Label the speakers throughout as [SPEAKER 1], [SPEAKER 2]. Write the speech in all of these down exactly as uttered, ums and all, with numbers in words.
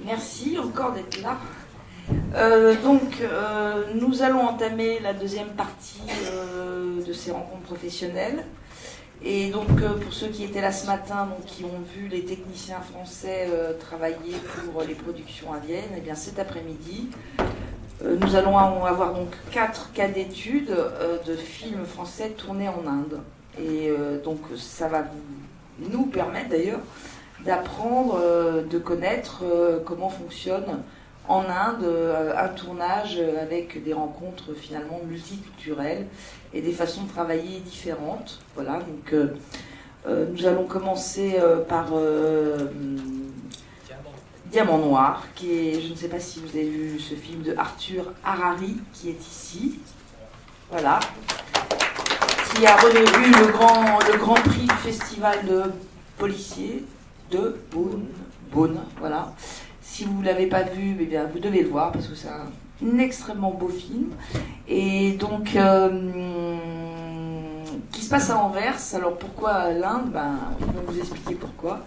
[SPEAKER 1] Merci encore d'être là. Euh, donc, euh, nous allons entamer la deuxième partie euh, de ces rencontres professionnelles. Et donc, euh, pour ceux qui étaient là ce matin, donc, qui ont vu les techniciens français euh, travailler pour les productions à Vienne, et bien cet après-midi, euh, nous allons avoir donc quatre cas d'études euh, de films français tournés en Inde. Et euh, donc, ça va vous, nous permettre d'ailleurs d'apprendre, euh, de connaître euh, comment fonctionne en Inde euh, un tournage avec des rencontres finalement multiculturelles et des façons de travailler différentes. Voilà, donc euh, euh, nous allons commencer euh, par euh, Diamant Noir, qui est, je ne sais pas si vous avez vu ce film de Arthur Harari, qui est ici. Voilà. Qui a eu le grand, le grand prix du festival de policiers de Beaune. Beaune, voilà. Si vous ne l'avez pas vu, eh bien, vous devez le voir parce que c'est un, un extrêmement beau film. Et donc, euh, qui se passe à Anvers. Alors pourquoi l'Inde? Ben, ils vont vous expliquer pourquoi.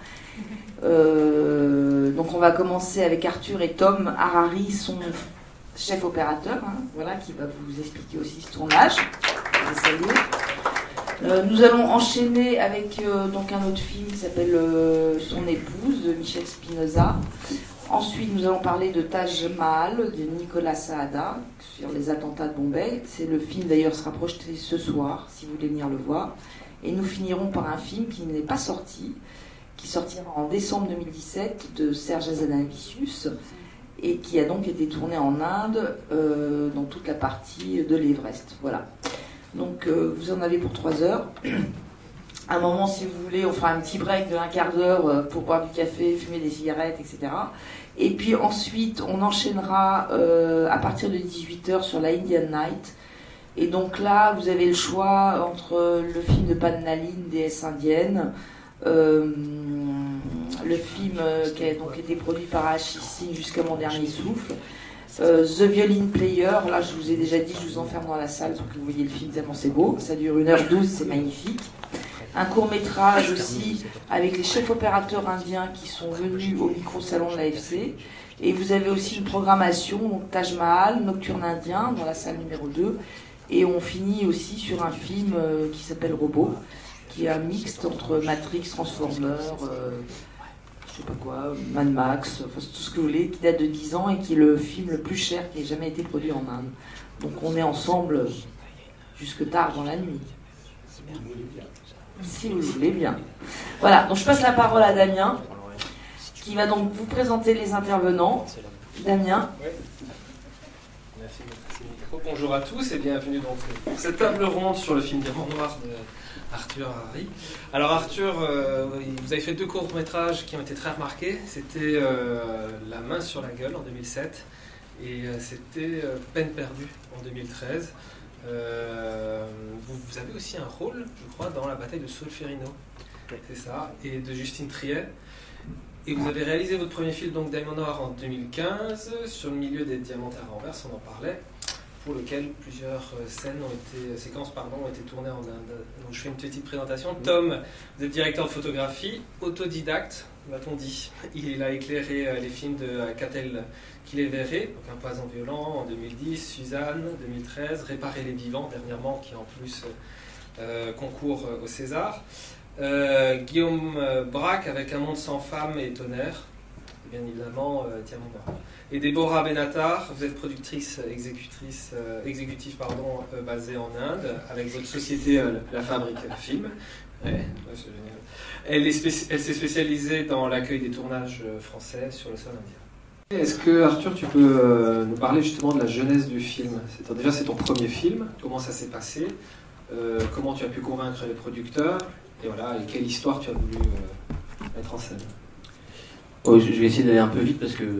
[SPEAKER 1] Euh, donc on va commencer avec Arthur et Tom Harari, son chef opérateur, hein, voilà, qui va vous expliquer aussi ce tournage. Euh, nous allons enchaîner avec euh, donc un autre film qui s'appelle euh, Son épouse de Michel Spinoza. Ensuite, nous allons parler de Taj Mahal de Nicolas Saada sur les attentats de Bombay. C'est le film d'ailleurs sera projeté ce soir si vous voulez venir le voir. Et nous finirons par un film qui n'est pas sorti, qui sortira en décembre deux mille dix-sept de Serge Hazanavicius et qui a donc été tourné en Inde euh, dans toute la partie de l'Everest. Voilà. Donc euh, vous en avez pour trois heures. Un moment, si vous voulez, on fera un petit break de un quart d'heure pour boire du café, fumer des cigarettes, et cetera. Et puis ensuite, on enchaînera euh, à partir de dix-huit heures sur la Indian Night. Et donc là, vous avez le choix entre le film de Pannaline, déesse indienne, euh, le film qui a donc été produit par Ashish Singh jusqu'à mon dernier souffle, Euh, The Violin Player, là je vous ai déjà dit, je vous enferme dans la salle pour que vous voyez le film tellement c'est beau, ça dure une heure douze, c'est magnifique. Un court métrage aussi avec les chefs opérateurs indiens qui sont venus au micro-salon de l'A F C. Et vous avez aussi une programmation, donc Taj Mahal, Nocturne indien, dans la salle numéro deux. Et on finit aussi sur un film euh, qui s'appelle Robot, qui est un mixte entre Matrix, Transformers... Euh, je sais pas quoi, Mad Max, enfin, tout ce que vous voulez, qui date de dix ans et qui est le film le plus cher qui ait jamais été produit en Inde. Donc on est ensemble jusque tard dans la nuit. Si vous le voulez bien. Voilà, donc je passe la parole à Damien, qui va donc vous présenter les intervenants. Damien.
[SPEAKER 2] Oui. Merci, merci. Bonjour à tous et bienvenue donc pour cette table ronde sur le film Diamant Noir de Arthur Harari. Alors Arthur, euh, vous avez fait deux courts-métrages qui ont été très remarqués. C'était euh, La main sur la gueule en deux mille sept et euh, c'était euh, Peine perdue en deux mille treize. Euh, vous, vous avez aussi un rôle, je crois, dans la bataille de Solferino. C'est ça, et de Justine Triet. Et vous avez réalisé votre premier film, donc Diamant Noir, en deux mille quinze, sur le milieu des diamantaires à Anvers, on en parlait, pour lequel plusieurs scènes ont été, séquences pardon, ont été tournées en Inde. Donc je fais une petite présentation. Tom, vous êtes directeur de photographie, autodidacte, m'a-t-on dit. Il a éclairé les films de Catel qu'il est verré, donc Un poison violent en deux mille dix, Suzanne deux mille treize, Réparer les vivants dernièrement, qui en plus euh, concourt au César. Euh, Guillaume Braque avec Un monde sans femme et Tonnerre, et bien évidemment euh, Diamant Noir. Et Déborah Benatar, vous êtes productrice exécutrice, euh, exécutive pardon, euh, basée en Inde, avec votre société euh, La Fabrique Film. Ouais, ouais, c'est génial. Elle, est spéci- elle s'est spécialisée dans l'accueil des tournages français sur le sol indien. Est-ce que Arthur, tu peux euh, nous parler justement de la genèse du film? C'est, déjà, c'est ton premier film. Comment ça s'est passé? euh, Comment tu as pu convaincre les producteurs? Et voilà, et quelle histoire tu as voulu euh, mettre en scène?
[SPEAKER 3] Oh, je vais essayer d'aller un peu vite parce que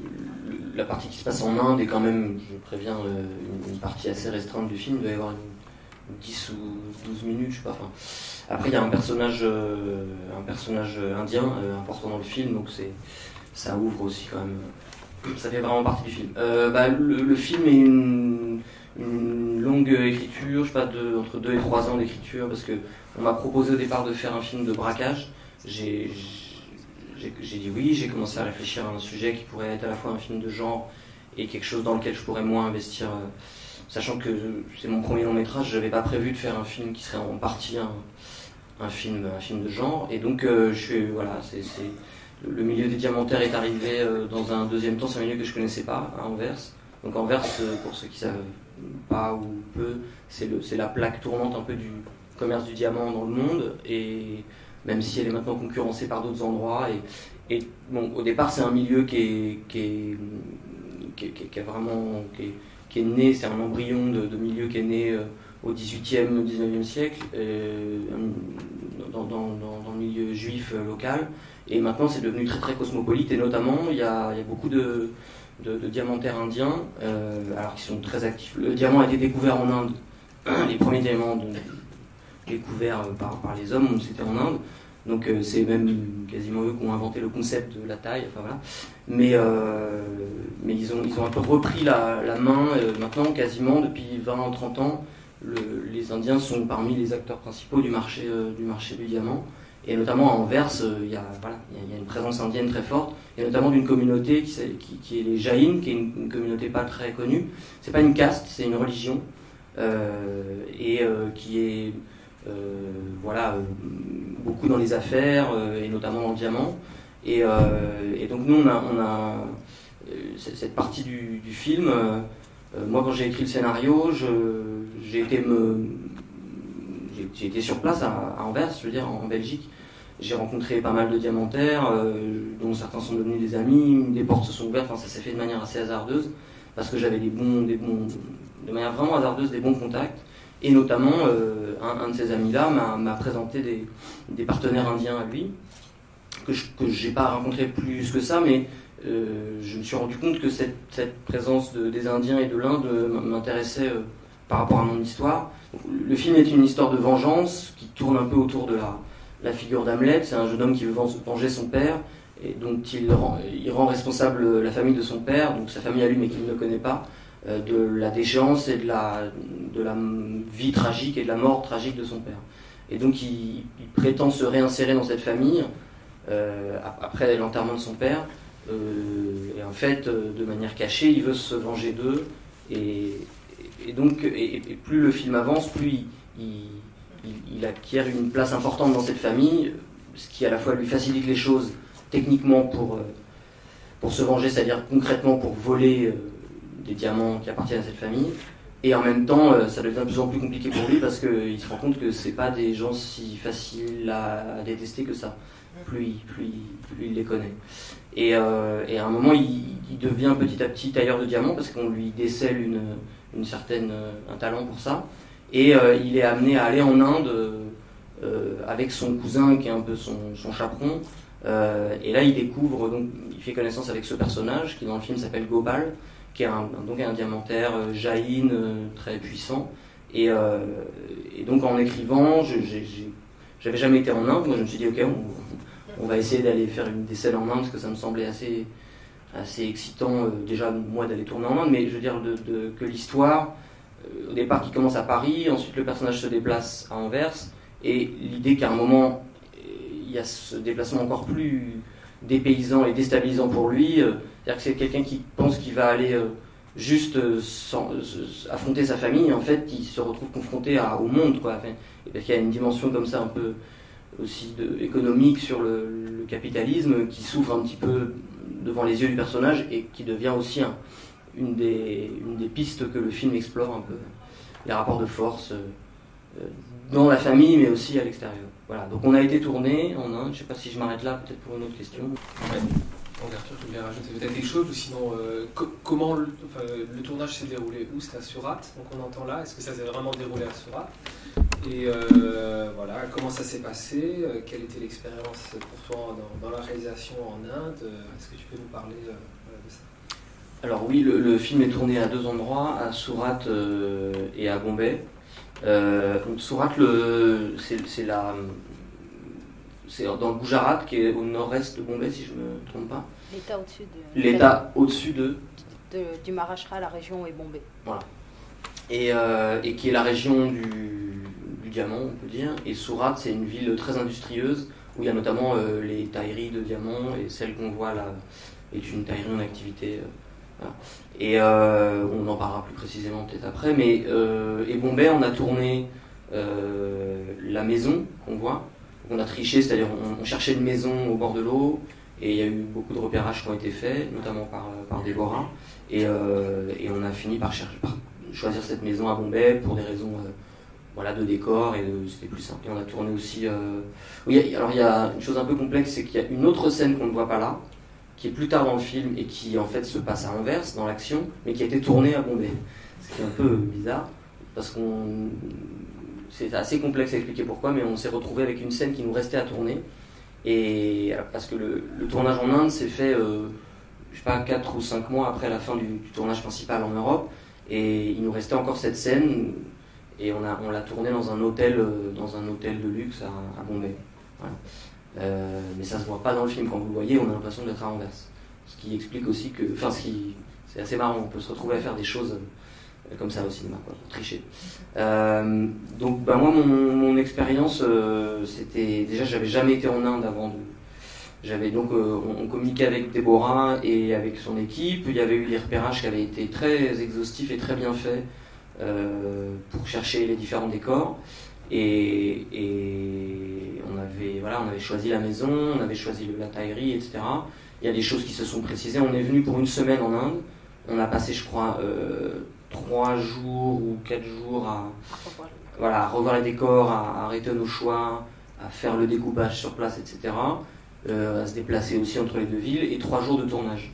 [SPEAKER 3] la partie qui se passe en Inde est quand même, je préviens, une partie assez restreinte du film. Il doit y avoir une, une dix ou douze minutes, je sais pas. Enfin, après, il y a un personnage, euh, un personnage indien euh, important dans le film, donc c'est, ça ouvre aussi quand même. Ça fait vraiment partie du film. Euh, bah, le, le film est une, une longue écriture, je sais pas, de, entre deux et trois ans d'écriture, parce que on m'a proposé au départ de faire un film de braquage. J'ai, j'ai dit oui, j'ai commencé à réfléchir à un sujet qui pourrait être à la fois un film de genre et quelque chose dans lequel je pourrais moins investir, euh, sachant que c'est mon premier long métrage, je n'avais pas prévu de faire un film qui serait en partie un, un, film, un film de genre, et donc euh, je suis, voilà, c'est, c'est, le milieu des diamantaires est arrivé euh, dans un deuxième temps, c'est un milieu que je ne connaissais pas, à Anvers. Donc Anvers, euh, pour ceux qui ne savent pas ou peu, c'est, le, c'est la plaque tournante un peu du commerce du diamant dans le monde, et même si elle est maintenant concurrencée par d'autres endroits. Et, et bon, au départ, c'est un milieu qui est, qui est, qui est, qui est vraiment qui est, qui est né, c'est un embryon de, de milieu qui est né euh, au dix-huitième, dix-neuvième siècle, euh, dans, dans, dans, dans le milieu juif euh, local. Et maintenant, c'est devenu très très cosmopolite. Et notamment, il y a, il y a beaucoup de, de, de diamantaires indiens, euh, alors qui sont très actifs. Le diamant a été découvert en Inde. Les premiers diamants de, découverts par, par les hommes, c'était en Inde. Donc euh, c'est même quasiment eux qui ont inventé le concept de la taille. Enfin, voilà. Mais, euh, mais ils, ont, ils ont un peu repris la, la main euh, maintenant, quasiment depuis vingt à trente ans. Le, les Indiens sont parmi les acteurs principaux du marché, euh, du, marché du diamant. Et notamment à Anvers, euh, il y a, voilà, il y a une présence indienne très forte, et notamment d'une communauté qui, qui, qui est les Jaïns, qui est une, une communauté pas très connue. C'est pas une caste, c'est une religion, euh, et euh, qui est euh, voilà, euh, beaucoup dans les affaires, euh, et notamment dans le diamant. Et, euh, et donc nous, on a, on a euh, cette partie du, du film. Euh, moi, quand j'ai écrit le scénario, je, j'ai été me... J'ai été sur place à, à Anvers, je veux dire, en, en Belgique. J'ai rencontré pas mal de diamantaires, euh, dont certains sont devenus des amis, des portes se sont ouvertes, enfin ça s'est fait de manière assez hasardeuse, parce que j'avais des bons, des bons, de manière vraiment hasardeuse, des bons contacts. Et notamment, euh, un, un de ces amis-là m'a, m'a présenté des, des partenaires indiens à lui, que je n'ai pas rencontré plus que ça, mais euh, je me suis rendu compte que cette, cette présence de, des Indiens et de l'Inde m'intéressait euh, par rapport à mon histoire. Le film est une histoire de vengeance qui tourne un peu autour de la, la figure d'Hamlet. C'est un jeune homme qui veut venger son père et dont il rend, il rend responsable la famille de son père, donc sa famille à lui mais qu'il ne connaît pas, euh, de la déchéance et de la, de la vie tragique et de la mort tragique de son père. Et donc il, il prétend se réinsérer dans cette famille euh, après l'enterrement de son père, euh, et en fait, euh, de manière cachée, il veut se venger d'eux. Et, Et donc, et, et plus le film avance, plus il, il, il acquiert une place importante dans cette famille, ce qui à la fois lui facilite les choses techniquement pour, pour se venger, c'est-à-dire concrètement pour voler des diamants qui appartiennent à cette famille, et en même temps, ça devient de plus en plus compliqué pour lui parce qu'il se rend compte que c'est pas des gens si faciles à, à détester que ça, plus il, plus il, plus il les connaît. Et, euh, et à un moment, il, il devient petit à petit tailleur de diamants parce qu'on lui décèle une une certaine, un talent pour ça, et euh, il est amené à aller en Inde euh, avec son cousin qui est un peu son, son chaperon, euh, et là il découvre, donc il fait connaissance avec ce personnage qui dans le film s'appelle Gopal, qui est un, donc un diamantaire euh, jaïn, euh, très puissant, et, euh, et donc en écrivant, je, j'ai, j'ai, j'avais jamais été en Inde, moi je me suis dit ok, on, on va essayer d'aller faire une décelle en Inde parce que ça me semblait assez assez excitant, euh, déjà moi d'aller tourner en Inde, mais je veux dire de, de, que l'histoire, euh, au départ qui commence à Paris, ensuite le personnage se déplace à Anvers, et l'idée qu'à un moment il y a ce déplacement encore plus dépaysant et déstabilisant pour lui, euh, c'est-à-dire que c'est quelqu'un qui pense qu'il va aller euh, juste euh, sans, euh, affronter sa famille, en fait il se retrouve confronté à, au monde, quoi. Enfin, parce qu'il y a une dimension comme ça un peu aussi de, économique sur le, le capitalisme qui s'ouvre un petit peu devant les yeux du personnage et qui devient aussi un, une, des, une des pistes que le film explore un peu, les rapports de force euh, dans la famille mais aussi à l'extérieur. Voilà, donc on a été tourné en Inde, je ne sais pas si je m'arrête là peut-être pour une autre question.
[SPEAKER 2] Ouais. Donc Arthur, tu voulais rajouter peut-être quelque chose, ou sinon euh, co- comment le, enfin, le tournage s'est déroulé où? C'était à Surat, donc on entend là, est-ce que ça s'est vraiment déroulé à Surat? Et euh, voilà, comment ça s'est passé? euh, Quelle était l'expérience pour toi dans, dans la réalisation en Inde? Est-ce que tu peux nous parler euh, de ça?
[SPEAKER 3] Alors oui, le, le film est tourné à deux endroits, à Surat euh, et à Bombay. Euh, donc Surat, le, c'est, c'est, la, c'est dans le Gujarat, qui est au nord-est de Bombay, si je ne me trompe pas.
[SPEAKER 4] L'État au-dessus de...
[SPEAKER 3] L'État au-dessus de...
[SPEAKER 4] de... Du Maharashtra, la région est Bombay.
[SPEAKER 3] Voilà. Et, euh, et qui est la région du, du diamant, on peut dire. Et Surat, c'est une ville très industrieuse où il y a notamment euh, les tailleries de diamants, et celle qu'on voit là est une taillerie en activité. Euh, voilà. Et euh, on en parlera plus précisément peut-être après, mais euh, et Bombay, on a tourné euh, la maison qu'on voit. On a triché, c'est-à-dire on, on cherchait une maison au bord de l'eau, et il y a eu beaucoup de repérages qui ont été faits, notamment par, par Déborah, et, euh, et on a fini par, chercher, par choisir cette maison à Bombay pour des raisons euh, voilà, de décor, et de, c'était plus simple. Et on a tourné aussi... Euh... Oui, alors il y a une chose un peu complexe, c'est qu'il y a une autre scène qu'on ne voit pas là, qui est plus tard dans le film, et qui en fait se passe à Anvers, dans l'action, mais qui a été tournée à Bombay. Ce qui est un peu bizarre, parce qu'on... C'est assez complexe à expliquer pourquoi, mais on s'est retrouvé avec une scène qui nous restait à tourner. Et parce que le, le tournage en Inde s'est fait, euh, je sais pas, quatre ou cinq mois après la fin du, du tournage principal en Europe. Et il nous restait encore cette scène, et on, a, on l'a tournée dans un hôtel, euh, dans un hôtel de luxe à, à Bombay. Voilà. Euh, mais ça se voit pas dans le film. Quand vous le voyez, on a l'impression d'être à Anvers. Ce qui explique aussi que, enfin, ce qui, c'est assez marrant. On peut se retrouver à faire des choses comme ça au cinéma, quoi, pour tricher. Euh, donc, ben moi, mon, mon expérience, euh, c'était déjà, j'avais jamais été en Inde avant de. J'avais donc, euh, on, on communiquait avec Déborah et avec son équipe. Il y avait eu des repérages qui avaient été très exhaustifs et très bien faits euh, pour chercher les différents décors. Et, et on avait, voilà, on avait choisi la maison, on avait choisi la taillerie, et cetera. Il y a des choses qui se sont précisées. On est venu pour une semaine en Inde. On a passé, je crois, euh, trois jours ou quatre jours à, voilà, à revoir les décors, à, à arrêter nos choix, à faire le découpage sur place, et cetera. Euh, à se déplacer aussi entre les deux villes, et trois jours de tournage.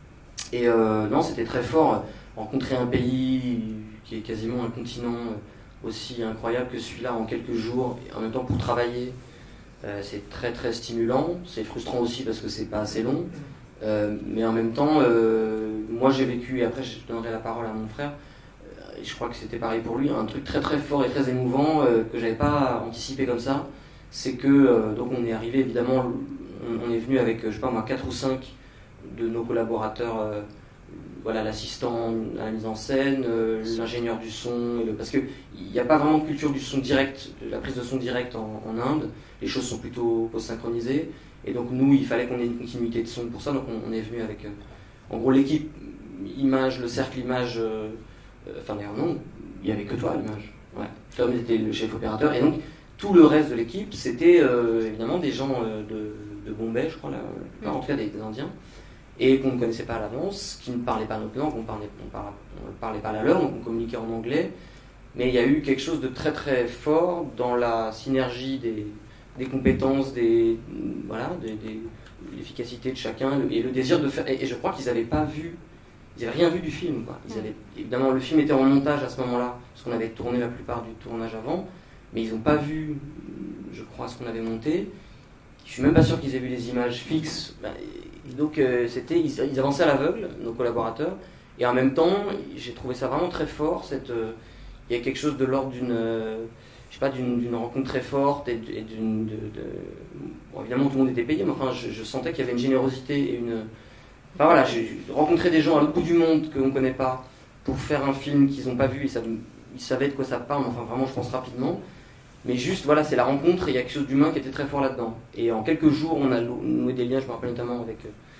[SPEAKER 3] Et euh, non, c'était très fort. Rencontrer un pays qui est quasiment un continent aussi incroyable que celui-là en quelques jours, et en même temps pour travailler, euh, c'est très très stimulant. C'est frustrant aussi parce que c'est pas assez long. Euh, mais en même temps, euh, moi j'ai vécu, et après je donnerai la parole à mon frère, euh, et je crois que c'était pareil pour lui, un truc très très fort et très émouvant euh, que j'avais pas anticipé comme ça, c'est que, euh, donc on est arrivé évidemment, on, on est venu avec, je sais pas moi, quatre ou cinq de nos collaborateurs, euh, voilà, l'assistant à la mise en scène, euh, l'ingénieur du son, et le, parce qu'il n'y a pas vraiment de culture du son direct, de la prise de son direct en, en Inde, les choses sont plutôt post-synchronisées. Et donc nous, il fallait qu'on ait une continuité de son pour ça, donc on, on est venu avec, euh, en gros, l'équipe image, le cercle image, euh, euh, enfin d'ailleurs non, il n'y avait que toi à l'image. Ouais. Tom était le chef opérateur, et donc tout le reste de l'équipe, c'était euh, évidemment des gens euh, de, de Bombay, je crois, là, là, en tout cas des, des Indiens, et qu'on ne connaissait pas à l'avance, qui ne parlaient pas notre langue, on parlait, on parlait, on parlait pas la leur, donc on communiquait en anglais, mais il y a eu quelque chose de très très fort dans la synergie des... des compétences, des, voilà, des, des, l'efficacité de chacun et le désir de faire. Et, et je crois qu'ils n'avaient pas vu, ils n'avaient rien vu du film, quoi. Ils avaient, évidemment, le film était en montage à ce moment-là, parce qu'on avait tourné la plupart du tournage avant, mais ils n'ont pas vu, je crois, ce qu'on avait monté. Je suis même pas sûr qu'ils aient vu les images fixes. Et donc, euh, c'était, ils, ils avançaient à l'aveugle, nos collaborateurs, et en même temps, j'ai trouvé ça vraiment très fort. Cette, euh, il y a quelque chose de l'ordre d'une. Euh, je sais pas, d'une, d'une rencontre très forte et d'une... De, de... Bon, évidemment, tout le monde était payé, mais enfin, je, je sentais qu'il y avait une générosité et une... Enfin voilà, j'ai rencontré des gens à l'autre bout du monde qu'on ne connaît pas pour faire un film qu'ils n'ont pas vu, et ça, ils savaient de quoi ça parle, mais enfin vraiment, je pense rapidement. Mais juste, voilà, c'est la rencontre, et il y a quelque chose d'humain qui était très fort là-dedans. Et en quelques jours, on a noué des liens, je me rappelle notamment avec,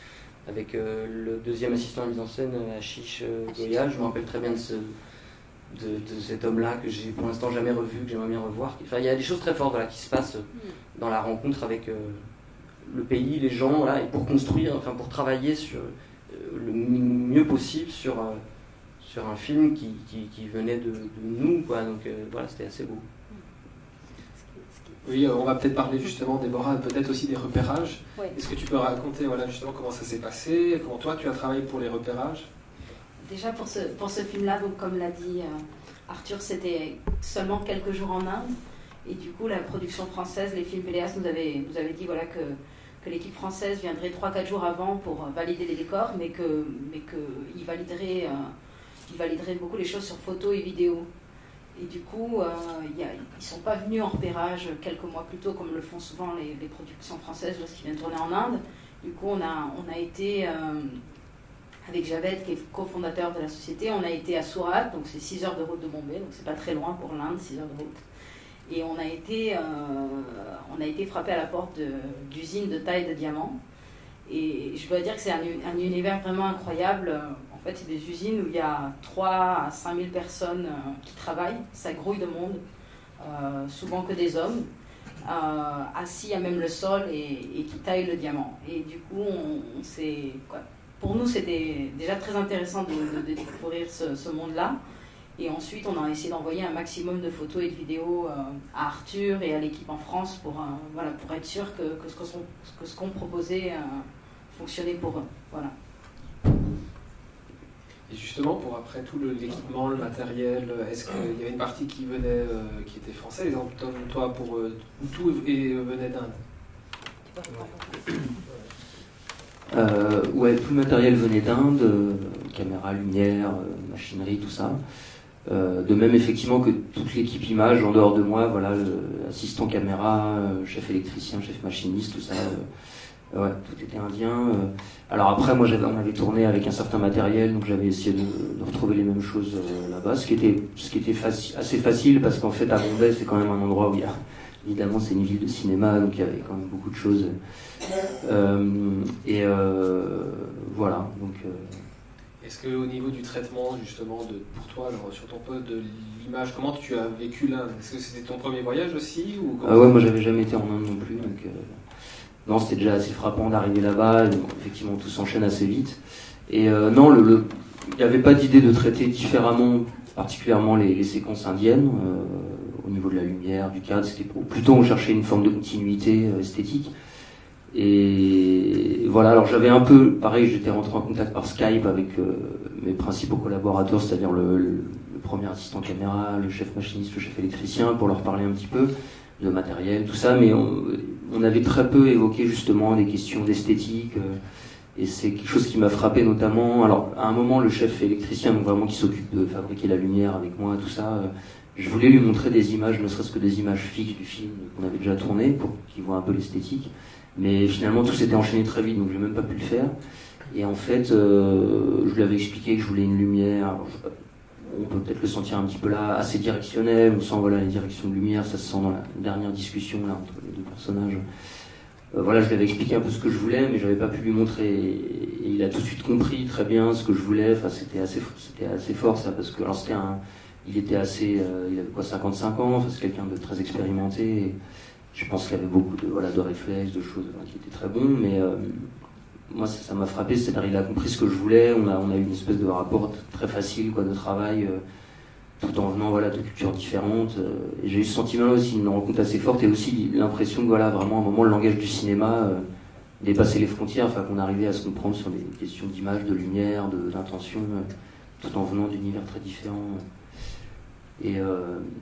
[SPEAKER 3] avec euh, le deuxième assistant à la mise en scène, Ashish euh, Goyal, je me rappelle très bien de ce... De, de cet homme-là que j'ai pour l'instant jamais revu, que j'aimerais bien revoir. Enfin, il y a des choses très fortes, voilà, qui se passent dans la rencontre avec euh, le pays, les gens, voilà, et pour construire, enfin pour travailler sur euh, le mieux possible sur, euh, sur un film qui, qui, qui venait de, de nous, quoi. Donc euh, voilà, c'était assez beau.
[SPEAKER 2] Oui, on va peut-être parler justement, Déborah, peut-être aussi des repérages.
[SPEAKER 4] Oui.
[SPEAKER 2] Est-ce que tu peux raconter, voilà, justement comment ça s'est passé, comment toi tu as travaillé pour les repérages?
[SPEAKER 4] Déjà pour ce, pour ce film-là, donc comme l'a dit euh, Arthur, c'était seulement quelques jours en Inde. Et du coup, la production française, les films Péléas, nous avait, nous avait dit voilà, que, que l'équipe française viendrait trois à quatre jours avant pour valider les décors, mais qu'ils mais que ils valideraient, euh, ils valideraient beaucoup les choses sur photo et vidéo. Et du coup, euh, y a, ils ne sont pas venus en repérage quelques mois plus tôt, comme le font souvent les, les productions françaises lorsqu'ils viennent tourner en Inde. Du coup, on a, on a été... Euh, avec Javed, qui est cofondateur de la société, on a été à Surat, donc c'est six heures de route de Bombay, donc c'est pas très loin pour l'Inde, six heures de route. Et on a été, euh, on a été frappé à la porte d'usines de, de taille de diamants. Et je dois dire que c'est un, un univers vraiment incroyable. En fait, c'est des usines où il y a trois à cinq mille personnes euh, qui travaillent. Ça grouille de monde, euh, souvent que des hommes, euh, assis à même le sol et, et qui taillent le diamant. Et du coup, on, on s'est, quoi, pour nous, c'était déjà très intéressant de, de, de découvrir ce, ce monde-là. Et ensuite, on a essayé d'envoyer un maximum de photos et de vidéos euh, à Arthur et à l'équipe en France pour, euh, voilà, pour être sûr que, que ce qu'on que ce qu'on proposait euh, fonctionnait pour eux. Voilà.
[SPEAKER 2] Et justement, pour après tout l'équipement, le, le matériel, est-ce qu'il y avait une partie qui venait, euh, qui était française, exemple toi, pour euh, tout et, euh, venait d'Inde?
[SPEAKER 3] Euh, ouais, tout le matériel venait d'Inde, euh, caméra, lumière, euh, machinerie, tout ça. Euh, de même effectivement que toute l'équipe image en dehors de moi, voilà, l'assistant caméra, euh, chef électricien, chef machiniste, tout ça, euh, ouais, tout était indien. Euh. Alors après, moi, j'avais, on avait tourné avec un certain matériel, donc j'avais essayé de, de retrouver les mêmes choses euh, là-bas, ce qui était, ce qui était faci assez facile parce qu'en fait, à Bombay, c'est quand même un endroit où il y a, évidemment, c'est une ville de cinéma, donc il y avait quand même beaucoup de choses. Euh, et euh, voilà, donc. Euh,
[SPEAKER 2] Est-ce qu'au niveau du traitement, justement, de, pour toi, alors, sur ton poste de l'image, comment tu as vécu l'Inde? Est-ce que c'était ton premier voyage aussi ou
[SPEAKER 3] Ah ouais, moi j'avais jamais été en Inde non plus, donc euh, non, c'était déjà assez frappant d'arriver là-bas. Effectivement, tout s'enchaîne assez vite. Et euh, non, le, le, il n'y avait pas d'idée de traiter différemment, particulièrement les, les séquences indiennes, euh, au niveau de la lumière, du cadre. C'était plutôt on cherchait une forme de continuité euh, esthétique. Et voilà, alors j'avais un peu, pareil, j'étais rentré en contact par Skype avec euh, mes principaux collaborateurs, c'est-à-dire le, le, le premier assistant caméra, le chef machiniste, le chef électricien, pour leur parler un petit peu de matériel, tout ça, mais on, on avait très peu évoqué justement des questions d'esthétique, euh, et c'est quelque chose qui m'a frappé notamment. Alors à un moment, le chef électricien, donc vraiment qui s'occupe de fabriquer la lumière avec moi, tout ça, euh, je voulais lui montrer des images, ne serait-ce que des images fixes du film qu'on avait déjà tourné, pour qu'il voit un peu l'esthétique. Mais finalement, tout s'était enchaîné très vite, donc j'ai même pas pu le faire. Et en fait, euh, je lui avais expliqué que je voulais une lumière, alors, je sais pas, on peut peut-être le sentir un petit peu là, assez directionnelle, on sent voilà, les directions de lumière, ça se sent dans la dernière discussion là, entre les deux personnages. Euh, voilà, je lui avais expliqué un peu ce que je voulais, mais j'avais pas pu lui montrer. Et, et il a tout de suite compris très bien ce que je voulais, enfin, c'était assez, c'était assez fort ça, parce que alors, c'était un, il était assez, euh, il avait quoi, cinquante-cinq ans, enfin, c'est quelqu'un de très expérimenté. Et, je pense qu'il y avait beaucoup de, voilà, de réflexes, de choses enfin, qui étaient très bons, mais euh, moi ça m'a frappé, c'est-à-dire il a compris ce que je voulais, on a, on a eu une espèce de rapport très facile quoi, de travail, euh, tout en venant voilà, de cultures différentes. Euh, et j'ai eu ce sentiment aussi, une rencontre assez forte, et aussi l'impression que voilà, vraiment à un moment le langage du cinéma euh, dépassait les frontières, enfin qu'on arrivait à se comprendre sur des questions d'image, de lumière, d'intention, euh, tout en venant d'univers très différents. Et euh,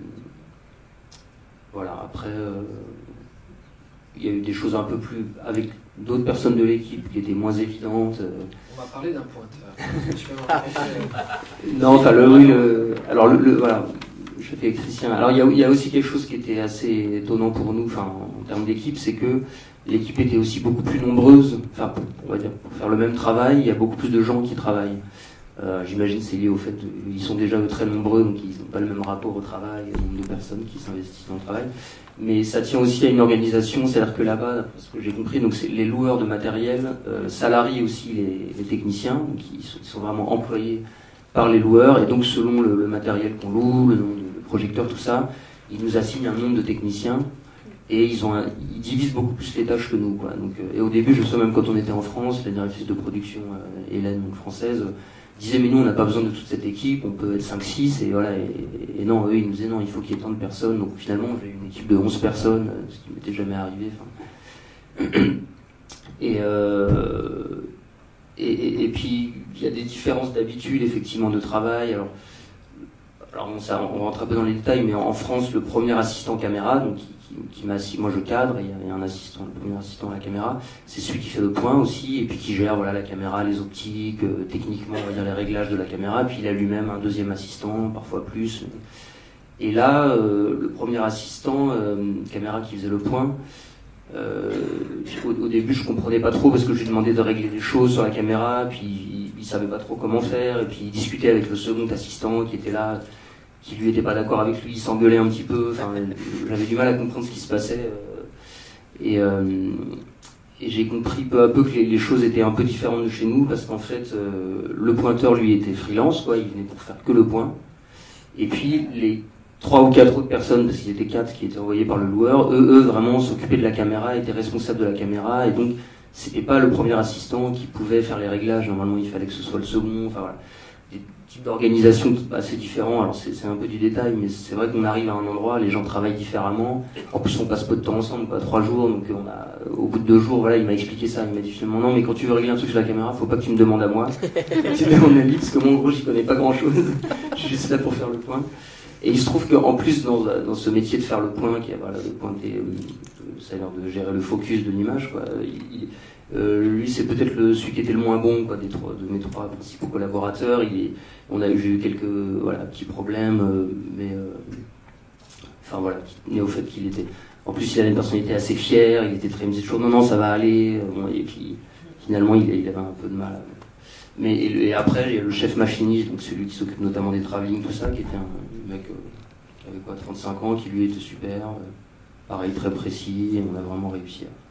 [SPEAKER 3] voilà, après, euh, il y a eu des choses un peu plus, avec d'autres personnes de l'équipe qui étaient moins évidentes. Euh.
[SPEAKER 2] On va parler d'un pointeur.
[SPEAKER 3] Non, enfin, le, oui, le, alors, le, le, voilà, je suis électricien. Alors, il y, a, il y a aussi quelque chose qui était assez étonnant pour nous, enfin, en termes d'équipe, c'est que l'équipe était aussi beaucoup plus nombreuse, enfin, pour, on va dire, pour faire le même travail, il y a beaucoup plus de gens qui travaillent. Euh, J'imagine c'est lié au fait qu'ils sont déjà très nombreux, donc ils n'ont pas le même rapport au travail, au nombre de personnes qui s'investissent dans le travail. Mais ça tient aussi à une organisation, c'est-à-dire que là-bas, ce que j'ai compris, donc c'est les loueurs de matériel euh, salarient aussi les, les techniciens, donc ils sont, ils sont vraiment employés par les loueurs, et donc selon le, le matériel qu'on loue, le nombre de projecteurs, tout ça, ils nous assignent un nombre de techniciens. Et ils, ont un, ils divisent beaucoup plus les tâches que nous, quoi. Donc, euh, et au début, je sais même quand on était en France, la directrice de production, euh, Hélène, donc française, euh, disait mais nous on n'a pas besoin de toute cette équipe, on peut être cinq six, et voilà. Et, et non, eux ils nous disaient non, il faut qu'il y ait tant de personnes. Donc finalement, j'ai une équipe de onze personnes, euh, ce qui m'était jamais arrivé. Enfin. Et, euh, et, et, et puis il y a des différences d'habitude, effectivement, de travail. Alors, alors bon, ça, on rentre un peu dans les détails, mais en, en France, le premier assistant caméra, donc qui, qui, qui m'a assis, moi je cadre, et il y avait un assistant, le premier assistant à la caméra, c'est celui qui fait le point aussi, et puis qui gère voilà la caméra, les optiques, euh, techniquement on va dire les réglages de la caméra, puis il a lui-même un deuxième assistant, parfois plus. Et là, euh, le premier assistant euh, caméra qui faisait le point, euh, au, au début je comprenais pas trop parce que je lui demandais de régler des choses sur la caméra, puis il, il savait pas trop comment faire, et puis il discutait avec le second assistant qui était là.
[SPEAKER 5] qui lui était pas d'accord avec lui, il s'engueulait un petit peu, enfin, j'avais du mal à comprendre ce qui se passait. Euh, et euh, et j'ai compris peu à peu que les, les choses étaient un peu différentes de chez nous, parce qu'en fait, euh, le pointeur, lui, était freelance, quoi, il venait pour faire que le point. Et puis, les trois ou quatre autres personnes, parce qu'il y était quatre qui étaient envoyés par le loueur, eux, eux vraiment s'occupaient de la caméra, étaient responsables de la caméra, et donc, c'était pas le premier assistant qui pouvait faire les réglages, normalement, il fallait que ce soit le second, enfin voilà. Des types d'organisation assez différents, alors c'est, c'est un peu du détail, mais c'est vrai qu'on arrive à un endroit, les gens travaillent différemment, en plus on passe peu de temps ensemble, quoi, trois jours, donc on a, au bout de deux jours, voilà, il m'a expliqué ça, il m'a dit finalement non, mais quand tu veux régler un truc sur la caméra, faut pas que tu me demandes à moi, tu mets mon avis, parce que moi en gros j'y connais pas grand chose, je suis juste là pour faire le point. Et il se trouve qu'en plus dans, dans ce métier de faire le point, qui est voilà, de pointer, euh, ça a l'air de gérer le focus de l'image, quoi, il, Euh, lui, c'est peut-être le, celui qui était le moins bon, quoi, des trois, de mes trois principaux collaborateurs. Il est, on a eu quelques voilà, petits problèmes, euh, mais euh, enfin voilà, né au fait qu'il était. En plus, il avait une personnalité assez fière, il était très, il me disait toujours non, non, ça va aller. Bon, et puis finalement, il, il avait un peu de mal. Mais et, et après, il y a le chef machiniste, donc celui qui s'occupe notamment des travelling, tout ça, qui était un mec euh, qui avait quoi, trente-cinq ans, qui lui était super, euh, pareil, très précis, et on a vraiment réussi à.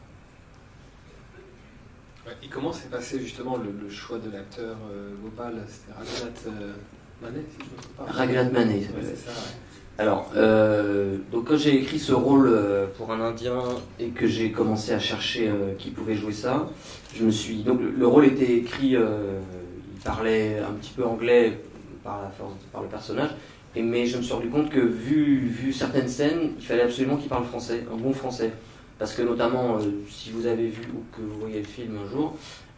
[SPEAKER 2] Et comment s'est passé justement le, le choix de l'acteur euh, Gopal? C'était Raghunath euh, Manet, si je ne me trompe pas.
[SPEAKER 5] Raghunath Manet,
[SPEAKER 2] ouais, c'est ça, ouais.
[SPEAKER 5] Alors, euh, donc quand j'ai écrit ce rôle euh, pour un Indien et que j'ai commencé à chercher euh, qui pouvait jouer ça, je me suis donc le, le rôle était écrit, euh, il parlait un petit peu anglais par la force, par le personnage, et, mais je me suis rendu compte que vu, vu certaines scènes, il fallait absolument qu'il parle français, un bon français. Parce que notamment, euh, si vous avez vu ou que vous voyez le film un jour,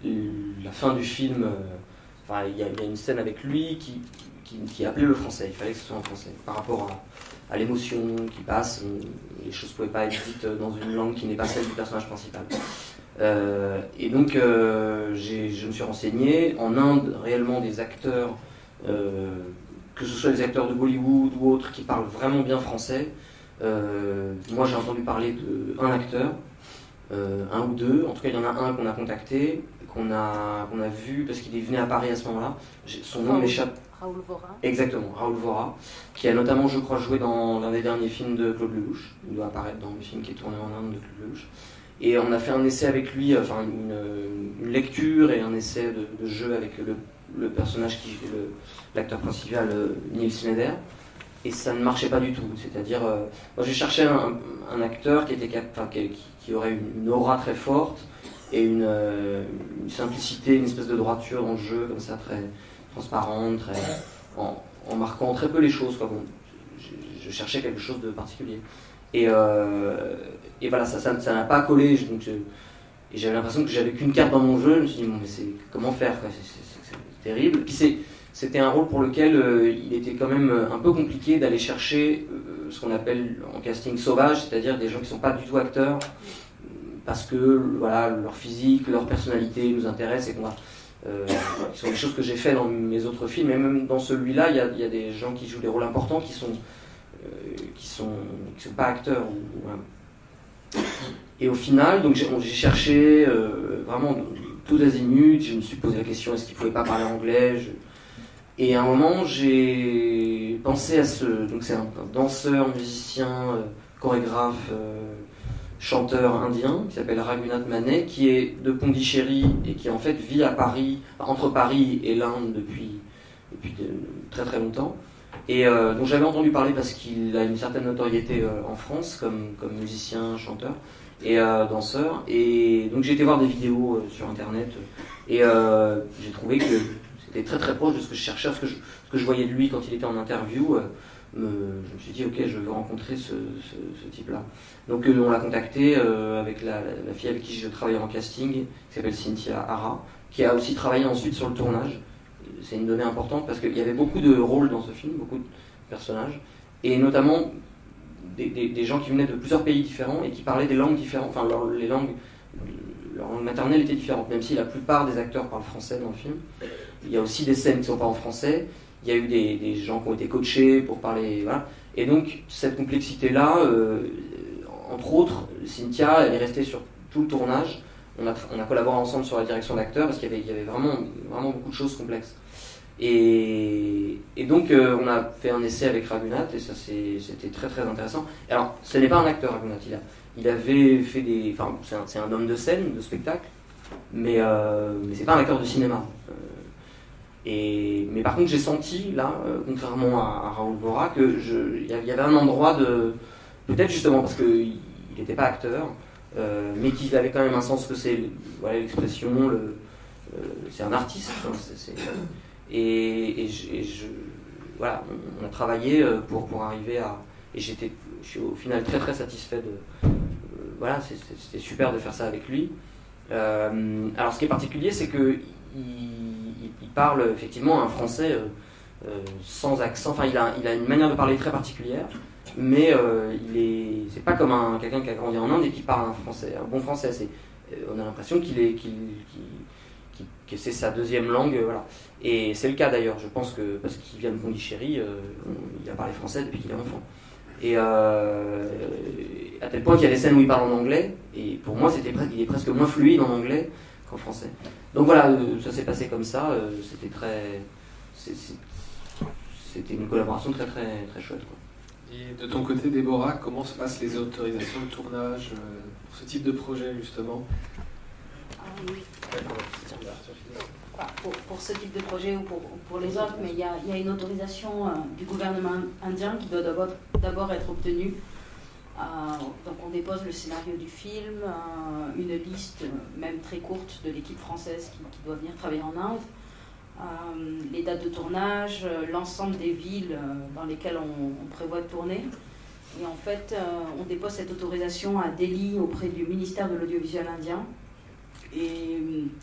[SPEAKER 5] la fin du film, euh, enfin, il y, y a une scène avec lui qui, qui, qui appelait le français. Il fallait que ce soit en français. Par rapport à, à l'émotion qui passe, les choses ne pouvaient pas être dites dans une langue qui n'est pas celle du personnage principal. Euh, et donc, euh, j'ai, je me suis renseigné. En Inde, réellement, des acteurs, euh, que ce soit des acteurs de Bollywood ou autres, qui parlent vraiment bien français. Euh, moi j'ai entendu parler d'un acteur, euh, un ou deux, en tout cas il y en a un qu'on a contacté, qu'on a, qu'on a vu parce qu'il est venu à Paris à ce moment-là. Son nom m'échappe.
[SPEAKER 4] Raoul Vora.
[SPEAKER 5] Exactement, Raoul Vora, qui a notamment, je crois, joué dans l'un des derniers films de Claude Lelouch. Il doit apparaître dans le film qui est tourné en Inde de Claude Lelouch. Et on a fait un essai avec lui, enfin une, une lecture et un essai de, de jeu avec le, le personnage qui est le, l'acteur principal, Neil Schneider. Et ça ne marchait pas du tout. C'est-à-dire, euh, moi j'ai cherché un, un acteur qui, était cap- enfin, qui, qui aurait une, une aura très forte et une, euh, une simplicité, une espèce de droiture dans le jeu, comme ça, très transparente, très, en, en marquant très peu les choses, quoi. Bon, je, je cherchais quelque chose de particulier. Et, euh, et voilà, ça, ça, ça n'a pas collé. Donc je, et j'avais l'impression que j'avais qu'une carte dans mon jeu. Je me suis dit, bon, mais c'est, comment faire, quoi, c'est, c'est, c'est, c'est terrible. Puis c'est, C'était un rôle pour lequel euh, il était quand même un peu compliqué d'aller chercher euh, ce qu'on appelle en casting sauvage, c'est-à-dire des gens qui ne sont pas du tout acteurs, parce que voilà, leur physique, leur personnalité nous intéresse et qu'on va, euh, qui sont des choses que j'ai fait dans mes autres films, et même dans celui-là, il y a, il y a des gens qui jouent des rôles importants qui sont euh, qui sont qui sont pas acteurs. Ou, voilà. Et au final, donc j'ai, j'ai cherché euh, vraiment tout azimut. Je me suis posé la question, est-ce qu'il ne pouvait pas parler anglais? je, Et à un moment, j'ai pensé à ce... Donc c'est un, un danseur, musicien, euh, chorégraphe, euh, chanteur indien, qui s'appelle Raghunath Manet, qui est de Pondichéry et qui en fait vit à Paris, entre Paris et l'Inde depuis, depuis de, très très longtemps. Et euh, dont j'avais entendu parler parce qu'il a une certaine notoriété euh, en France, comme, comme musicien, chanteur et euh, danseur. Et donc j'ai été voir des vidéos euh, sur Internet et euh, j'ai trouvé que... C'était très très proche de ce que je cherchais, ce que je, ce que je voyais de lui quand il était en interview. Euh, me, je me suis dit, ok, je veux rencontrer ce, ce, ce type-là. Donc euh, on l'a contacté euh, avec la, la, la fille avec qui je travaillais en casting, qui s'appelle Cynthia Hara, qui a aussi travaillé ensuite sur le tournage. C'est une donnée importante parce qu'il y avait beaucoup de rôles dans ce film, beaucoup de personnages, et notamment des, des, des gens qui venaient de plusieurs pays différents et qui parlaient des langues différentes, enfin leur, les langues, leur langue maternelle était différente, même si la plupart des acteurs parlent français dans le film. Il y a aussi des scènes qui ne sont pas en français, il y a eu des, des gens qui ont été coachés pour parler, voilà. Et donc cette complexité-là, euh, entre autres, Cynthia, elle est restée sur tout le tournage. On a, on a collaboré ensemble sur la direction d'acteurs parce qu'il y avait, il y avait vraiment, vraiment beaucoup de choses complexes. Et, et donc euh, on a fait un essai avec Raghunath et ça c'était très très intéressant. Alors ce n'est pas un acteur, Raghunath, il, a, il avait fait des... Enfin c'est un, c'est un homme de scène, de spectacle, mais, euh, mais c'est pas un acteur de cinéma. Euh, et, mais par contre j'ai senti là, euh, contrairement à, à Raoul Vora, que je, il y avait un endroit de... Peut-être justement parce qu'il n'était pas acteur, euh, mais qu'il avait quand même un sens que c'est voilà, l'expression, le, euh, c'est un artiste. Hein, c'est, c'est, Et, et, je, et je, voilà, on, on a travaillé pour, pour arriver à... Et j'étais, je suis au final très très satisfait de... Euh, voilà, c'est, c'est, c'était super de faire ça avec lui. Euh, alors ce qui est particulier, c'est qu'il il, il parle effectivement un français euh, euh, sans accent. Enfin, il a, il a une manière de parler très particulière, mais euh, il est, c'est pas comme un, quelqu'un qui a grandi en Inde et qui parle un français, un bon français. C'est, on a l'impression qu'il est... Qu'il, qu'il, que c'est sa deuxième langue, voilà. Et c'est le cas d'ailleurs, je pense que, parce qu'il vient de Pondichéry, euh, il a parlé français depuis qu'il est enfant. Et euh, à tel point qu'il y a des scènes où il parle en anglais, et pour moi, c'était presque, il est presque moins fluide en anglais qu'en français. Donc voilà, euh, ça s'est passé comme ça, euh, c'était très... C'est, c'est, c'était une collaboration très très très chouette, quoi.
[SPEAKER 2] Et de ton côté, Déborah, comment se passent les autorisations de tournage euh, pour ce type de projet, justement?
[SPEAKER 4] Pour, pour ce type de projet ou pour, pour les autres, mais il y a, il y a une autorisation euh, du gouvernement indien qui doit d'abord, d'abord être obtenue. Euh, donc on dépose le scénario du film, euh, une liste, même très courte, de l'équipe française qui, qui doit venir travailler en Inde, euh, les dates de tournage, euh, l'ensemble des villes euh, dans lesquelles on, on prévoit de tourner. Et en fait, euh, on dépose cette autorisation à Delhi auprès du ministère de l'audiovisuel indien. Et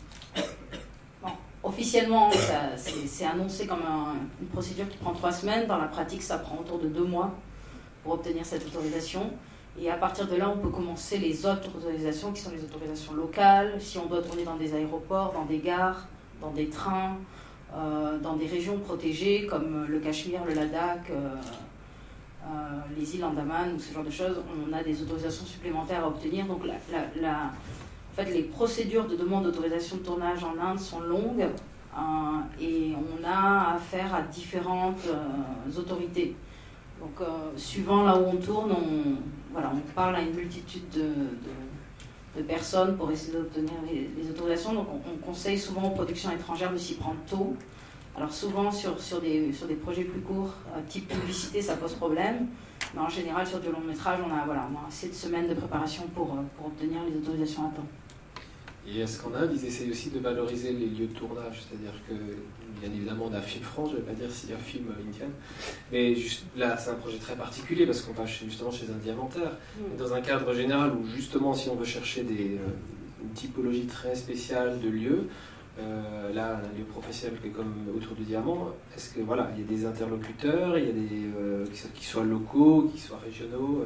[SPEAKER 4] bon, officiellement, ça, c'est, c'est annoncé comme un, une procédure qui prend trois semaines. Dans la pratique, ça prend autour de deux mois pour obtenir cette autorisation. Et à partir de là, on peut commencer les autres autorisations, qui sont les autorisations locales. Si on doit tourner dans des aéroports, dans des gares, dans des trains, euh, dans des régions protégées, comme le Cachemire, le Ladakh, euh, euh, les îles Andaman, ou ce genre de choses, on a des autorisations supplémentaires à obtenir. Donc la... la, la En fait, les procédures de demande d'autorisation de tournage en Inde sont longues euh, et on a affaire à différentes euh, autorités. Donc, euh, suivant là où on tourne, on, voilà, on parle à une multitude de, de, de personnes pour essayer d'obtenir les, les autorisations. Donc, on, on conseille souvent aux productions étrangères de s'y prendre tôt. Alors, souvent, sur, sur, des, sur des projets plus courts, euh, type publicité, ça pose problème. Mais en général, sur du long métrage, on a, voilà, on a assez de semaines de préparation pour, pour obtenir les autorisations à temps.
[SPEAKER 2] Et est-ce qu'en Inde, ils essayent aussi de valoriser les lieux de tournage? C'est-à-dire que, bien évidemment, on a Film France, je ne vais pas dire s'il y a un film indien, mais juste, là, c'est un projet très particulier parce qu'on va chez, justement chez un diamantaire, mmh. dans un cadre général où, justement, si on veut chercher des, euh, une typologie très spéciale de lieux, euh, là, un lieu professionnel qui est comme autour du diamant, est-ce que, voilà, il y a des interlocuteurs, il y a des, euh, qui soient locaux, qui soient régionaux?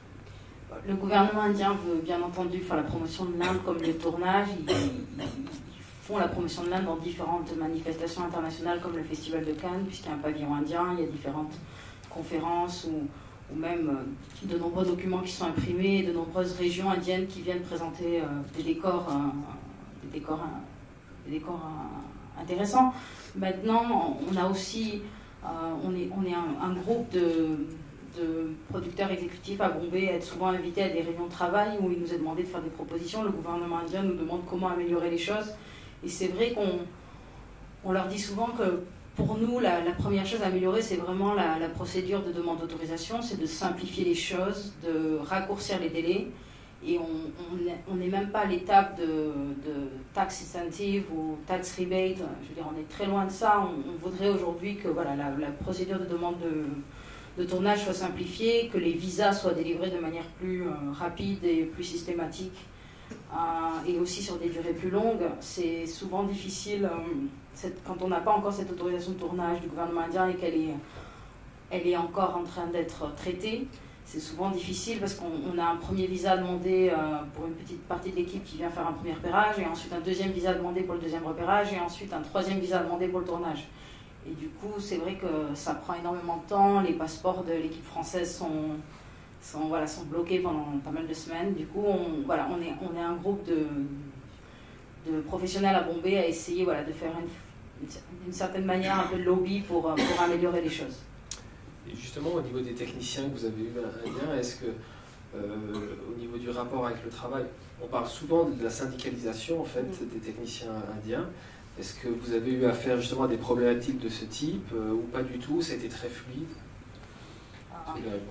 [SPEAKER 4] Le gouvernement indien veut bien entendu faire la promotion de l'Inde comme le tournage. Ils, ils, ils font la promotion de l'Inde dans différentes manifestations internationales comme le Festival de Cannes, puisqu'il y a un pavillon indien, il y a différentes conférences ou, ou même euh, de nombreux documents qui sont imprimés, de nombreuses régions indiennes qui viennent présenter euh, des décors, euh, des décors, euh, des décors euh, intéressants. Maintenant, on a aussi, euh, on est, on est un, un groupe de... de producteurs exécutifs à Bombay, être souvent invités à des réunions de travail où il nous est demandé de faire des propositions. Le gouvernement indien nous demande comment améliorer les choses. Et c'est vrai qu'on on leur dit souvent que pour nous, la, la première chose à améliorer, c'est vraiment la, la procédure de demande d'autorisation, c'est de simplifier les choses, de raccourcir les délais. Et on n'est même pas à l'étape de, de tax incentive ou tax rebate. Je veux dire, on est très loin de ça. On, on voudrait aujourd'hui que voilà, la, la procédure de demande de de tournage soit simplifié, que les visas soient délivrés de manière plus euh, rapide et plus systématique, euh, et aussi sur des durées plus longues. C'est souvent difficile, euh, quand on n'a pas encore cette autorisation de tournage du gouvernement indien et qu'elle est, elle est encore en train d'être traitée, c'est souvent difficile parce qu'on a un premier visa demandé euh, pour une petite partie de l'équipe qui vient faire un premier repérage, et ensuite un deuxième visa demandé pour le deuxième repérage, et ensuite un troisième visa demandé pour le tournage. Et du coup, c'est vrai que ça prend énormément de temps. Les passeports de l'équipe française sont, sont, voilà, sont bloqués pendant pas mal de semaines. Du coup, on, voilà, on, est, on est un groupe de, de professionnels à Bombay à essayer voilà, de faire d'une certaine manière un peu de lobby pour, pour améliorer les choses.
[SPEAKER 2] Et justement, au niveau des techniciens que vous avez eu indiens, est-ce que, euh, au niveau du rapport avec le travail, on parle souvent de la syndicalisation en fait des techniciens indiens. Est-ce que vous avez eu affaire justement à des problématiques de ce type euh, ou pas du tout? Ça a été très fluide?
[SPEAKER 4] Ah,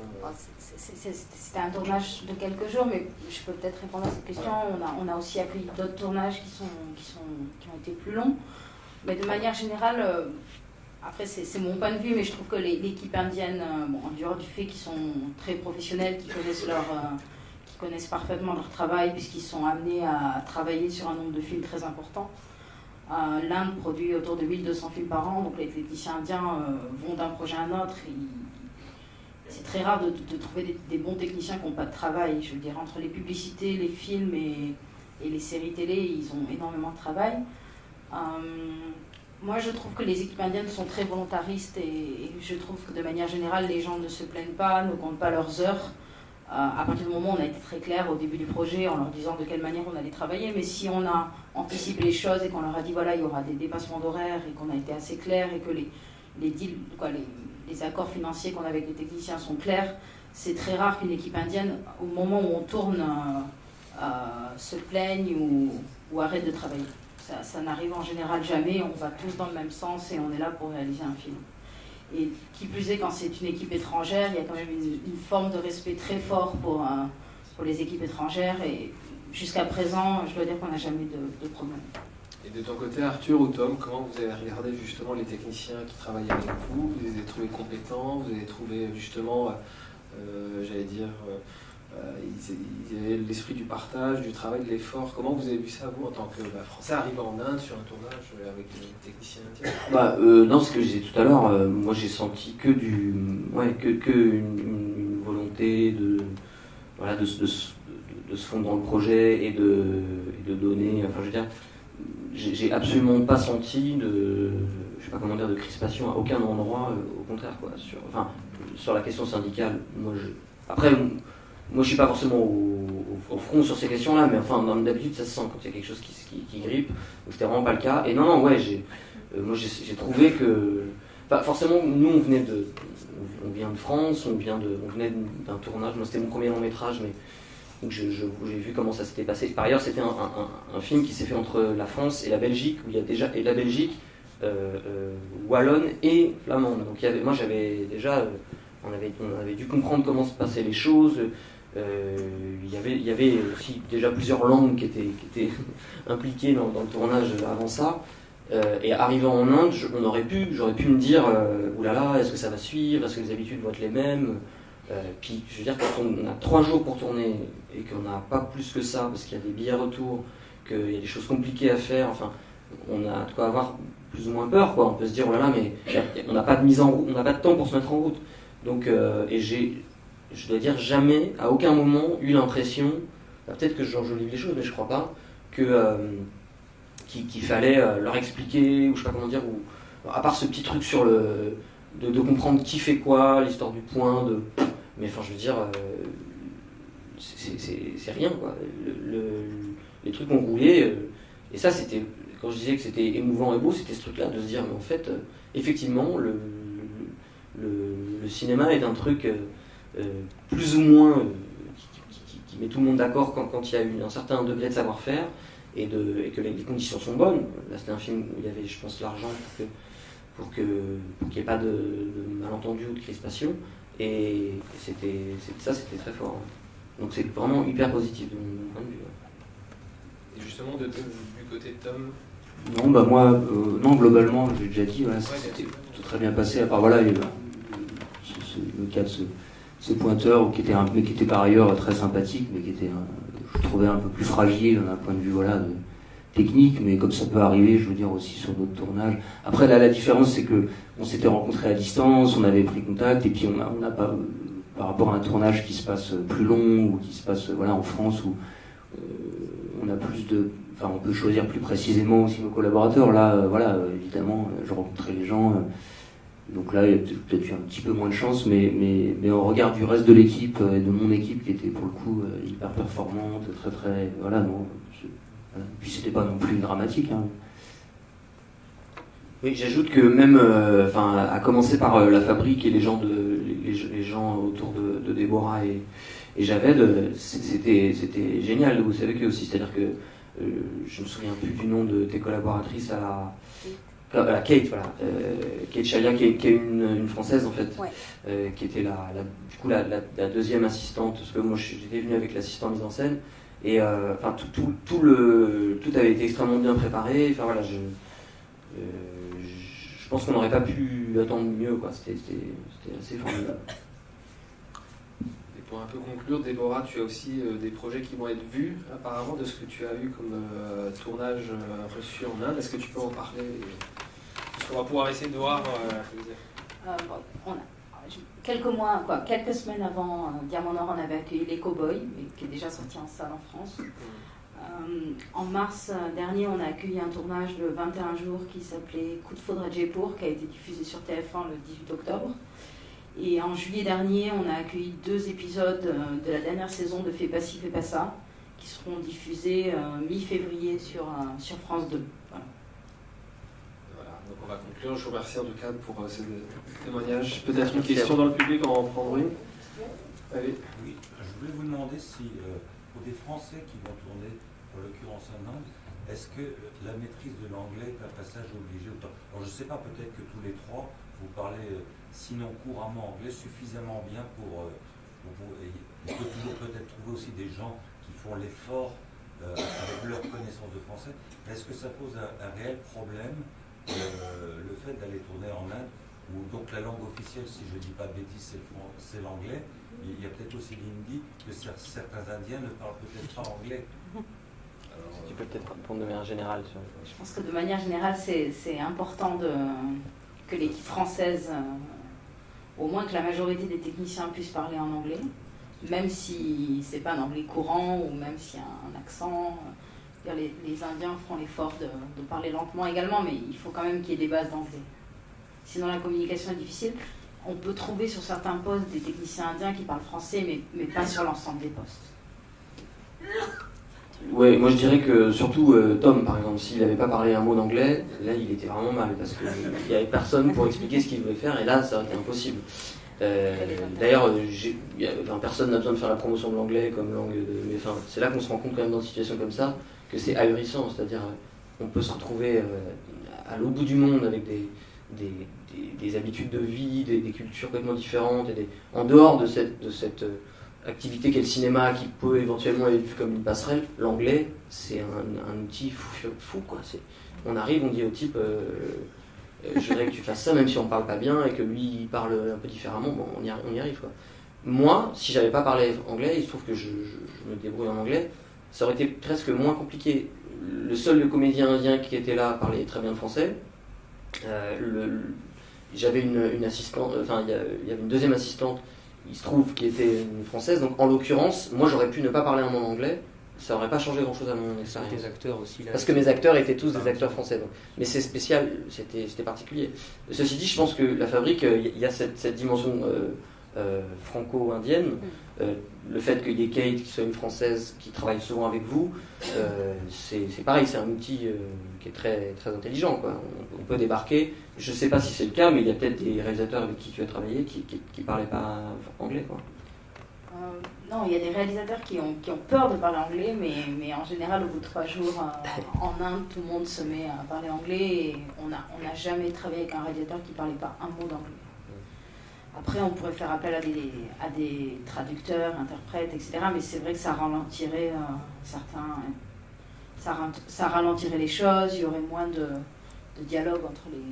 [SPEAKER 4] C'était un tournage de quelques jours, mais je peux peut-être répondre à cette question. On a, on a aussi accueilli d'autres tournages qui, sont, qui, sont, qui ont été plus longs. Mais de manière générale, euh, après c'est mon point de vue, mais je trouve que l'équipe indienne, euh, bon, en dehors du fait qu'ils sont très professionnels, qu'ils connaissent, leur, euh, qu'ils connaissent parfaitement leur travail, puisqu'ils sont amenés à travailler sur un nombre de films très important. Euh, L'Inde produit autour de mille deux cents films par an, donc les techniciens indiens euh, vont d'un projet à un autre. C'est très rare de, de trouver des, des bons techniciens qui n'ont pas de travail. Je veux dire, entre les publicités, les films et, et les séries télé, ils ont énormément de travail. Euh, moi, je trouve que les équipes indiennes sont très volontaristes et, et je trouve que de manière générale, les gens ne se plaignent pas, ne comptent pas leurs heures. Euh, à partir du moment où on a été très clair au début du projet en leur disant de quelle manière on allait travailler, mais si on a anticipé les choses et qu'on leur a dit voilà, il y aura des dépassements d'horaires et qu'on a été assez clair et que les, les deals, quoi, les, les accords financiers qu'on a avec les techniciens sont clairs, c'est très rare qu'une équipe indienne, au moment où on tourne, euh, euh, se plaigne ou, ou arrête de travailler. Ça, ça n'arrive en général jamais, on va tous dans le même sens et on est là pour réaliser un film. Et qui plus est, quand c'est une équipe étrangère, il y a quand même une, une forme de respect très fort pour, euh, pour les équipes étrangères. Et jusqu'à présent, je dois dire qu'on n'a jamais de, de problème.
[SPEAKER 2] Et de ton côté, Arthur ou Tom, comment vous avez regardé justement les techniciens qui travaillent avec vous? Vous les avez trouvés compétents? Vous avez trouvé justement, euh, j'allais dire, euh, ils, ils avaient l'esprit du partage, du travail, de l'effort? Comment vous avez vu ça, vous, en tant que bah, Français arrivant en Inde sur un tournage avec des techniciens indiens?
[SPEAKER 3] Bah, euh, non, ce que je disais tout à l'heure, euh, moi j'ai senti que du, ouais, que, que une, une volonté de, voilà, de, de, de, de se fondre dans le projet et de, et de donner. Enfin, je veux dire, j'ai absolument pas senti de, je sais pas comment dire, de crispation à aucun endroit. Euh, au contraire, quoi. Sur, enfin, sur la question syndicale, moi, je, après. Moi, je suis pas forcément au, au, au front sur ces questions-là, mais enfin, d'habitude, ça se sent quand il y a quelque chose qui, qui, qui grippe. Donc, c'était vraiment pas le cas. Et non, non, ouais, j'ai, euh, moi, j'ai trouvé que, enfin, forcément, nous, on venait de, on vient de France, on vient de, on venait d'un tournage. Moi, c'était mon premier long métrage, mais donc je, je, j'ai vu comment ça s'était passé. Par ailleurs, c'était un, un, un film qui s'est fait entre la France et la Belgique, où il y a déjà et la Belgique euh, euh, wallonne et flamande. Donc, il y avait, moi, j'avais déjà, euh, on avait, on avait dû comprendre comment se passaient les choses. Euh, il, y avait, il y avait aussi déjà plusieurs langues qui étaient, qui étaient impliquées dans, dans le tournage avant ça. Euh, et arrivant en Inde, je, on aurait pu, j'aurais pu me dire euh, oulala, est-ce que ça va suivre, est-ce que les habitudes vont être les mêmes? euh, Puis, je veux dire, quand on a trois jours pour tourner et qu'on n'a pas plus que ça, parce qu'il y a des billets retour, qu'il y a des choses compliquées à faire, enfin, on a de quoi avoir plus ou moins peur, quoi. On peut se dire oulala, mais on n'a pas de mise en route, on n'a pas de temps pour se mettre en route. Donc, euh, et j'ai. Je dois dire, jamais, à aucun moment, eu l'impression, bah, peut-être que j'enjolive les choses, mais je crois pas, que euh, qu'il, qu'il fallait euh, leur expliquer, ou je sais pas comment dire, ou à part ce petit truc sur le, de, de comprendre qui fait quoi, l'histoire du point, de, mais enfin, je veux dire, euh, c'est, c'est, c'est rien, quoi. Le, le, les trucs ont roulé, euh, et ça, c'était, quand je disais que c'était émouvant et beau, c'était ce truc-là, de se dire, mais en fait, euh, effectivement, le, le, le, le cinéma est un truc. Euh, Euh, plus ou moins euh, qui, qui, qui, qui met tout le monde d'accord quand, quand il y a eu un certain degré de savoir-faire et, de, et que les, les conditions sont bonnes. Là, c'était un film où il y avait, je pense, l'argent pour que pour que pour qu'il n'y ait pas de, de malentendu ou de crispation. Et c'était, c'était ça, c'était très fort. Donc c'est vraiment hyper positif de mon point de vue.
[SPEAKER 2] Et justement, de, de, du côté de Tom.
[SPEAKER 6] Non, bah moi, euh, non, globalement, j'ai déjà dit, voilà, ouais, c'était tout très bien passé. À part voilà, il y a ce, ce, le cas de ce ce pointeur qui était un mais qui était par ailleurs très sympathique, mais qui était un, je trouvais un peu plus fragile d'un point de vue voilà de, technique, mais comme ça peut arriver, je veux dire aussi sur d'autres tournages. Après là, la différence c'est que on s'était rencontrés à distance, on avait pris contact, et puis on a on n'a pas euh, par rapport à un tournage qui se passe plus long ou qui se passe voilà en France où euh, on a plus de, enfin on peut choisir plus précisément aussi nos collaborateurs. Là, euh, voilà, euh, évidemment, je rencontrais les gens. Euh, Donc là, il y a peut-être eu un petit peu moins de chance, mais, mais, mais au regard du reste de l'équipe et de mon équipe qui était pour le coup hyper performante, très très. Voilà, non. Je, voilà. Puis c'était pas non plus dramatique. Hein.
[SPEAKER 3] Oui, j'ajoute que même, enfin, euh, à commencer par euh, la fabrique et les gens, de, les, les gens autour de, de Déborah et, et Javed, c'était, c'était génial. Vous savez que aussi, c'est-à-dire que euh, je me souviens plus du nom de tes collaboratrices à la, à la Kate, voilà, euh, Kate Chalia, qui est, qui est une, une française en fait,
[SPEAKER 4] ouais.
[SPEAKER 3] euh, qui était la, la, du coup la, la, la deuxième assistante, parce que moi j'étais venu avec l'assistant mise en scène. Et euh, enfin tout, tout, tout, le, tout avait été extrêmement bien préparé. Enfin voilà, je, euh, je pense qu'on n'aurait pas pu attendre mieux, quoi. C'était, c'était, c'était assez formidable.
[SPEAKER 2] Et pour un peu conclure, Déborah, tu as aussi euh, des projets qui vont être vus apparemment de ce que tu as eu comme euh, tournage euh, reçu en Inde. Est-ce que tu peux en parler? Parce qu'on va pouvoir essayer de voir. Euh,
[SPEAKER 4] euh, bon, on a Quelques mois, quoi, quelques semaines avant euh, Diamant Noir, on avait accueilli Les Cowboys, qui est déjà sorti en salle en France. Euh, en mars dernier, on a accueilli un tournage de vingt et un jours qui s'appelait Coup de foudre à Jaipur, qui a été diffusé sur T F un le dix-huit octobre. Et en juillet dernier, on a accueilli deux épisodes de la dernière saison de Fais pas ci, fais pas ça, qui seront diffusés euh, mi-février sur, euh, sur France deux. Voilà.
[SPEAKER 2] Donc on va conclure. Je vous remercie en tout cas pour euh, ces témoignages. Peut-être une question dans le public, on va en prendre une. Allez.
[SPEAKER 7] Oui, je voulais vous demander si, euh, pour des Français qui vont tourner, en l'occurrence en Inde, est-ce que la maîtrise de l'anglais est un passage obligé ou pas? Alors je ne sais pas, peut-être que tous les trois, vous parlez, euh, sinon couramment anglais, suffisamment bien pour... Euh, pour, pour et on peut toujours peut-être trouver aussi des gens qui font l'effort euh, avec leur connaissance de français. Est-ce que ça pose un, un réel problème? Euh, le fait d'aller tourner en Inde, où donc la langue officielle, si je ne dis pas de bêtises, c'est l'anglais, il y a peut-être aussi l'hindi, que certains Indiens ne parlent peut-être pas anglais.
[SPEAKER 3] Alors, tu peux peut-être répondre de manière générale sur...
[SPEAKER 4] Je pense que de manière générale, c'est, c'est important de, que l'équipe française, euh, au moins que la majorité des techniciens puissent parler en anglais, même si c'est pas un anglais courant, ou même s'il y a un accent... Les, les Indiens feront l'effort de, de parler lentement également, mais il faut quand même qu'il y ait des bases d'anglais. Sinon la communication est difficile. On peut trouver sur certains postes des techniciens indiens qui parlent français, mais, mais pas sur l'ensemble des postes.
[SPEAKER 3] Ouais, moi je dirais que surtout euh, Tom, par exemple, s'il n'avait pas parlé un mot d'anglais, là il était vraiment mal, parce qu'il n'y avait personne pour expliquer ce qu'il voulait faire, et là ça aurait été impossible. Euh, d'ailleurs, j'ai, y a, enfin, personne n'a besoin de faire la promotion de l'anglais comme langue de... Mais enfin, c'est là qu'on se rend compte quand même dans des situations comme ça, que c'est ahurissant, c'est-à-dire on peut se retrouver euh, à l'autre bout du monde avec des, des, des, des habitudes de vie, des, des cultures complètement différentes, et des, en dehors de cette, de cette euh, activité qu'est le cinéma, qui peut éventuellement être vu comme une passerelle. L'anglais, c'est un, un outil fou, fou quoi. C'est, on arrive, on dit au type, euh, euh, je voudrais que tu fasses ça, même si on parle pas bien, et que lui il parle un peu différemment, bon, on y, on y arrive quoi. Moi, si j'avais pas parlé anglais, il se trouve que je, je, je me débrouille en anglais, ça aurait été presque moins compliqué. Le seul comédien indien qui était là parlait très bien français. Euh, le, le, j'avais une, une assistante, enfin il y, y avait une deuxième assistante, il se trouve, qui était une française. Donc en l'occurrence, moi j'aurais pu ne pas parler un mot anglais, ça n'aurait pas changé grand-chose à mon expérience.
[SPEAKER 6] Tes acteurs aussi là.
[SPEAKER 3] Parce que mes acteurs étaient tous des acteurs français. Donc. Mais c'est spécial, c'était, c'était particulier. Ceci dit, je pense que la fabrique, il y a cette, cette dimension euh, euh, franco-indienne. Euh, le fait qu'il y ait Kate qui soit une française qui travaille souvent avec vous, euh, c'est, c'est pareil, c'est un outil euh, qui est très, très intelligent quoi. On, on peut débarquer, je ne sais pas si c'est le cas, mais il y a peut-être des réalisateurs avec qui tu as travaillé qui ne parlaient pas anglais quoi.
[SPEAKER 4] Euh, non, il y a des réalisateurs qui ont, qui ont peur de parler anglais, mais, mais en général au bout de trois jours euh, en Inde, tout le monde se met à parler anglais et on n'a on a jamais travaillé avec un réalisateur qui ne parlait pas un mot d'anglais. Après, on pourrait faire appel à des, à des traducteurs, interprètes, et cetera. Mais c'est vrai que ça ralentirait euh, certains, ça, ça ralentirait les choses. Il y aurait moins de, de dialogue entre les,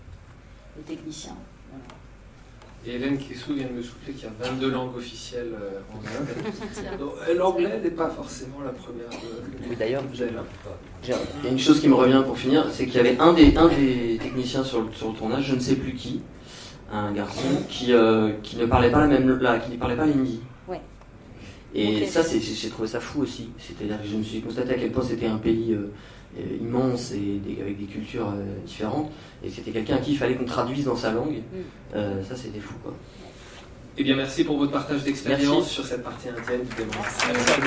[SPEAKER 4] les techniciens. Voilà.
[SPEAKER 2] Et Hélène Kessou vient de me souffler qu'il y a vingt-deux langues officielles euh, en Inde. Donc, l'anglais n'est pas forcément la première. Euh,
[SPEAKER 3] D'ailleurs, il y a une chose qui me revient pour finir, c'est qu'il y avait un des, un des techniciens sur le, sur le tournage, je ne sais plus qui, un garçon qui, euh, qui ne parlait pas la même là, qui ne parlait pas l'hindi.
[SPEAKER 4] Ouais.
[SPEAKER 3] Et
[SPEAKER 4] okay.
[SPEAKER 3] ça, c'est, j'ai trouvé ça fou aussi. C'est-à-dire que je me suis constaté à quel point c'était un pays euh, euh, immense et des, avec des cultures euh, différentes. Et c'était quelqu'un à qui il fallait qu'on traduise dans sa langue. Mm. Euh, ça, c'était fou, quoi.
[SPEAKER 2] Eh bien, merci pour votre partage d'expérience merci. Sur cette partie indienne du démon. Merci.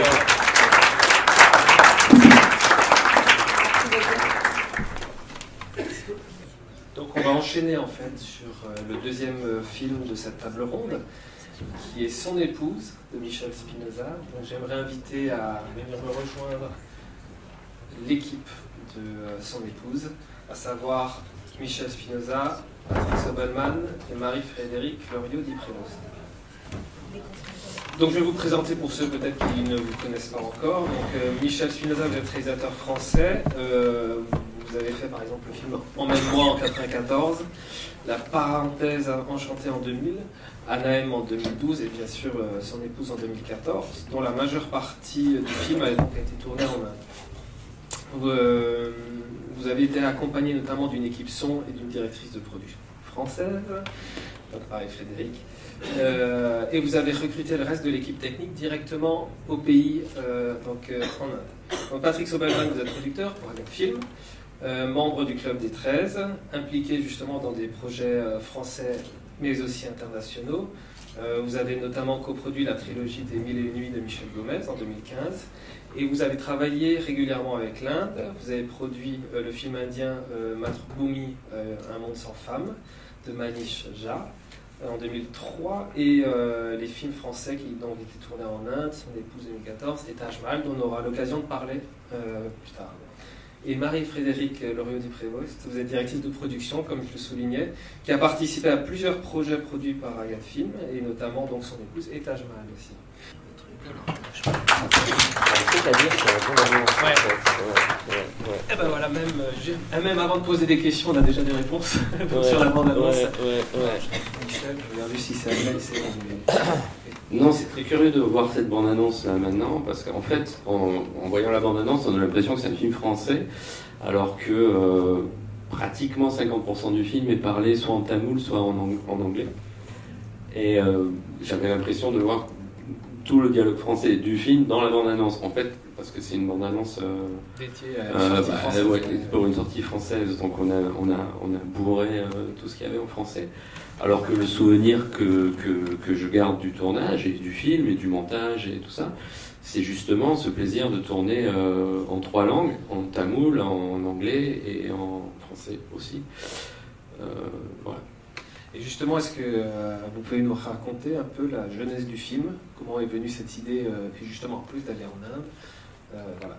[SPEAKER 2] Merci. Donc on va enchaîner en fait sur euh, le deuxième euh, film de cette table ronde, qui est Son épouse de Michel Spinoza. Donc j'aimerais inviter à venir me rejoindre l'équipe de euh, Son épouse, à savoir Michel Spinoza, Patrick Sobelman et Marie-Frédérique Loriot Di Prévost. Donc je vais vous présenter pour ceux peut-être qui ne vous connaissent pas encore. Donc euh, Michel Spinoza, vous êtes réalisateur français. Euh, vous avez fait par exemple le film Emmène-moi en quatre-vingt-quatorze, La parenthèse enchantée en deux mille, Anaëm en deux mille douze et bien sûr euh, Son épouse en deux mille quatorze, dont la majeure partie du film a donc été tournée en Inde. Vous, euh, vous avez été accompagné notamment d'une équipe son et d'une directrice de production française, donc Marie-Frédérique. Euh, et vous avez recruté le reste de l'équipe technique directement au pays, euh, donc euh, en Inde. Donc Patrick Sobelman, vous êtes producteur pour Agathe Film, euh, membre du Club des treize, impliqué justement dans des projets euh, français mais aussi internationaux. Euh, vous avez notamment coproduit la trilogie des Mille et une nuits de Michel Gomez en deux mille quinze. Et vous avez travaillé régulièrement avec l'Inde. Vous avez produit euh, le film indien euh, Mathrubhumi, euh, Un monde sans femmes, de Manish Jha en deux mille trois, et euh, les films français qui ont été tournés en Inde, Son épouse deux mille quatorze et Taj Mahal, dont on aura l'occasion de parler euh, plus tard. Et Marie-Frédérique Loriot Di Prévost, vous êtes directrice de production, comme je le soulignais, qui a participé à plusieurs projets produits par Agathe Film, et notamment donc Son épouse et Taj Mahal aussi.
[SPEAKER 5] C'est-à-dire sur la bande-annonce.
[SPEAKER 2] Ouais.
[SPEAKER 5] Ouais, ouais, ouais.
[SPEAKER 2] Et ben voilà, même, euh, même avant de poser des questions, on a déjà des réponses
[SPEAKER 5] Ouais,
[SPEAKER 2] sur la bande-annonce.
[SPEAKER 5] ouais, ouais, ouais.
[SPEAKER 2] Michel, je regarde juste si c'est Annelle, c'est
[SPEAKER 8] Non, c'est très curieux de voir cette bande-annonce là maintenant, parce qu'en fait, en, en voyant la bande-annonce, on a l'impression que c'est un film français, alors que euh, pratiquement cinquante pour cent du film est parlé soit en tamoul, soit en, ang- en anglais. Et euh, j'avais l'impression de voir tout le dialogue français du film dans la bande-annonce, en fait, parce que c'est une bande-annonce euh,
[SPEAKER 2] dédié à
[SPEAKER 8] euh,
[SPEAKER 2] une sortie
[SPEAKER 8] bah,
[SPEAKER 2] française.
[SPEAKER 8] ouais, pour une sortie française, donc on a, on a, on a bourré euh, tout ce qu'il y avait en français. Alors que le souvenir que, que, que je garde du tournage et du film et du montage et tout ça, c'est justement ce plaisir de tourner euh, en trois langues, en tamoul, en anglais et en français aussi. Euh, voilà.
[SPEAKER 2] Et justement, est-ce que euh, vous pouvez nous raconter un peu la genèse du film? Comment est venue cette idée, euh, puis justement en plus d'aller en Inde euh, voilà.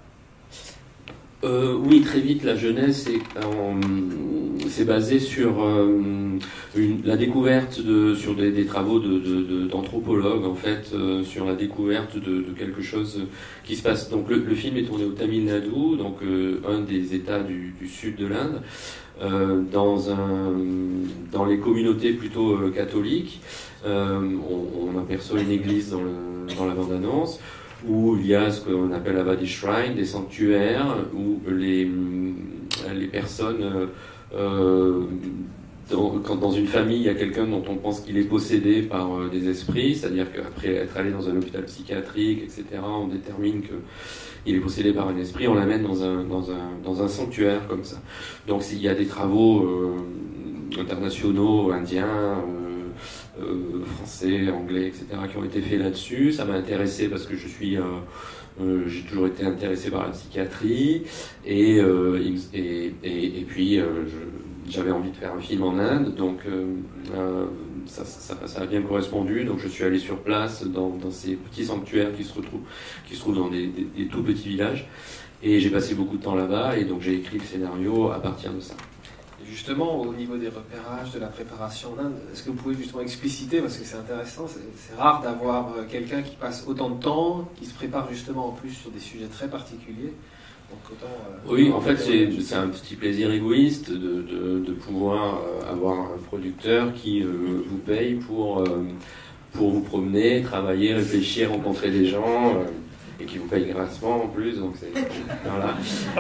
[SPEAKER 8] Euh, oui, très vite, la jeunesse c'est, euh, c'est basé sur euh, une, la découverte de, sur des, des travaux de, de, de, d'anthropologues, en fait, euh, sur la découverte de, de quelque chose qui se passe. Donc le, le film est tourné au Tamil Nadu, donc euh, un des États du, du sud de l'Inde, euh, dans, un, dans les communautés plutôt euh, catholiques. Euh, on, on aperçoit une église dans, le, dans la bande-annonce, où il y a ce qu'on appelle là-bas des shrines, des sanctuaires, où les, les personnes, euh, dans, quand dans une famille, il y a quelqu'un dont on pense qu'il est possédé par euh, des esprits, c'est-à-dire qu'après être allé dans un hôpital psychiatrique, et cetera, on détermine qu'il est possédé par un esprit, on l'amène dans un, dans un, dans un sanctuaire comme ça. Donc il y a des travaux euh, internationaux, indiens, euh, Euh, français, anglais, et cetera, qui ont été faits là-dessus. Ça m'a intéressé parce que je suis, euh, euh, j'ai toujours été intéressé par la psychiatrie, et euh, et, et, et puis euh, je, j'avais envie de faire un film en Inde, donc euh, euh, ça, ça, ça a bien correspondu. Donc je suis allé sur place dans, dans ces petits sanctuaires qui se retrouvent, qui se trouvent dans des, des, des tout petits villages, et j'ai passé beaucoup de temps là-bas, et donc j'ai écrit le scénario à partir de ça.
[SPEAKER 2] Justement, au niveau des repérages, de la préparation en Inde, est-ce que vous pouvez justement expliciter, parce que c'est intéressant, c'est, c'est rare d'avoir quelqu'un qui passe autant de temps, qui se prépare justement en plus sur des sujets très particuliers. Donc, autant, euh,
[SPEAKER 8] oui, en fait, c'est, c'est un petit plaisir égoïste de, de, de pouvoir euh, avoir un producteur qui euh, vous paye pour, euh, pour vous promener, travailler, réfléchir, rencontrer des gens. Euh, et qui vous paye grassement en plus, donc c'est... Voilà.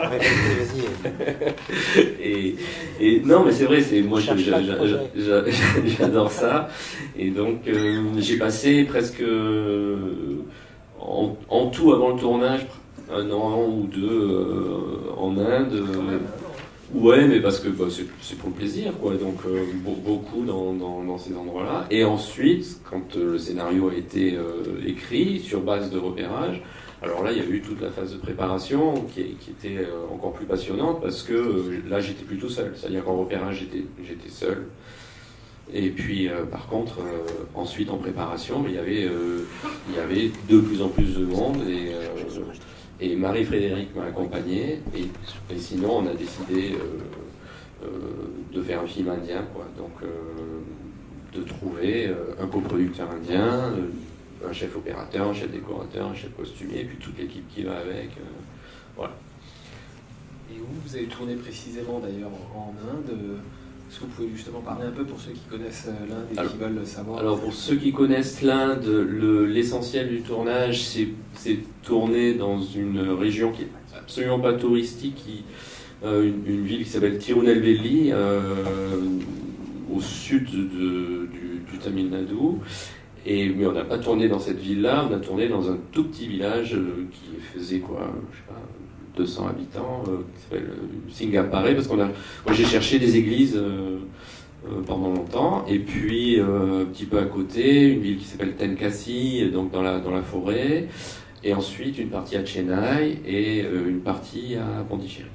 [SPEAKER 8] et, et non, mais c'est vrai, c'est moi je, j'a, j'a, j'a, j'adore ça, et donc euh, j'ai passé presque euh, en, en tout avant le tournage un an ou deux euh, en Inde. Euh, ouais, mais parce que bah, c'est, c'est pour le plaisir, quoi. Donc euh, beaucoup dans, dans, dans ces endroits-là. Et ensuite, quand euh, le scénario a été euh, écrit sur base de repérage, Alors là, il y a eu toute la phase de préparation qui, qui était euh, encore plus passionnante parce que euh, là, j'étais plutôt seul. C'est-à-dire qu'en repérage, j'étais, j'étais seul. Et puis, euh, par contre, euh, ensuite en préparation, il y avait, euh, il y avait de plus en plus de monde et, euh, et Marie-Frédéric m'a accompagné. Et, et sinon, on a décidé euh, euh, de faire un film indien, quoi. Donc, euh, de trouver euh, un coproducteur indien. Euh, un chef opérateur, un chef décorateur, un chef costumier, et puis toute l'équipe qui va avec. Euh, voilà.
[SPEAKER 2] Et où vous avez tourné précisément d'ailleurs en Inde? Est-ce que vous pouvez justement parler un peu pour ceux qui connaissent l'Inde et alors, qui veulent savoir?
[SPEAKER 8] Alors pour ceux qui connaissent l'Inde, le, l'essentiel du tournage, c'est, c'est tourné dans une région qui est absolument pas touristique, qui, euh, une, une ville qui s'appelle Tirunelveli, euh, au sud de, du, du Tamil Nadu. Et, mais on n'a pas tourné dans cette ville-là, on a tourné dans un tout petit village euh, qui faisait quoi, je sais pas, deux cents habitants, euh, qui s'appelle euh, Singapare, parce qu'on a, moi j'ai cherché des églises euh, euh, pendant longtemps, et puis euh, un petit peu à côté, une ville qui s'appelle Tenkasi, donc dans la, dans la forêt, et ensuite une partie à Chennai et euh, une partie à Pondichéry.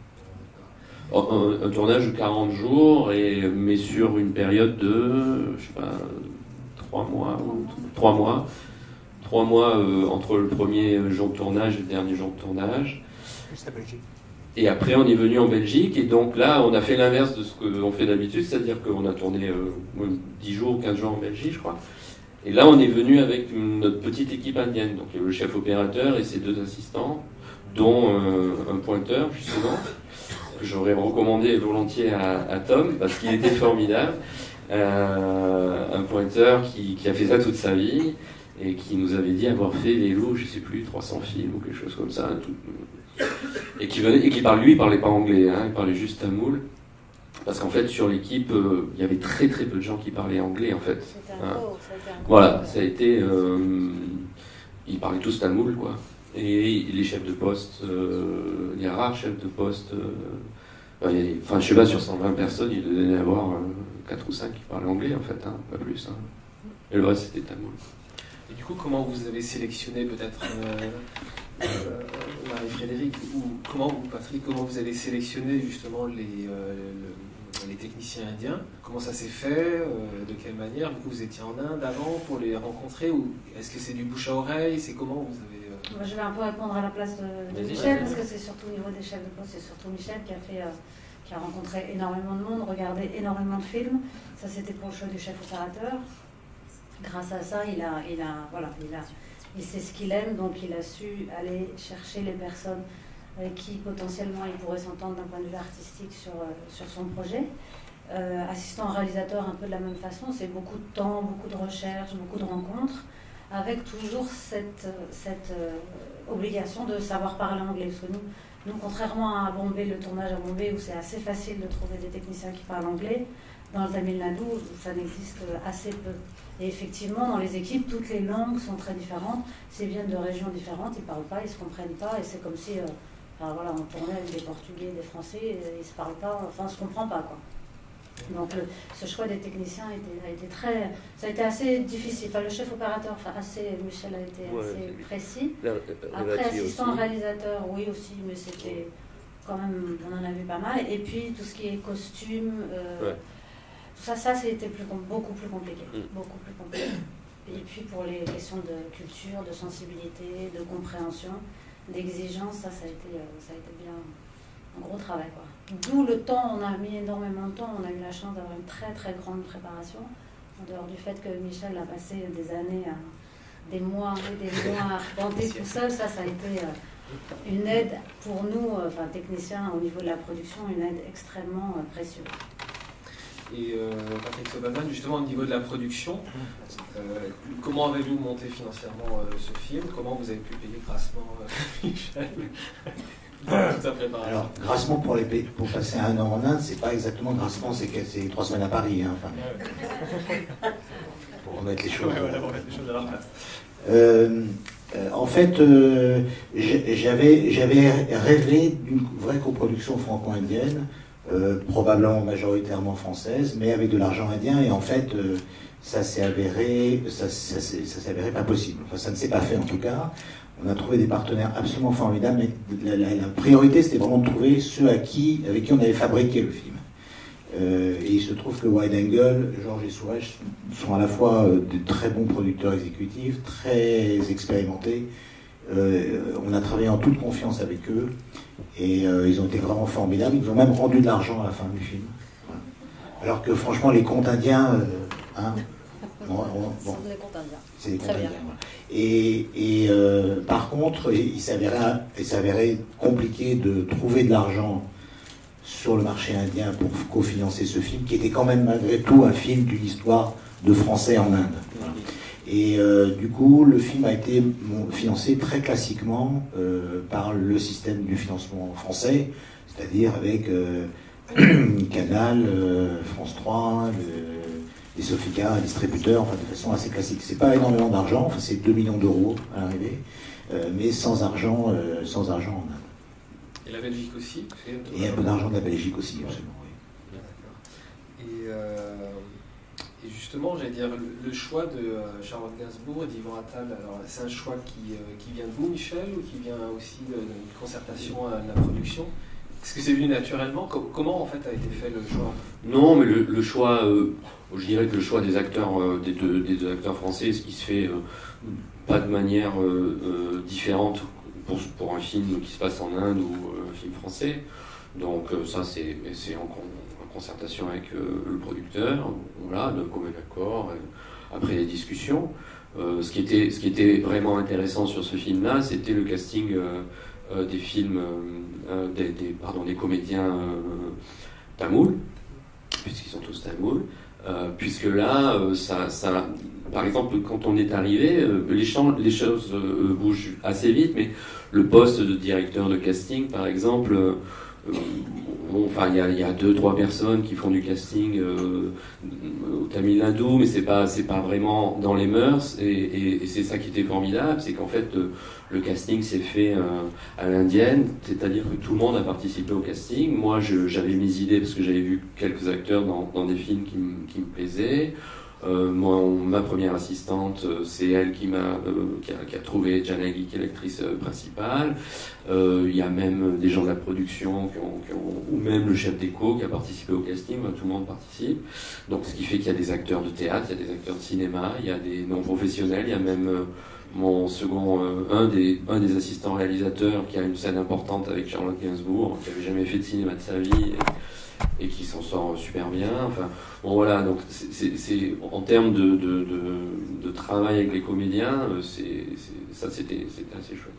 [SPEAKER 8] Un, un tournage de quarante jours, et, mais sur une période de, je sais pas, trois mois, ou trois mois, trois mois euh, entre le premier jour de tournage et le dernier jour de tournage. Et après, on est venu en Belgique, et donc là, on a fait l'inverse de ce qu'on fait d'habitude, c'est-à-dire qu'on a tourné euh, dix jours, quinze jours en Belgique, je crois. Et là, on est venu avec une, notre petite équipe indienne, donc le chef opérateur et ses deux assistants, dont euh, un pointeur, justement, que j'aurais recommandé volontiers à, à Tom, parce qu'il était formidable. Euh, un pointeur qui, qui a fait ça toute sa vie et qui nous avait dit avoir fait les loups, je sais plus, trois cents films ou quelque chose comme ça, tout, et qui venait et qui parle lui, il parlait pas anglais, hein, il parlait juste tamoul, parce qu'en fait sur l'équipe euh, il y avait très très peu de gens qui parlaient anglais en fait. Hein. Voilà, ça a été, euh, ils parlaient tous tamoul quoi, et les chefs de poste, euh, les rares chefs de poste. Euh, Enfin, je sais pas, sur cent vingt personnes, il devait y avoir euh, quatre ou cinq qui parlaient anglais, en fait, hein, pas plus. Hein. Et le reste, c'était tamoul.
[SPEAKER 2] Et du coup, comment vous avez sélectionné, peut-être, euh, euh, Marie-Frédéric, ou comment vous, Patrick, comment vous avez sélectionné, justement, les, euh, le, les techniciens indiens? Comment ça s'est fait? euh, De quelle manière? Vous, vous étiez en Inde avant pour les rencontrer? Ou est-ce que c'est du bouche à oreille? C'est comment vous avez...
[SPEAKER 4] Moi, je vais un peu répondre à la place de, de Michel, parce que c'est surtout au niveau des chefs de poste, c'est surtout Michel qui a, fait, euh, qui a rencontré énormément de monde, regardé énormément de films. Ça, c'était pour le choix du chef opérateur. Grâce à ça, il, a, il, a, voilà, il, a, il sait ce qu'il aime, donc il a su aller chercher les personnes avec qui potentiellement il pourrait s'entendre d'un point de vue artistique sur, euh, sur son projet. Euh, assistant réalisateur, un peu de la même façon, c'est beaucoup de temps, beaucoup de recherches, beaucoup de rencontres, avec toujours cette, cette euh, obligation de savoir parler anglais. Parce que nous, nous, contrairement à Bombay, le tournage à Bombay, où c'est assez facile de trouver des techniciens qui parlent anglais, dans le Tamil Nadu, ça n'existe assez peu. Et effectivement, dans les équipes, toutes les langues sont très différentes. S'ils viennent de régions différentes, ils ne parlent pas, ils ne se comprennent pas, et c'est comme si, euh, enfin, voilà, on tournait avec des Portugais, des Français, et ils ne se parlent pas, enfin, on ne se comprend pas, quoi. Donc le, ce choix des techniciens a été, a été très, ça a été assez difficile. Enfin, le chef opérateur, enfin assez, Michel a été ouais, assez précis. La, la, Après assistant aussi. Réalisateur, oui aussi, mais c'était quand même, on en a vu pas mal. Et puis tout ce qui est costume, euh, ouais. tout ça, ça c'était plus, beaucoup plus compliqué, mm. beaucoup plus compliqué. Et puis pour les questions de culture, de sensibilité, de compréhension, d'exigence, ça, ça a été, ça a été bien. Un gros travail, quoi. D'où le temps, on a mis énormément de temps, on a eu la chance d'avoir une très très grande préparation, en dehors du fait que Michel a passé des années, à, des mois et des mois à arpenter tout seul, ça, ça a été euh, une aide pour nous, euh, enfin techniciens au niveau de la production, une aide extrêmement euh, précieuse.
[SPEAKER 2] Et euh, Patrick Sobaman, justement au niveau de la production, euh, comment avez-vous monté financièrement euh, ce film? Comment vous avez pu payer grassement euh, Michel?
[SPEAKER 9] Alors, grassement pour, les, pour passer un an en Inde, c'est pas exactement grassement, c'est que c'est trois semaines à Paris. Hein, enfin, pour remettre les choses, ouais, voilà, pour mettre les choses à leur place. Euh, euh, en fait, euh, j'avais, j'avais rêvé d'une vraie coproduction franco-indienne euh, probablement majoritairement française, mais avec de l'argent indien, et en fait, euh, ça s'est avéré, ça, ça, ça, ça s'est avéré pas possible. Enfin, ça ne s'est pas fait en tout cas. On a trouvé des partenaires absolument formidables, mais la, la, la priorité, c'était vraiment de trouver ceux à qui, avec qui on avait fabriqué le film. Euh, et il se trouve que Wide Angle, Georges et Souresh sont à la fois euh, de très bons producteurs exécutifs, très expérimentés. Euh, on a travaillé en toute confiance avec eux, et euh, ils ont été vraiment formidables. Ils nous ont même rendu de l'argent à la fin du film. Voilà. Alors que franchement, les comptes indiens... Euh, hein, bon, bon, bon,
[SPEAKER 4] c'est des comptes indiens.
[SPEAKER 9] C'est des comptes indiens, voilà. Et, et euh, par contre, il s'avérait, il s'avérait compliqué de trouver de l'argent sur le marché indien pour cofinancer ce film, qui était quand même malgré tout un film d'une histoire de Français en Inde. Voilà. Et euh, du coup, le film a été financé très classiquement euh, par le système du financement français, c'est-à-dire avec euh, Canal, euh, France trois, le, les Sofica, un distributeur, enfin, de façon assez classique. C'est pas énormément d'argent, enfin, c'est deux millions d'euros à l'arrivée, euh, mais sans argent, euh, sans argent en Inde.
[SPEAKER 2] Et la Belgique aussi.
[SPEAKER 9] Et un peu d'argent de la Belgique aussi, absolument. Oui.
[SPEAKER 2] Et, euh, et justement, j'allais dire, le, le choix de euh, Charlotte Gainsbourg et d'Yvan Attal, alors c'est un choix qui, euh, qui vient de vous, Michel, ou qui vient aussi d'une concertation à la production? Est-ce que c'est venu naturellement? Comment en fait a été fait le choix?
[SPEAKER 8] Non, mais le, le choix, euh, je dirais que le choix des acteurs, euh, des, deux, des deux acteurs français, ce qui se fait euh, pas de manière euh, euh, différente pour, pour un film qui se passe en Inde ou euh, un film français. Donc euh, ça, c'est en, en concertation avec euh, le producteur, voilà, d'un commun accord, euh, après les discussions. Euh, ce, qui était, ce qui était vraiment intéressant sur ce film-là, c'était le casting euh, euh, des films, euh, des, des, pardon, des comédiens euh, tamouls, puisqu'ils sont tous tamouls. Euh, puisque là, euh, ça, ça, par exemple, quand on est arrivé, euh, les, champs, les choses euh, bougent assez vite, mais le poste de directeur de casting, par exemple, euh, bon, enfin, il y a, y a deux, trois personnes qui font du casting euh, au Tamil Nadu, mais c'est pas, c'est pas vraiment dans les mœurs, et, et, et c'est ça qui était formidable, c'est qu'en fait, le, le casting s'est fait euh, à l'indienne, c'est-à-dire que tout le monde a participé au casting. Moi, j'avais mes idées parce que j'avais vu quelques acteurs dans, dans des films qui, qui me plaisaient. Euh, moi, on, ma première assistante, euh, c'est elle qui m'a euh, qui, qui a trouvé Janagi, qui est l'actrice euh, principale. Il euh, y a même des gens de la production qui ont, qui ont, ou même le chef d'écho qui a participé au casting. Bah, tout le monde participe. Donc, ce qui fait qu'il y a des acteurs de théâtre, il y a des acteurs de cinéma, il y a des non professionnels, il y a même euh, mon second, euh, un des un des assistants réalisateurs qui a une scène importante avec Charlotte Gainsbourg, qui avait jamais fait de cinéma de sa vie. Et, et qui s'en sort super bien. Enfin, bon voilà, donc c'est en termes de, de, de, de travail avec les comédiens, c'est ça c'était assez chouette.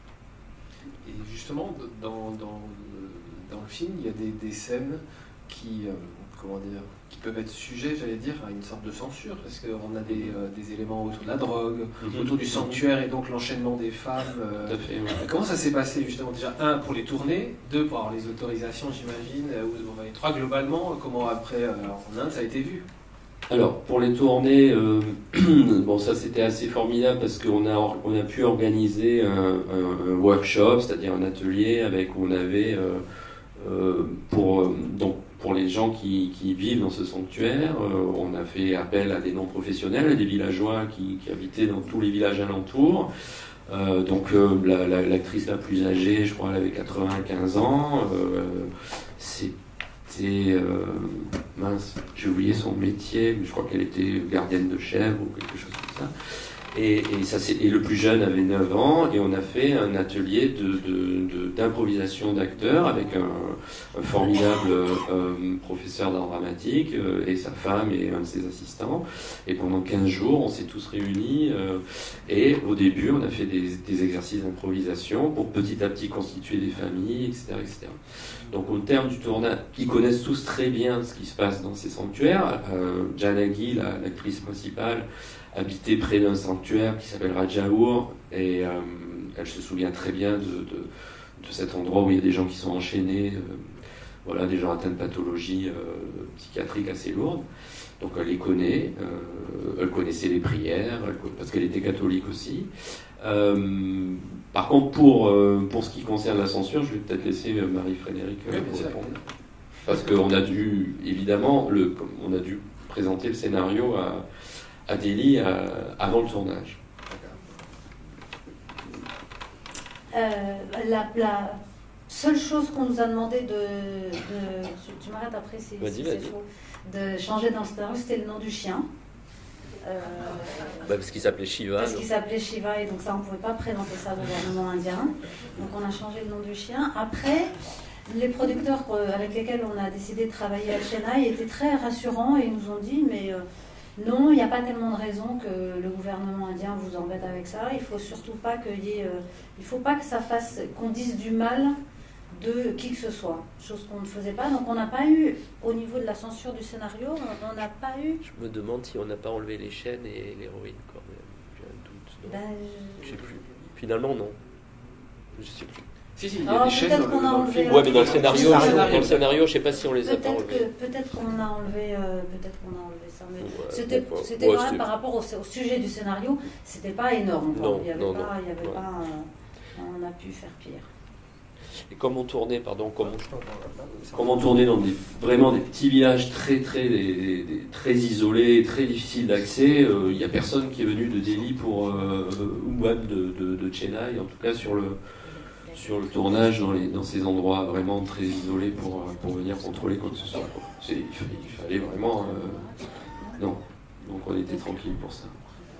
[SPEAKER 2] Et justement, dans, dans, dans le film, il y a des, des scènes qui, euh, comment dire, qui peuvent être sujets, j'allais dire, à une sorte de censure, parce qu'on a des, euh, des éléments autour de la drogue, mmh. autour du sanctuaire et donc l'enchaînement des femmes. Euh,
[SPEAKER 8] Tout à fait, ouais.
[SPEAKER 2] Comment ça s'est passé justement? Déjà, un, pour les tournées, deux, pour avoir les autorisations, j'imagine, ou et trois, globalement, comment après, euh, en Inde, ça a été vu?
[SPEAKER 8] Alors, pour les tournées, euh, bon, ça c'était assez formidable parce qu'on a, on a pu organiser un, un, un workshop, c'est-à-dire un atelier avec où on avait, euh, euh, pour, euh, donc, pour les gens qui, qui vivent dans ce sanctuaire, euh, on a fait appel à des non-professionnels, à des villageois qui, qui habitaient dans tous les villages alentours. Euh, donc euh, l'actrice la, la, la plus âgée, je crois, elle avait quatre-vingt-quinze ans. Euh, C'était... Euh, mince, j'ai oublié son métier, mais je crois qu'elle était gardienne de chèvre ou quelque chose comme ça. Et, et, ça, et le plus jeune avait neuf ans, et on a fait un atelier d'improvisation de, de, d'acteurs avec un, un formidable euh, professeur d'art dramatique euh, et sa femme et un de ses assistants. Et pendant quinze jours, on s'est tous réunis. Euh, et au début, on a fait des, des exercices d'improvisation pour petit à petit constituer des familles, et cetera, et cetera. Donc au terme du tournage, ils connaissent tous très bien ce qui se passe dans ces sanctuaires. Euh, Janagi, l'actrice principale, habitait près d'un sanctuaire qui s'appelle Rajaur, et euh, elle se souvient très bien de, de, de cet endroit où il y a des gens qui sont enchaînés, euh, voilà, des gens atteints de pathologies euh, psychiatriques assez lourdes. Donc elle les connaît, euh, elle connaissait les prières, elle, parce qu'elle était catholique aussi. Euh, par contre, pour, euh, pour ce qui concerne la censure, je vais peut-être laisser Marie-Frédéric euh,
[SPEAKER 2] oui,
[SPEAKER 8] répondre. Parce qu'on a dû, évidemment, le, on a dû présenter le scénario à, à Delhi à, avant le tournage.
[SPEAKER 4] Euh, la, la seule chose qu'on nous a demandé de... de tu, tu m'arrêtes après si, si c'est faux, de changer dans le scénario, c'était le nom du chien. Euh,
[SPEAKER 8] bah parce qu'il s'appelait Shiva.
[SPEAKER 4] Parce qu'il s'appelait Shiva, et donc ça, on ne pouvait pas présenter ça au gouvernement indien. Donc on a changé le nom du chien. Après, les producteurs avec lesquels on a décidé de travailler à Chennai étaient très rassurants et ils nous ont dit, mais euh, non, il n'y a pas tellement de raison que le gouvernement indien vous embête avec ça. Il ne faut surtout pas qu'il y ait, euh, il faut pas que ça fasse, qu'on dise du mal de qui que ce soit, chose qu'on ne faisait pas. Donc on n'a pas eu, au niveau de la censure du scénario, on n'a pas eu...
[SPEAKER 8] Je me demande si on n'a pas enlevé les chaînes et l'héroïne quand même. J'ai un doute. Non.
[SPEAKER 4] Ben,
[SPEAKER 8] je... je sais plus. Finalement, non. Je sais plus.
[SPEAKER 2] Si, si, il y a des chaînes dans,
[SPEAKER 4] qu'on a
[SPEAKER 2] dans
[SPEAKER 4] enlevé,
[SPEAKER 2] le film.
[SPEAKER 8] Ouais, mais dans le scénario,
[SPEAKER 2] dans
[SPEAKER 8] je, dans le scénario, je sais pas si on les a pas enlevés.
[SPEAKER 4] Peut-être qu'on a enlevé, euh, peut-être qu'on a enlevé ça, mais
[SPEAKER 8] ouais,
[SPEAKER 4] c'était,
[SPEAKER 8] bon,
[SPEAKER 4] c'était
[SPEAKER 8] ouais,
[SPEAKER 4] quand même
[SPEAKER 8] c'est...
[SPEAKER 4] par rapport au, au sujet du scénario, c'était pas énorme.
[SPEAKER 8] Non,
[SPEAKER 4] il y avait
[SPEAKER 8] non,
[SPEAKER 4] pas,
[SPEAKER 8] non.
[SPEAKER 4] il y avait
[SPEAKER 8] Ouais.
[SPEAKER 4] pas, euh, on a pu faire pire.
[SPEAKER 8] Et comment tourner, pardon, comment, comment tourner dans des, vraiment des petits villages très très des, des, très isolés, très difficiles d'accès. Il euh, n'y a personne qui est venu de Delhi pour euh, ou même de, de, de Chennai, en tout cas sur le sur le tournage dans, les, dans ces endroits vraiment très isolés pour, pour venir contrôler quoi que ce soit. Quoi. C'est, il, fallait, il fallait vraiment euh, non. Donc on était tranquille pour ça.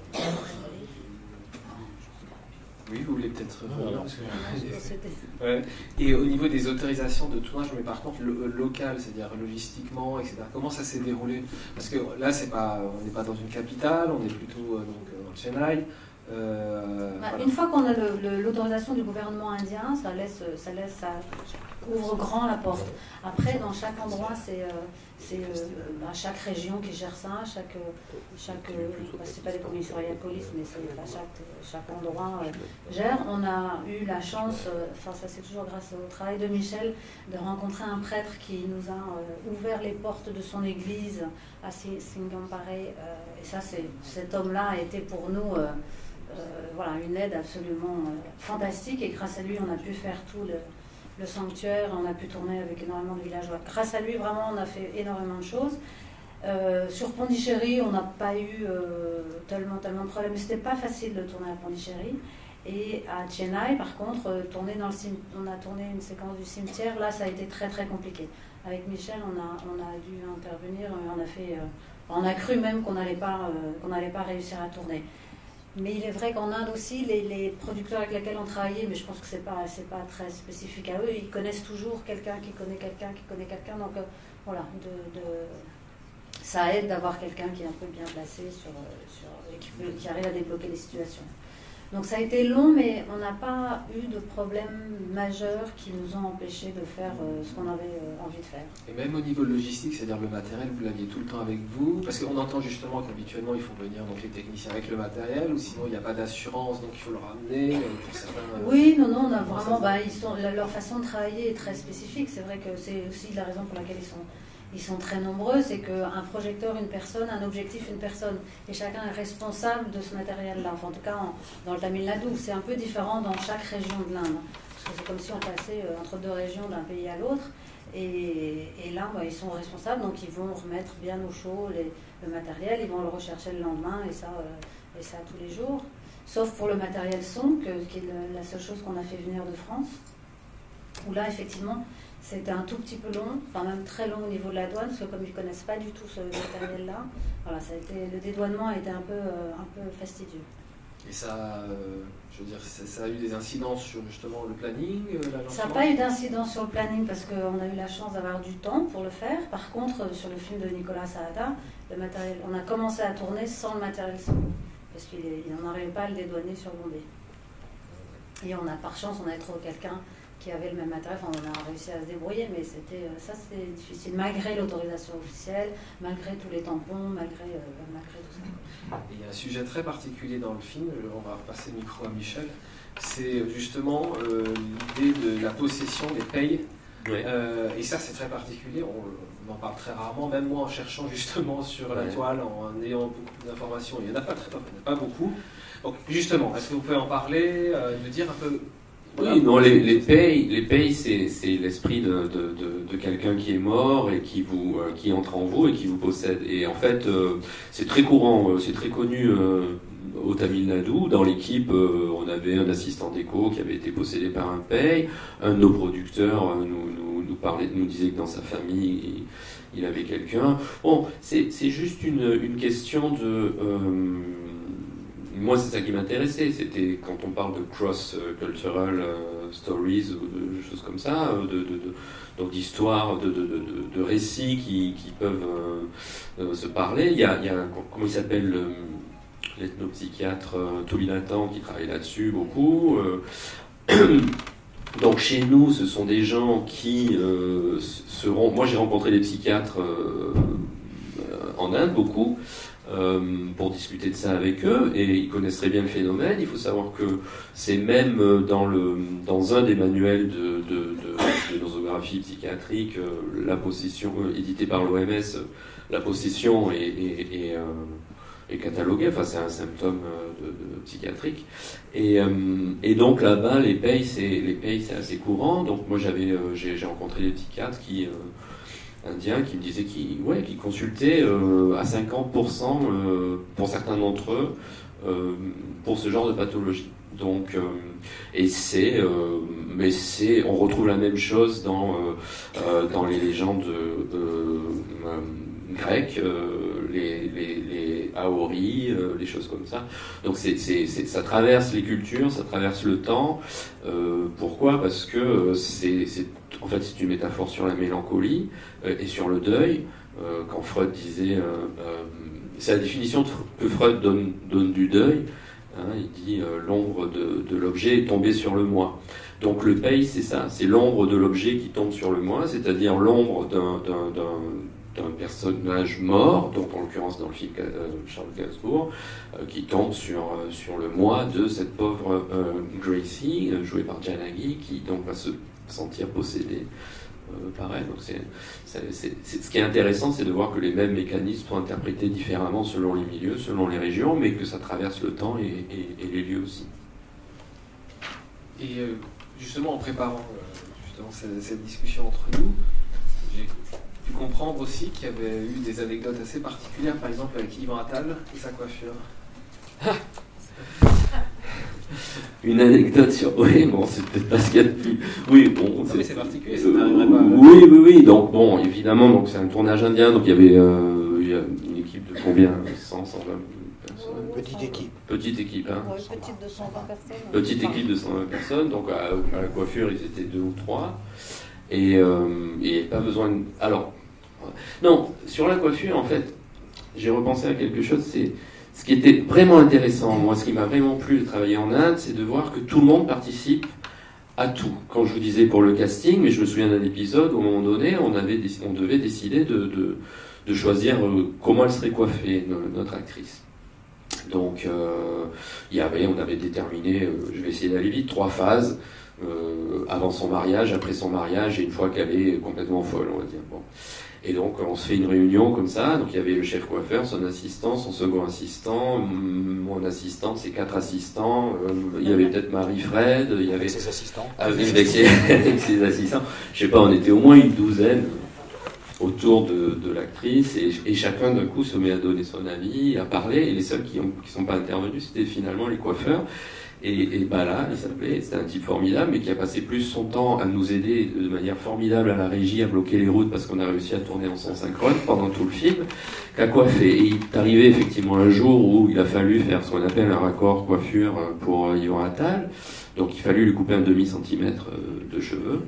[SPEAKER 2] Oui, vous voulez peut-être revenir parce que... ouais. Et au niveau des autorisations de tournage, mais par contre le, local, c'est-à-dire logistiquement, et cetera. Comment ça s'est déroulé? Parce que là, c'est pas, on n'est pas dans une capitale, on est plutôt euh, donc dans le Chennai. Euh,
[SPEAKER 4] bah,
[SPEAKER 2] voilà.
[SPEAKER 4] Une fois qu'on a le, le, l'autorisation du gouvernement indien, ça laisse, ça laisse, ça ouvre grand la porte. Après, dans chaque endroit, c'est, euh, c'est euh, bah, chaque région qui gère ça, chaque, chaque, euh, bah, c'est pas des commissariats de police, mais c'est bah, chaque, chaque endroit euh, gère. On a eu la chance, enfin euh, ça c'est toujours grâce au travail de Michel, de rencontrer un prêtre qui nous a euh, ouvert les portes de son église à Singampare. Euh, et ça, c'est, cet homme-là a été pour nous euh, Euh, voilà, une aide absolument euh, fantastique, et grâce à lui on a pu faire tout le, le sanctuaire, on a pu tourner avec énormément de villageois. Grâce à lui vraiment on a fait énormément de choses. Euh, sur Pondichéry on n'a pas eu euh, tellement, tellement de problèmes, c'était pas facile de tourner à Pondichéry. Et à Chennai par contre, euh, tourner dans le cim- on a tourné une séquence du cimetière, là ça a été très très compliqué. Avec Michel on a, on a dû intervenir, on a, fait, euh, on a cru même qu'on n'allait pas, euh, qu'on n'allait pas réussir à tourner. Mais il est vrai qu'en Inde aussi, les, les producteurs avec lesquels on travaillait, mais je pense que ce n'est pas, c'est pas très spécifique à eux, ils connaissent toujours quelqu'un qui connaît quelqu'un qui connaît quelqu'un. Donc euh, voilà, de, de, ça aide d'avoir quelqu'un qui est un peu bien placé sur, sur, et qui, peut, qui arrive à débloquer les situations. Donc ça a été long, mais on n'a pas eu de problèmes majeurs qui nous ont empêchés de faire euh, ce qu'on avait euh, envie de faire.
[SPEAKER 2] Et même au niveau logistique, c'est-à-dire le matériel, vous l'aviez tout le temps avec vous? Parce qu'on entend justement qu'habituellement il faut venir donc, les techniciens avec le matériel, ou sinon il n'y a pas d'assurance, donc il faut le ramener euh, pour certains... Euh...
[SPEAKER 4] Oui, non, non, on a vraiment... Bah, ils sont, leur façon de travailler est très spécifique. C'est vrai que c'est aussi la raison pour laquelle ils sont... Ils sont très nombreux, c'est qu'un projecteur, une personne, un objectif, une personne. Et chacun est responsable de ce matériel-là. Enfin, en tout cas, en, dans le Tamil Nadu, c'est un peu différent dans chaque région de l'Inde. Parce que c'est comme si on passait entre deux régions d'un pays à l'autre. Et, et là, bah, ils sont responsables, donc ils vont remettre bien au chaud les, le matériel, ils vont le rechercher le lendemain, et ça, euh, et ça tous les jours. Sauf pour le matériel son, que, qui est le, la seule chose qu'on a fait venir de France. Où là, effectivement... C'était un tout petit peu long, enfin même très long au niveau de la douane, parce que comme ils ne connaissent pas du tout ce matériel-là, voilà, ça a été, le dédouanement a été un peu, euh, un peu fastidieux.
[SPEAKER 2] Et ça, euh, je veux dire, ça, ça a eu des incidences sur justement le planning, euh,
[SPEAKER 4] ça n'a pas eu d'incidence sur le planning parce qu'on a eu la chance d'avoir du temps pour le faire. Par contre, sur le film de Nicolas Saada, le matériel, on a commencé à tourner sans le matériel son, parce qu'il n'en arrivait pas à le dédouaner sur Bombay. Et on a, par chance, on avait trouvé quelqu'un qui avait le même matériel, enfin, on a réussi à se débrouiller, mais c'était, ça c'était difficile, malgré l'autorisation officielle, malgré tous les tampons, malgré, euh, malgré tout ça.
[SPEAKER 2] Et il y a un sujet très particulier dans le film, on va repasser le micro à Michel, c'est justement euh, l'idée de la possession des payes. Ouais. Euh, et ça c'est très particulier, on, on en parle très rarement, même moi en cherchant justement sur la ouais. toile, en ayant beaucoup d'informations, il n'y en a pas, très, il n'y en a pas beaucoup. Donc justement, est-ce que vous pouvez en parler, euh, de dire un peu
[SPEAKER 8] Oui, non, les, les payes, les payes, c'est, c'est l'esprit de, de, de, de quelqu'un qui est mort et qui vous, euh, qui entre en vous et qui vous possède. Et en fait, euh, c'est très courant, euh, c'est très connu euh, au Tamil Nadu. Dans l'équipe, euh, on avait un assistant d'éco qui avait été possédé par un paye. Un de nos producteurs euh, nous, nous, nous parlait, nous disait que dans sa famille, il, il avait quelqu'un. Bon, c'est, c'est juste une, une question de. Euh, Moi, c'est ça qui m'intéressait, c'était quand on parle de cross-cultural uh, stories ou de choses comme ça, de, de, de, donc d'histoires, de, de, de, de récits qui, qui peuvent euh, euh, se parler. Il y a, il y a comment il s'appelle, euh, l'ethnopsychiatre euh, Touli Nathan qui travaille là-dessus beaucoup. Euh, donc chez nous, ce sont des gens qui euh, seront... Moi, j'ai rencontré des psychiatres euh, en Inde, beaucoup. Euh, pour discuter de ça avec eux, et ils connaissent très bien le phénomène. Il faut savoir que c'est même dans, le, dans un des manuels de, de, de, de nosographie psychiatrique, euh, la possession, euh, édité par l'O M S, la possession est, est, est, euh, est cataloguée, enfin c'est un symptôme de, de psychiatrique. Et, euh, et donc là-bas, les payes, c'est, les payes, c'est assez courant. Donc moi, j'avais, euh, j'ai, j'ai rencontré des psychiatres qui... Euh, indiens qui me disaient qu'ils ouais, qu'ils consultaient euh, à cinquante pour cent euh, pour certains d'entre eux euh, pour ce genre de pathologie. Donc, euh, et c'est, euh, mais c'est, on retrouve la même chose dans euh, euh, dans les légendes euh, euh, grecques, euh, les, les, les Aori, euh, les choses comme ça. Donc c'est, c'est, c'est, ça traverse les cultures, ça traverse le temps. Euh, pourquoi ? Parce que c'est, c'est en fait c'est une métaphore sur la mélancolie euh, et sur le deuil. Euh, quand Freud disait, euh, euh, c'est la définition que Freud donne, donne du deuil. Hein, il dit euh, l'ombre de, de l'objet est tombée sur le moi. Donc le paye, c'est ça, c'est l'ombre de l'objet qui tombe sur le moi, c'est-à-dire l'ombre d'un, d'un, d'un, d'un personnage mort, donc en l'occurrence dans le film euh, Charles Gainsbourg, euh, qui tombe sur, euh, sur le moi de cette pauvre euh, Gracie, euh, jouée par Janagi, qui donc va se sentir possédée euh, par elle. Donc c'est, c'est, c'est, c'est, ce qui est intéressant, c'est de voir que les mêmes mécanismes sont interprétés différemment selon les milieux, selon les régions, mais que ça traverse le temps et, et, et les lieux aussi.
[SPEAKER 2] Et euh, justement, en préparant euh, justement cette, cette discussion entre nous, j'ai pu comprendre aussi qu'il y avait eu des anecdotes assez particulières, par exemple avec Yvan Attal et sa coiffure.
[SPEAKER 8] Une anecdote sur... Oui, bon, c'est peut-être pas ce qu'il y a de plus... Oui, bon...
[SPEAKER 2] Non,
[SPEAKER 8] c'est...
[SPEAKER 2] mais c'est particulier, ça n'arriverait pas...
[SPEAKER 8] Oui, oui, oui, donc bon, évidemment, donc c'est un tournage indien, donc il y avait euh, il y a une équipe de combien ? cent, cent vingt personnes.
[SPEAKER 9] Petite équipe.
[SPEAKER 8] Petite équipe, hein.
[SPEAKER 10] Ouais, petite de cent vingt personnes.
[SPEAKER 8] Petite équipe de cent vingt personnes, donc à, à la coiffure, ils étaient deux ou trois. Et, euh, et pas besoin de... Alors, non, sur la coiffure, en fait, j'ai repensé à quelque chose, c'est... Ce qui était vraiment intéressant, moi, ce qui m'a vraiment plu de travailler en Inde, c'est de voir que tout le monde participe à tout. Quand je vous disais pour le casting, mais je me souviens d'un épisode où, à un moment donné, on, avait, on devait décider de, de, de choisir comment elle serait coiffée, notre actrice. Donc, euh, il y avait, on avait déterminé, euh, je vais essayer d'aller vite, trois phases, euh, avant son mariage, après son mariage, et une fois qu'elle est complètement folle, on va dire. Bon. Et donc on se fait une réunion comme ça, donc il y avait le chef coiffeur, son assistant, son second assistant, mon assistante, ses quatre assistants, euh, il y avait peut-être Marie-Fred, il y avait...
[SPEAKER 9] Avec ses assistants.
[SPEAKER 8] Avec, avec, ses, avec ses assistants, je sais pas, on était au moins une douzaine autour de, de l'actrice, et, et chacun d'un coup se met à donner son avis, à parler, et les seuls qui ont, qui sont pas intervenus, c'était finalement les coiffeurs. Et, et bah là, il s'appelait, c'était un type formidable, mais qui a passé plus son temps à nous aider de manière formidable à la régie, à bloquer les routes parce qu'on a réussi à tourner en son synchrone pendant tout le film, qu'à coiffer. Et il est arrivé effectivement un jour où il a fallu faire ce qu'on appelle un raccord coiffure pour Yvan Attal. Donc il fallut lui couper un demi-centimètre de cheveux.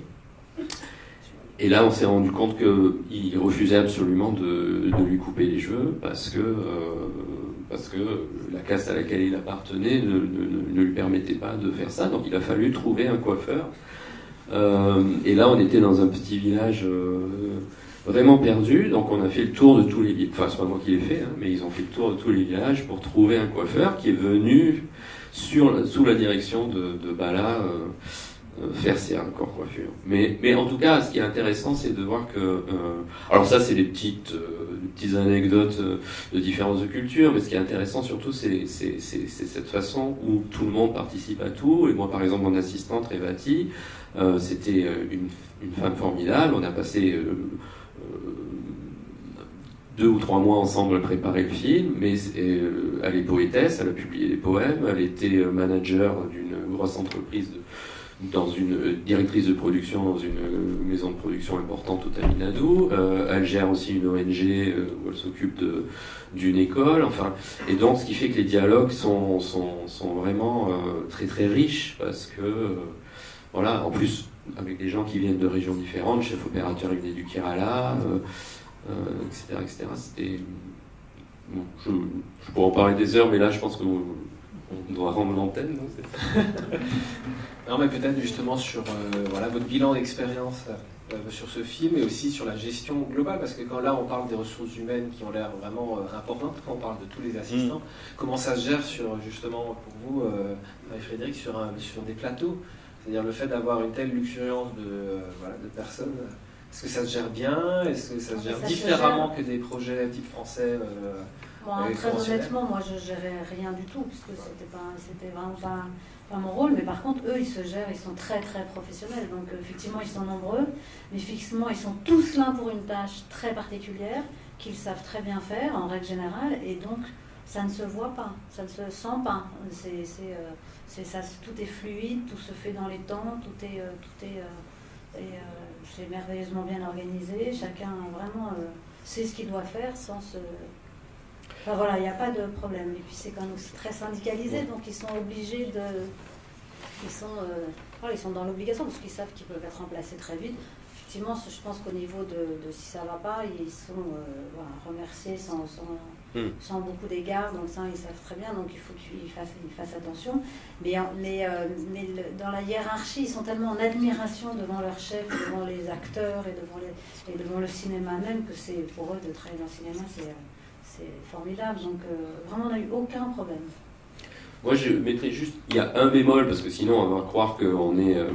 [SPEAKER 8] Et là, on s'est rendu compte qu'il refusait absolument de, de lui couper les cheveux parce que... Euh, parce que la caste à laquelle il appartenait ne, ne, ne lui permettait pas de faire ça, donc il a fallu trouver un coiffeur. Euh, et là, on était dans un petit village euh, vraiment perdu, donc on a fait le tour de tous les villages, enfin c'est pas moi qui l'ai fait, hein, mais ils ont fait le tour de tous les villages pour trouver un coiffeur qui est venu sur, sous la direction de, de Bala euh, faire ses raccords coiffure. Mais, mais en tout cas, ce qui est intéressant, c'est de voir que... Euh, alors ça, c'est des petites... Euh, petites anecdotes de différences de culture, mais ce qui est intéressant surtout, c'est cette façon où tout le monde participe à tout. Et moi, par exemple, mon assistante, Révati, euh, c'était une, une femme formidable. On a passé euh, euh, deux ou trois mois ensemble à préparer le film, mais euh, elle est poétesse, elle a publié des poèmes, elle était manager d'une grosse entreprise de dans une directrice de production dans une maison de production importante au Tamil Nadu. Euh, elle gère aussi une O N G euh, où elle s'occupe de d'une école. Enfin, et donc ce qui fait que les dialogues sont sont, sont vraiment euh, très très riches parce que euh, voilà, en plus avec des gens qui viennent de régions différentes, le chef opérateur il venait du Kerala, euh, euh, et cetera, et cetera. C'était bon, je, je pourrais en parler des heures, mais là je pense que on doit rendre l'antenne, non?
[SPEAKER 2] Non, mais peut-être justement sur euh, voilà, votre bilan d'expérience euh, sur ce film et aussi sur la gestion globale, parce que quand là on parle des ressources humaines qui ont l'air vraiment euh, importantes, quand on parle de tous les assistants, mmh. comment ça se gère sur justement pour vous, euh, Marie-Frédérique, sur, un, sur des plateaux, c'est-à-dire le fait d'avoir une telle luxuriance de, euh, voilà, de personnes, est-ce que ça se gère bien, est-ce que ça se gère ça différemment se gère. que des projets type français euh,
[SPEAKER 10] Bon, très honnêtement, moi je gérais rien du tout, puisque c'était pas, c'était vraiment pas, pas mon rôle, mais par contre eux ils se gèrent, ils sont très très professionnels, donc euh, effectivement ils sont nombreux, mais effectivement ils sont tous là pour une tâche très particulière, qu'ils savent très bien faire en règle générale, et donc ça ne se voit pas, ça ne se sent pas, c'est, c'est, euh, c'est, ça, tout est fluide, tout se fait dans les temps, tout est, euh, tout est, euh, et, euh, c'est merveilleusement bien organisé, chacun vraiment euh, sait ce qu'il doit faire sans se... Enfin voilà, il n'y a pas de problème. Et puis c'est quand même aussi très syndicalisé, donc ils sont obligés de... Ils sont, euh... voilà, ils sont dans l'obligation, parce qu'ils savent qu'ils peuvent être remplacés très vite. Effectivement, je pense qu'au niveau de, de si ça ne va pas, ils sont euh, voilà, remerciés sans, sans, mm. sans beaucoup d'égards, donc ça ils savent très bien, donc il faut qu'ils fassent, ils fassent attention. Mais, mais, euh, mais le, dans la hiérarchie, ils sont tellement en admiration devant leur chef, devant les acteurs et devant, les, et devant le cinéma même, que c'est pour eux de travailler dans le cinéma, c'est... C'est formidable, donc euh, vraiment on n'a eu aucun problème.
[SPEAKER 8] Moi je mettrais juste, il y a un bémol, parce que sinon on va croire qu'on est, euh,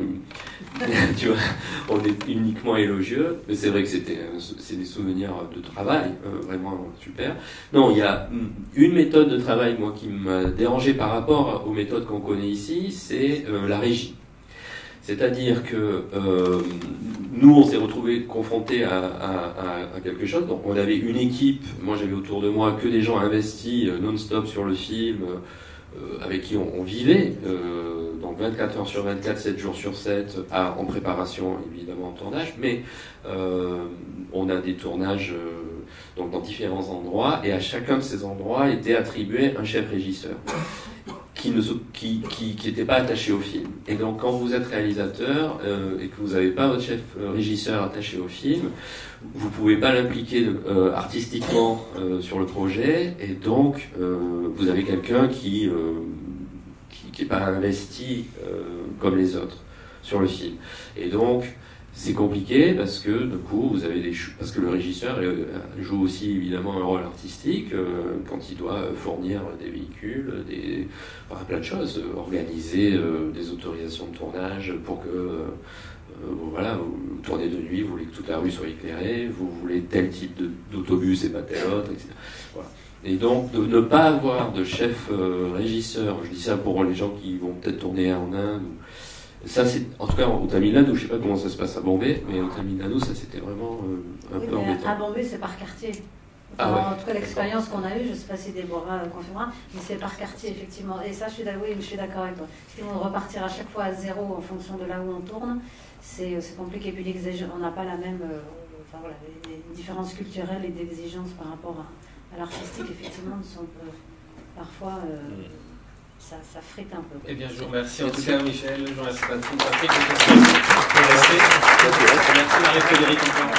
[SPEAKER 8] tu vois, on est uniquement élogieux, mais c'est vrai que c'était, c'est des souvenirs de travail, euh, vraiment super. Non, il y a une méthode de travail, moi, qui m'a dérangé par rapport aux méthodes qu'on connaît ici, c'est euh, la régie. C'est-à-dire que euh, nous, on s'est retrouvés confrontés à, à, à quelque chose. Donc, on avait une équipe. Moi, j'avais autour de moi que des gens investis euh, non-stop sur le film, euh, avec qui on, on vivait. Euh, donc, vingt-quatre heures sur vingt-quatre, sept jours sur sept, à, en préparation, évidemment, en tournage. Mais euh, on a des tournages euh, donc dans différents endroits. Et à chacun de ces endroits était attribué un chef régisseur. qui ne qui, qui, qui était pas attaché au film. Et donc quand vous êtes réalisateur euh, et que vous n'avez pas votre chef euh, régisseur attaché au film, vous pouvez pas l'impliquer euh, artistiquement euh, sur le projet, et donc euh, vous avez quelqu'un qui euh, qui, qui est pas investi euh, comme les autres sur le film. Et donc c'est compliqué parce que du coup vous avez des parce que le régisseur joue aussi évidemment un rôle artistique euh, quand il doit fournir des véhicules, des enfin, plein de choses, organiser euh, des autorisations de tournage pour que euh, euh, voilà, vous tournez de nuit, vous voulez que toute la rue soit éclairée, vous voulez tel type de, d'autobus et pas tel autre, et cetera. Voilà. Et donc de ne pas avoir de chef euh, régisseur, je dis ça pour les gens qui vont peut-être tourner en Inde. Ou, ça, c'est, en tout cas, au Tamil Nadu, je ne sais pas comment ça se passe à Bombay, mais au Tamil Nadu, ça c'était vraiment euh, un
[SPEAKER 10] oui,
[SPEAKER 8] peu embêtant.
[SPEAKER 10] À Bombay, c'est par quartier. Enfin,
[SPEAKER 8] ah ouais,
[SPEAKER 10] en tout cas, l'expérience qu'on a eue, je ne sais pas si Déborah confirmera, mais c'est par quartier, effectivement. Et ça, je suis d'accord, oui, je suis d'accord avec toi. Si on repartir à chaque fois à zéro en fonction de là où on tourne, c'est, c'est compliqué. Et puis, on n'a pas la même. Euh, enfin, voilà, les, les différences culturelles et d'exigence par rapport à, à l'artistique, effectivement, sont euh, parfois. Euh, mm. Ça, ça frite un peu.
[SPEAKER 2] Eh bien, je vous remercie en tout cas, Michel. Je vous remercie Patrick. Patrick, merci. Merci Marie-Frédérique.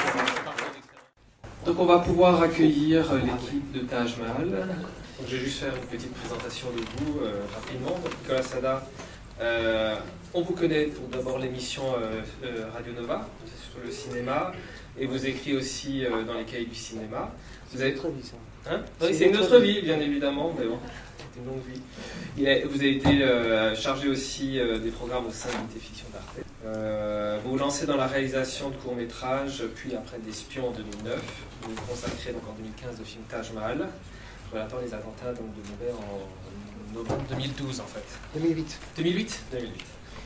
[SPEAKER 2] Donc, on va pouvoir accueillir l'équipe de Taj Mahal. Donc, je vais juste faire une petite présentation de vous euh, rapidement. Donc, Nicolas Sada, euh, on vous connaît pour d'abord l'émission euh, euh, Radio Nova sur le cinéma, et vous écrivez aussi euh, dans les cahiers du cinéma. Vous avez
[SPEAKER 6] notre vie, ça.
[SPEAKER 2] Hein oui, c'est une autre vie, bien évidemment, mais bon. Une longue vie. Il a, vous avez été euh, chargé aussi euh, des programmes au sein d'Unité Fiction d'Arte. Euh, vous vous lancez dans la réalisation de courts-métrages, puis après d'Espions en deux mille neuf. Vous vous consacrez donc en deux mille quinze au film Taj Mahal, relatant les attentats donc, de Bombay en novembre deux mille douze en fait.
[SPEAKER 11] deux mille huit.
[SPEAKER 2] deux mille huit deux mille huit.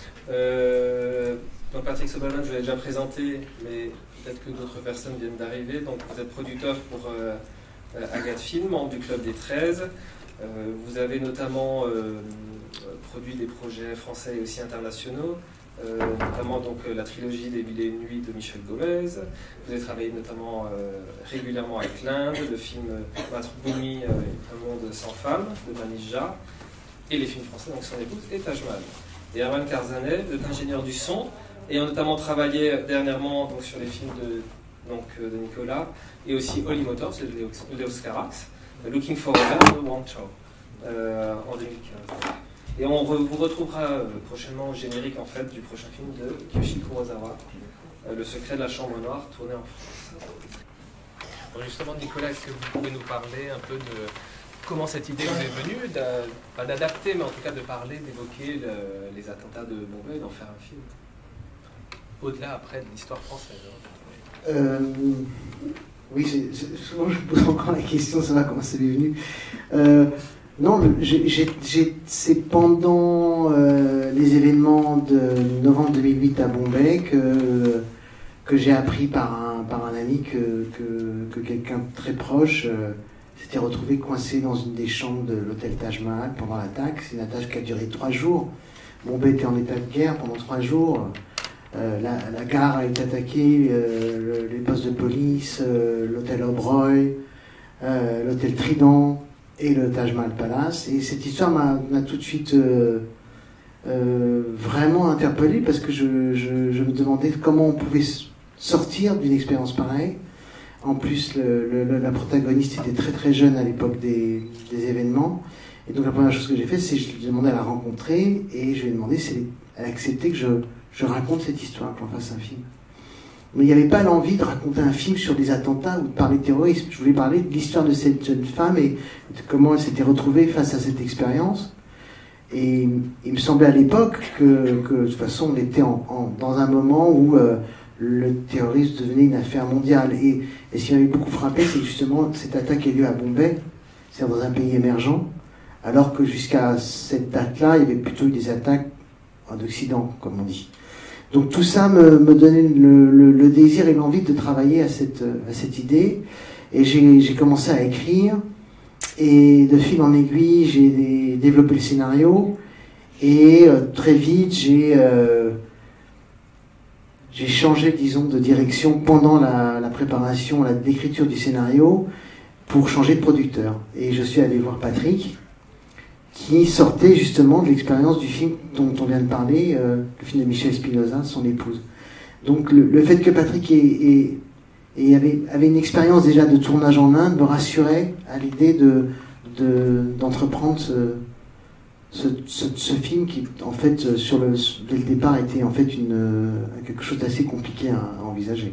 [SPEAKER 2] Euh, donc Patrick Soberman, je vous l'ai déjà présenté, mais peut-être que d'autres personnes viennent d'arriver. Donc vous êtes producteur pour euh, Agathe Film, membre du Club des treize. Euh, vous avez notamment euh, produit des projets français et aussi internationaux. Euh, notamment donc la trilogie des Mille et une nuits de Michel Gomez. Vous avez travaillé notamment euh, régulièrement avec l'Inde, le film Mathrubhumi, euh, Un monde sans femmes de Manish Jha, et les films français donc Son épouse et Taj Mahal. Et Arman Karzaneh, ingénieur du son, et a notamment travaillé dernièrement donc, sur les films de, donc, de Nicolas, et aussi Holy Motors de Léos Carax, Looking for a Man de Wang Chao, euh, en deux mille quinze. Et on re, vous retrouvera euh, prochainement au générique en fait, du prochain film de Kiyoshi Kurosawa, euh, Le secret de la chambre noire, tourné en France.
[SPEAKER 12] Bon, justement, Nicolas, est-ce que vous pouvez nous parler un peu de comment cette idée vous est venue, pas d'adapter, mais en tout cas de parler, d'évoquer le, les attentats de Bombay et d'en faire un film, au-delà après de l'histoire française.
[SPEAKER 11] euh, Oui, c'est, c'est, souvent je pose encore la question, ça va, comment ça m'est venu. Euh, Non, j'ai, j'ai, j'ai, c'est pendant euh, les événements de novembre deux mille huit à Bombay que, que j'ai appris par un, par un ami que, que, que quelqu'un de très proche euh, s'était retrouvé coincé dans une des chambres de l'hôtel Taj Mahal pendant l'attaque. C'est une attaque qui a duré trois jours. Bombay était en état de guerre pendant trois jours. Euh, la, la gare a été attaquée, euh, le, les postes de police, euh, l'hôtel Oberoi, euh, l'hôtel Trident et le Taj Mahal Palace. Et cette histoire m'a, m'a tout de suite euh, euh, vraiment interpellé parce que je, je, je me demandais comment on pouvait sortir d'une expérience pareille. En plus, le, le, la protagoniste était très très jeune à l'époque des, des événements. Et donc la première chose que j'ai fait, c'est que je lui ai demandé à la rencontrer et je lui ai demandé si elle acceptait que je, je raconte cette histoire, qu'on fasse un film. Mais il n'y avait pas l'envie de raconter un film sur des attentats ou de parler de terrorisme. Je voulais parler de l'histoire de cette jeune femme et de comment elle s'était retrouvée face à cette expérience. Et il me semblait à l'époque que, que de toute façon, on était en, en, dans un moment où euh, le terrorisme devenait une affaire mondiale. Et, et ce qui m'avait beaucoup frappé, c'est que justement cette attaque a lieu à Bombay, c'est-à-dire dans un pays émergent, alors que jusqu'à cette date-là, il y avait plutôt eu des attaques en Occident, comme on dit. Donc tout ça me, me donnait le, le, le désir et l'envie de travailler à cette, à cette idée. Et j'ai, j'ai commencé à écrire. Et de fil en aiguille, j'ai des, développé le scénario. Et euh, très vite, j'ai, euh, j'ai changé, disons, de direction pendant la, la préparation, la, l'écriture du scénario, pour changer de producteur. Et je suis allé voir Patrick, qui sortait justement de l'expérience du film dont on vient de parler, euh, le film de Michel Spinoza, Son épouse. Donc le, le fait que Patrick ait, ait, ait avait, avait une expérience déjà de tournage en Inde me rassurait à l'idée de, de, d'entreprendre ce, ce, ce, ce film qui, en fait, sur le, dès le départ, était en fait une, quelque chose d'assez compliqué à, à envisager.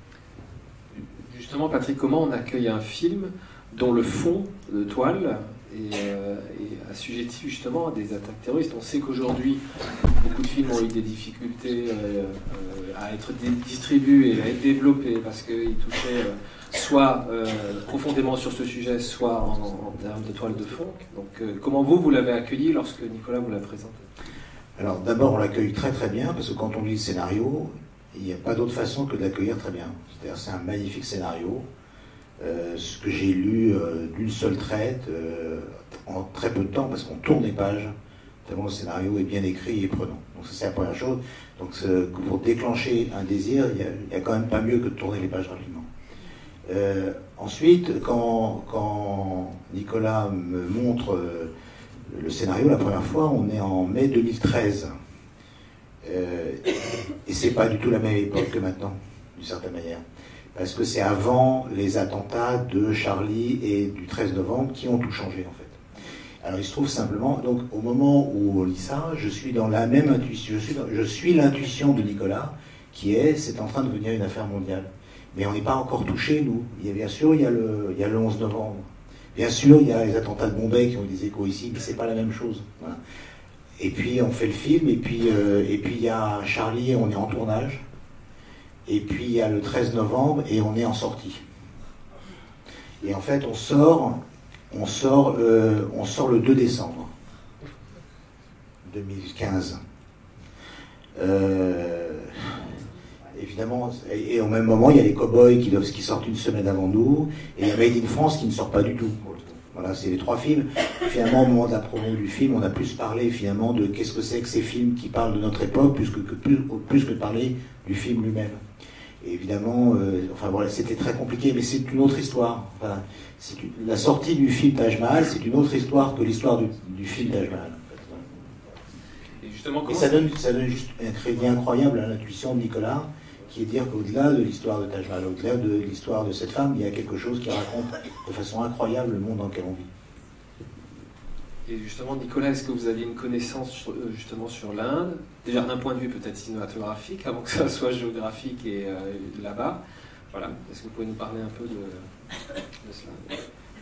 [SPEAKER 8] Justement, Patrick, comment on accueille un film dont le fond de toile est, euh, est assujetti justement à des attaques terroristes? On sait qu'aujourd'hui, beaucoup de films ont eu des difficultés euh, euh, à être dé- distribués, à être développés, parce qu'ils touchaient euh, soit euh, profondément sur ce sujet, soit en, en termes de toile de fond. Donc, euh, comment vous, vous l'avez accueilli lorsque Nicolas vous l'a présenté?
[SPEAKER 9] Alors, d'abord, on l'accueille très très bien, parce que quand on lit le scénario, il n'y a pas d'autre façon que de l'accueillir très bien. C'est-à-dire, c'est un magnifique scénario. Euh, ce que j'ai lu euh, d'une seule traite, euh, en très peu de temps, parce qu'on tourne les pages, tellement le scénario est bien écrit et prenant. Donc ça, c'est la première chose. Donc pour déclencher un désir, il n'y a, a quand même pas mieux que de tourner les pages rapidement. Euh, ensuite, quand, quand Nicolas me montre euh, le scénario la première fois, on est en mai deux mille treize. Euh, et c'est pas du tout la même époque que maintenant, d'une certaine manière. Parce que c'est avant les attentats de Charlie et du treize novembre qui ont tout changé en fait. Alors il se trouve simplement, donc au moment où on lit ça, je suis dans la même intuition, je suis, dans, je suis l'intuition de Nicolas, qui est, c'est en train de devenir une affaire mondiale. Mais on n'est pas encore touché, nous. Il y a, bien sûr, il y a, le, il y a le onze novembre. Bien sûr, il y a les attentats de Bombay qui ont eu des échos ici, mais c'est pas la même chose. Voilà. et puis on fait le film, et puis euh, et puis il y a Charlie, on est en tournage. Et puis il y a le treize novembre et on est en sortie. Et en fait on sort, on sort, euh, on sort le deux décembre deux mille quinze. Euh, évidemment, et, et au même moment il y a les Cowboys qui, doivent, qui sortent une semaine avant nous, et il y a Made in France qui ne sort pas du tout. Voilà, c'est les trois films. Finalement, au moment de la promo du film, on a plus parlé finalement de qu'est-ce que c'est que ces films qui parlent de notre époque, plus que, que, plus, plus que de parler du film lui-même. Et évidemment, euh, enfin voilà, c'était très compliqué, mais c'est une autre histoire. Enfin, c'est une, la sortie du film Taj Mahal, c'est une autre histoire que l'histoire du, du film Taj Mahal.
[SPEAKER 2] Et justement,
[SPEAKER 9] Et ça donne, ça donne juste un crédit incroyable à l'intuition de Nicolas, qui est de dire qu'au-delà de l'histoire de Taj Mahal, au-delà de l'histoire de cette femme, il y a quelque chose qui raconte de façon incroyable le monde dans lequel on vit.
[SPEAKER 2] Et justement, Nicolas, est-ce que vous aviez une connaissance sur, justement sur l'Inde, déjà d'un point de vue peut-être cinématographique, avant que ça soit géographique et euh, là-bas, voilà. Est-ce que vous pouvez nous parler un peu de, de cela?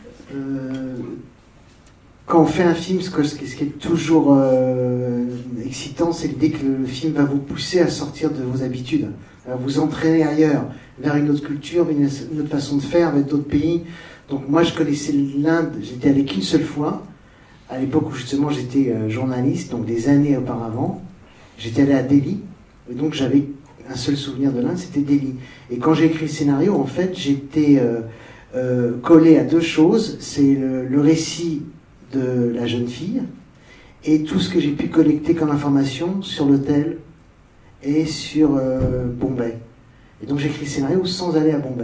[SPEAKER 11] euh, Quand on fait un film, ce, que, ce qui est toujours euh, excitant, c'est l'idée que le film va vous pousser à sortir de vos habitudes, à vous entraîner ailleurs, vers une autre culture, une, une autre façon de faire, avec d'autres pays. Donc moi, je connaissais l'Inde, j'étais allé qu'une seule fois, à l'époque où justement j'étais euh, journaliste, donc des années auparavant. J'étais allé à Delhi, et donc j'avais un seul souvenir de l'Inde, c'était Delhi. Et quand j'ai écrit le scénario, en fait, j'étais euh, euh, collé à deux choses. C'est le, le récit de la jeune fille et tout ce que j'ai pu collecter comme information sur l'hôtel et sur euh, Bombay. Et donc j'ai écrit le scénario sans aller à Bombay.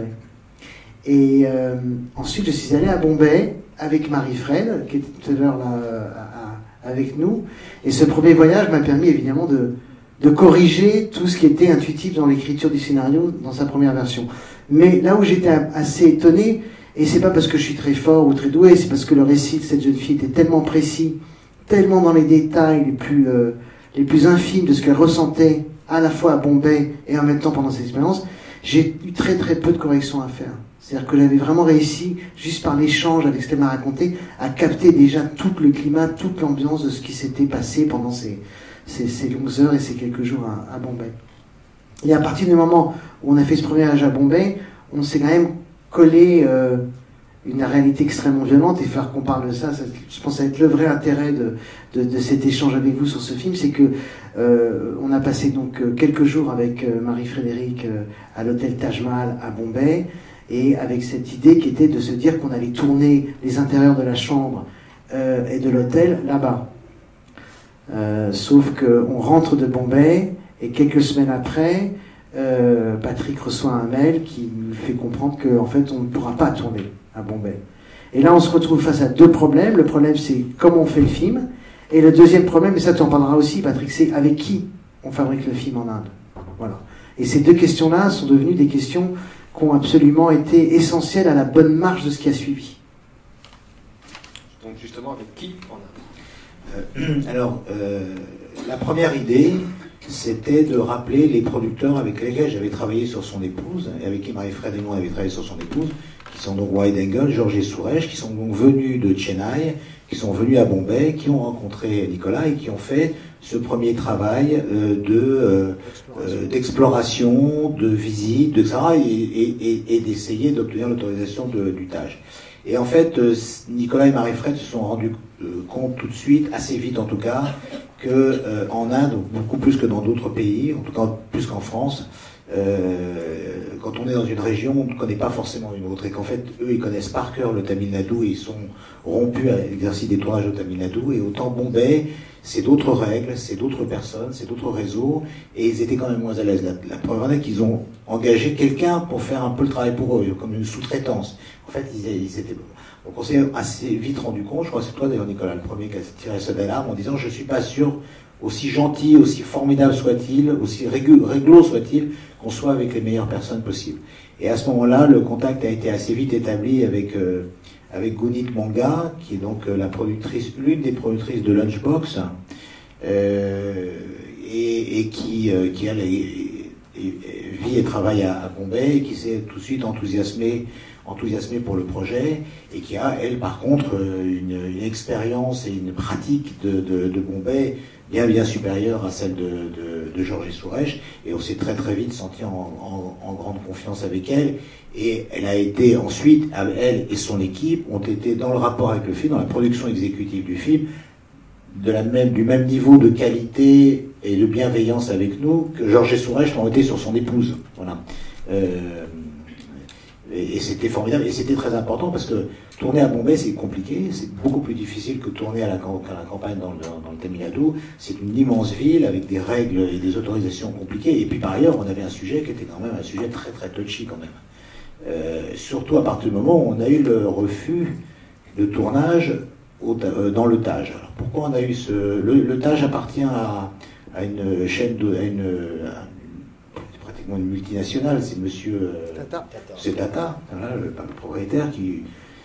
[SPEAKER 11] Et euh, ensuite je suis allé à Bombay avec Marie-Fred, qui était tout à l'heure là à, à, avec nous. Et ce premier voyage m'a permis évidemment de, de corriger tout ce qui était intuitif dans l'écriture du scénario dans sa première version. Mais là où j'étais assez étonné, et c'est pas parce que je suis très fort ou très doué, c'est parce que le récit de cette jeune fille était tellement précis, tellement dans les détails les plus, euh, les plus infimes de ce qu'elle ressentait à la fois à Bombay et en même temps pendant cette expérience, j'ai eu très très peu de corrections à faire. C'est-à-dire que j'avais vraiment réussi, juste par l'échange avec ce qu'elle m'a raconté, à capter déjà tout le climat, toute l'ambiance de ce qui s'était passé pendant ces, ces, ces longues heures et ces quelques jours à, à Bombay. Et à partir du moment où on a fait ce premier voyage à Bombay, on s'est quand même collé euh, une réalité extrêmement violente, et faire qu'on parle de ça, ça, je pense que ça va être le vrai intérêt de, de, de cet échange avec vous sur ce film, c'est que euh, on a passé donc quelques jours avec euh, Marie-Frédérique euh, à l'hôtel Taj Mahal à Bombay, et avec cette idée qui était de se dire qu'on allait tourner les intérieurs de la chambre euh, et de l'hôtel là-bas. Euh, sauf qu'on rentre de Bombay, et quelques semaines après, euh, Patrick reçoit un mail qui nous fait comprendre qu'en fait on ne pourra pas tourner à Bombay. Et là on se retrouve face à deux problèmes. Le problème c'est comment on fait le film, et le deuxième problème, et ça tu en parleras aussi Patrick, c'est avec qui on fabrique le film en Inde. Voilà. Et ces deux questions-là sont devenues des questions qui ont absolument été essentielles à la bonne marche de ce qui a suivi.
[SPEAKER 2] Donc justement, avec qui en Inde?
[SPEAKER 9] euh, Alors, euh, la première idée, c'était de rappeler les producteurs avec lesquels j'avais travaillé sur Son épouse, et avec qui Marie-Fred et moi avaient travaillé sur Son épouse, qui sont donc Wide Angle, Georges et Suresh, qui sont donc venus de Chennai, qui sont venus à Bombay, qui ont rencontré Nicolas et qui ont fait ce premier travail euh, de euh, euh, d'exploration, de visite, de ça, et, et, et, et d'essayer d'obtenir l'autorisation du Taj. Et en fait, euh, Nicolas et Marie-Fred se sont rendus euh, compte tout de suite, assez vite en tout cas, que euh, en Inde, beaucoup plus que dans d'autres pays, en tout cas plus qu'en France, euh, quand on est dans une région, on ne connaît pas forcément une autre, et qu'en fait, eux, ils connaissent par cœur le Tamil Nadu, et ils sont rompus à l'exercice des tournages au Tamil Nadu, et autant Bombay, c'est d'autres règles, c'est d'autres personnes, c'est d'autres réseaux, et ils étaient quand même moins à l'aise. La, la preuve en est qu'ils ont engagé quelqu'un pour faire un peu le travail pour eux, comme une sous-traitance. En fait, ils, ils étaient... Donc on s'est assez vite rendu compte, je crois que c'est toi d'ailleurs Nicolas, le premier qui a tiré cette alarme en disant je suis pas sûr, aussi gentil, aussi formidable soit-il, aussi réglo soit-il, qu'on soit avec les meilleures personnes possibles. Et à ce moment-là, le contact a été assez vite établi avec euh, avec Gunit Manga, qui est donc la productrice, l'une des productrices de Lunchbox, euh, et, et qui euh, qui elle, est, est, vit et travaille à, à Bombay, et qui s'est tout de suite enthousiasmé enthousiasmée pour le projet et qui a, elle, par contre, une, une expérience et une pratique de, de, de Bombay bien bien supérieure à celle de, de, de Georges Sourèche, et on s'est très très vite senti en, en, en grande confiance avec elle, et elle a été ensuite, elle et son équipe ont été dans le rapport avec le film, dans la production exécutive du film, de la même, du même niveau de qualité et de bienveillance avec nous que Georges Sourèche l'ont été sur son épouse. Voilà. Euh, et, et c'était formidable, et c'était très important parce que tourner à Bombay, c'est compliqué, c'est beaucoup plus difficile que tourner à la, à la campagne dans le, dans le Tamil Nadu. C'est une immense ville avec des règles et des autorisations compliquées. Et puis par ailleurs, on avait un sujet qui était quand même un sujet très très touchy quand même. Euh, surtout à partir du moment où on a eu le refus de tournage au, euh, dans le Taj. Alors pourquoi on a eu ce... Le, le Taj appartient à, à une chaîne, de, à une... À pratiquement une multinationale, c'est monsieur... Tata. C'est Tata, voilà, le, le propriétaire qui...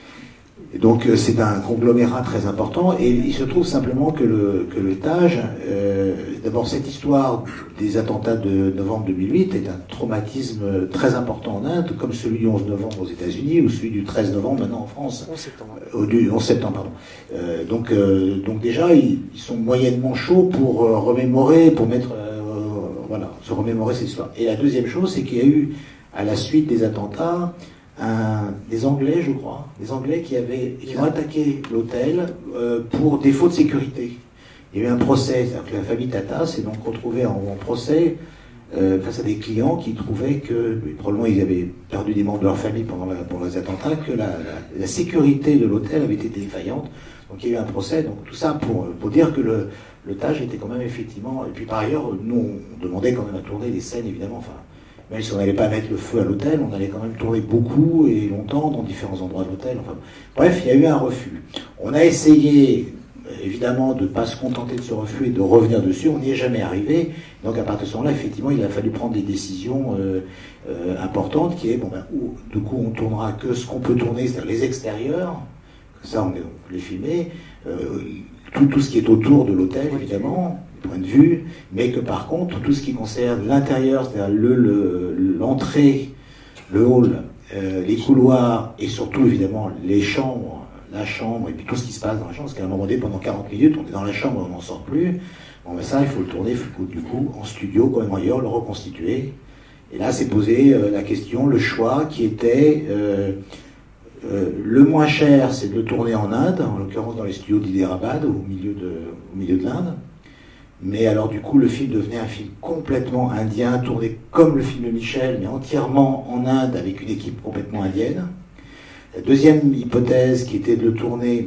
[SPEAKER 9] Et donc c'est un conglomérat très important, et il se trouve simplement que le, que le Taj, euh, d'abord cette histoire des attentats de novembre deux mille huit est un traumatisme très important en Inde, comme celui du onze novembre aux États-Unis ou celui du treize novembre maintenant en France.
[SPEAKER 11] onze septembre.
[SPEAKER 9] Euh, du onze septembre, pardon. Euh, donc, euh, donc déjà ils, ils sont moyennement chauds pour euh, remémorer, pour mettre, euh, voilà, se remémorer cette histoire. Et la deuxième chose, c'est qu'il y a eu à la suite des attentats Un, des Anglais, je crois, des Anglais qui, avaient, qui ont attaqué l'hôtel euh, pour défaut de sécurité. Il y a eu un procès, c'est-à-dire que la famille Tata s'est donc retrouvée en, en procès euh, face à des clients qui trouvaient que, probablement ils avaient perdu des membres de leur famille pendant, la, pendant les attentats, que la, la, la sécurité de l'hôtel avait été défaillante. Donc il y a eu un procès, donc tout ça pour, pour dire que le, le Taj était quand même effectivement... Et puis par ailleurs, nous on demandait quand même à tourner des scènes, évidemment, enfin... Même si on n'allait pas mettre le feu à l'hôtel, on allait quand même tourner beaucoup et longtemps dans différents endroits de l'hôtel. Enfin, bref, il y a eu un refus. On a essayé, évidemment, de ne pas se contenter de ce refus et de revenir dessus. On n'y est jamais arrivé. Donc, à partir de ce moment-là, effectivement, il a fallu prendre des décisions euh, euh, importantes, qui est, bon, ben, où, du coup, on tournera que ce qu'on peut tourner, c'est-à-dire les extérieurs. Ça, on, est, on peut les filmer. Euh, tout, tout ce qui est autour de l'hôtel, évidemment. Point de vue, mais que par contre, tout ce qui concerne l'intérieur, c'est-à-dire le, le, l'entrée, le hall, euh, les couloirs, et surtout, évidemment, les chambres, la chambre, et puis tout ce qui se passe dans la chambre, parce qu'à un moment donné, pendant quarante minutes, on est dans la chambre, on n'en sort plus. Bon, ben ça, il faut le tourner, du coup, en studio, comme ailleurs, le reconstituer. Et là, c'est posé euh, la question, le choix qui était... Euh, euh, le moins cher, c'est de le tourner en Inde, en l'occurrence dans les studios d'Hyderabad, au milieu de, au milieu de l'Inde. Mais alors du coup, le film devenait un film complètement indien, tourné comme le film de Michel, mais entièrement en Inde, avec une équipe complètement indienne. La deuxième hypothèse, qui était de le tourner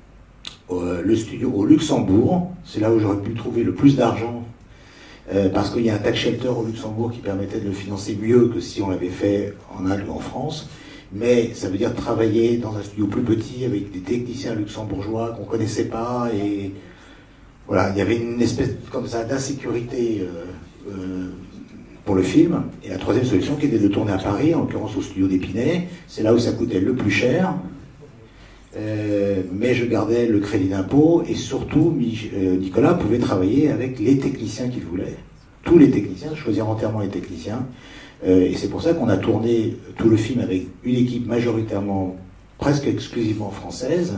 [SPEAKER 9] euh, le studio au Luxembourg, c'est là où j'aurais pu trouver le plus d'argent, euh, parce qu'il y a un tax shelter au Luxembourg qui permettait de le financer mieux que si on l'avait fait en Inde ou en France. Mais ça veut dire travailler dans un studio plus petit, avec des techniciens luxembourgeois qu'on ne connaissait pas, et... Voilà, il y avait une espèce comme ça d'insécurité euh, euh, pour le film. Et la troisième solution qui était de tourner à Paris, en l'occurrence au studio d'Épinay, c'est là où ça coûtait le plus cher. Euh, mais je gardais le crédit d'impôt et surtout Nicolas pouvait travailler avec les techniciens qu'il voulait. Tous les techniciens, choisir entièrement les techniciens. Euh, et c'est pour ça qu'on a tourné tout le film avec une équipe majoritairement, presque exclusivement française.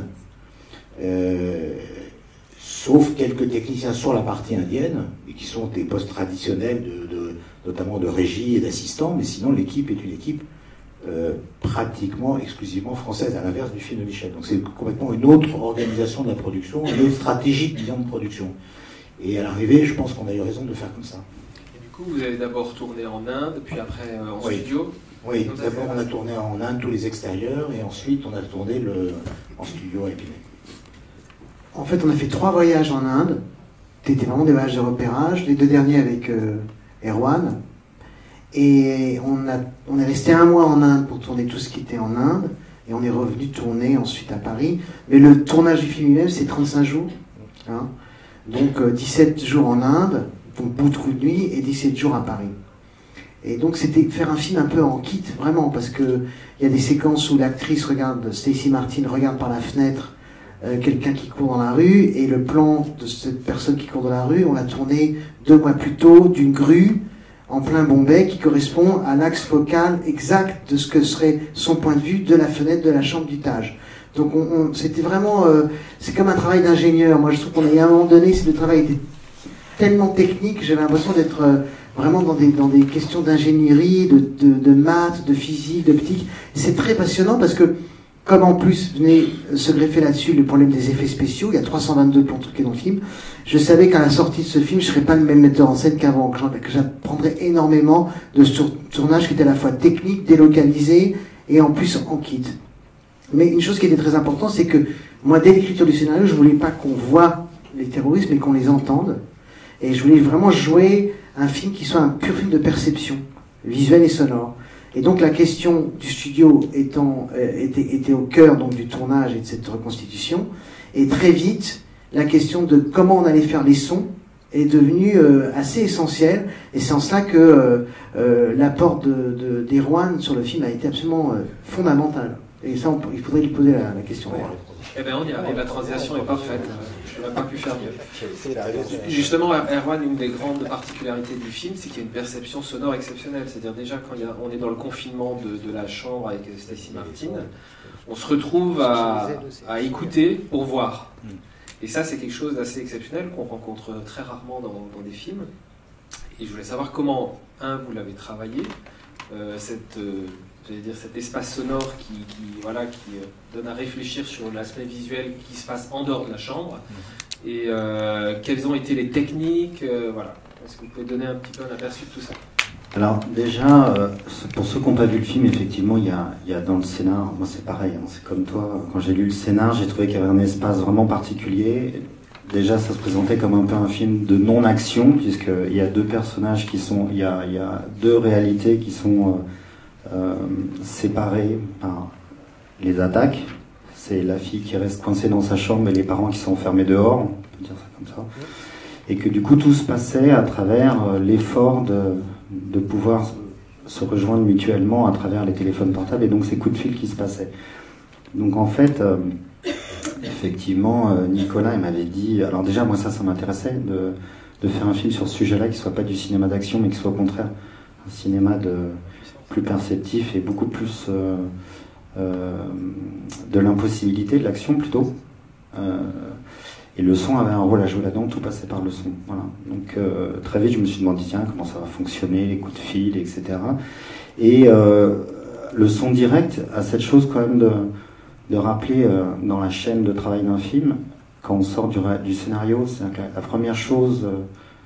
[SPEAKER 9] Euh, sauf quelques techniciens sur la partie indienne, et qui sont des postes traditionnels, de, de, notamment de régie et d'assistants, mais sinon l'équipe est une équipe euh, pratiquement exclusivement française, à l'inverse du film de Michel. Donc c'est complètement une autre organisation de la production, une autre stratégie de production. Et à l'arrivée, je pense qu'on a eu raison de faire comme ça.
[SPEAKER 12] Et du coup, vous avez d'abord tourné en Inde, puis après euh, en
[SPEAKER 9] oui.
[SPEAKER 12] studio.
[SPEAKER 9] Oui, d'abord on a tourné en Inde tous les extérieurs, et ensuite on a tourné le, en studio à Épinay.
[SPEAKER 11] En fait, on a fait trois voyages en Inde. C'était vraiment des voyages de repérage. Les deux derniers avec euh, Erwan. Et on, a, on est resté un mois en Inde pour tourner tout ce qui était en Inde. Et on est revenu tourner ensuite à Paris. Mais le tournage du film lui-même, c'est trente-cinq jours. Hein. Donc euh, dix-sept jours en Inde, donc beaucoup de nuit, et dix-sept jours à Paris. Et donc c'était faire un film un peu en kit, vraiment, parce qu'il y a des séquences où l'actrice regarde, Stacey Martin regarde par la fenêtre Euh, quelqu'un qui court dans la rue, et le plan de cette personne qui court dans la rue, on l'a tourné deux mois plus tôt d'une grue en plein Bombay qui correspond à l'axe focal exact de ce que serait son point de vue de la fenêtre de la chambre du Taj. Donc on, on, c'était vraiment, euh, c'est comme un travail d'ingénieur. Moi je trouve qu'on a, à un moment donné, le travail était tellement technique, j'avais l'impression d'être euh, vraiment dans des, dans des questions d'ingénierie, de, de, de maths, de physique, d'optique. C'est très passionnant parce que, comme en plus venait se greffer là-dessus le problème des effets spéciaux, il y a trois cent vingt-deux plans truqués dans le film, je savais qu'à la sortie de ce film, je ne serais pas le même metteur en scène qu'avant, que j'apprendrais énormément de ce tournage qui était à la fois technique, délocalisé et en plus en kit. Mais une chose qui était très importante, c'est que moi, dès l'écriture du scénario, je voulais pas qu'on voit les terroristes, mais qu'on les entende. Et je voulais vraiment jouer un film qui soit un pur film de perception, visuelle et sonore. Et donc la question du studio étant, euh, était, était au cœur donc, du tournage et de cette reconstitution. Et très vite, la question de comment on allait faire les sons est devenue euh, assez essentielle. Et c'est en cela que euh, euh, l'apport de, de, d'Erwan sur le film a été absolument euh, fondamental. Et ça, on, il faudrait lui poser la, la question. Ouais.
[SPEAKER 2] Eh bien, on y arrive. La transition est parfaite. Je n'aurais pas pu faire mieux. Justement, Erwan, une des grandes particularités du film, c'est qu'il y a une perception sonore exceptionnelle. C'est-à-dire déjà, quand il y a, on est dans le confinement de, de la chambre avec Stacy Martin, on se retrouve à, à écouter pour voir. Et ça, c'est quelque chose d'assez exceptionnel qu'on rencontre très rarement dans, dans des films. Et je voulais savoir comment, un, vous l'avez travaillé, euh, cette... Euh, j'allais dire cet espace sonore qui, qui, voilà, qui euh, donne à réfléchir sur l'aspect visuel qui se passe en dehors de la chambre. Et euh, quelles ont été les techniques, euh, voilà. Est-ce que vous pouvez donner un petit peu un aperçu de tout ça?
[SPEAKER 13] Alors déjà, euh, pour ceux qui n'ont pas vu le film, effectivement, il y a, il y a dans le scénar, moi c'est pareil, hein, c'est comme toi, quand j'ai lu le scénar, j'ai trouvé qu'il y avait un espace vraiment particulier. Déjà, ça se présentait comme un peu un film de non-action, puisqu'il y a deux personnages qui sont, il y a, il y a deux réalités qui sont... Euh, Euh, séparés par les attaques. C'est la fille qui reste coincée dans sa chambre et les parents qui sont enfermés dehors, on peut dire ça comme ça. Et que du coup tout se passait à travers l'effort de, de pouvoir se rejoindre mutuellement à travers les téléphones portables et donc ces coups de fil qui se passaient. Donc en fait, euh, effectivement, euh, Nicolas il m'avait dit, alors déjà moi ça ça m'intéressait de, de faire un film sur ce sujet-là qui soit pas du cinéma d'action mais qui soit au contraire un cinéma de plus perceptif et beaucoup plus euh, euh, de l'impossibilité de l'action plutôt. Euh, et le son avait un rôle à jouer là-dedans, tout passait par le son. Voilà. Donc euh, très vite je me suis demandé tiens comment ça va fonctionner, les coups de fil, et cetera. Et euh, le son direct a cette chose quand même de, de rappeler euh, dans la chaîne de travail d'un film, quand on sort du, du scénario, c'est la, la première chose... Euh,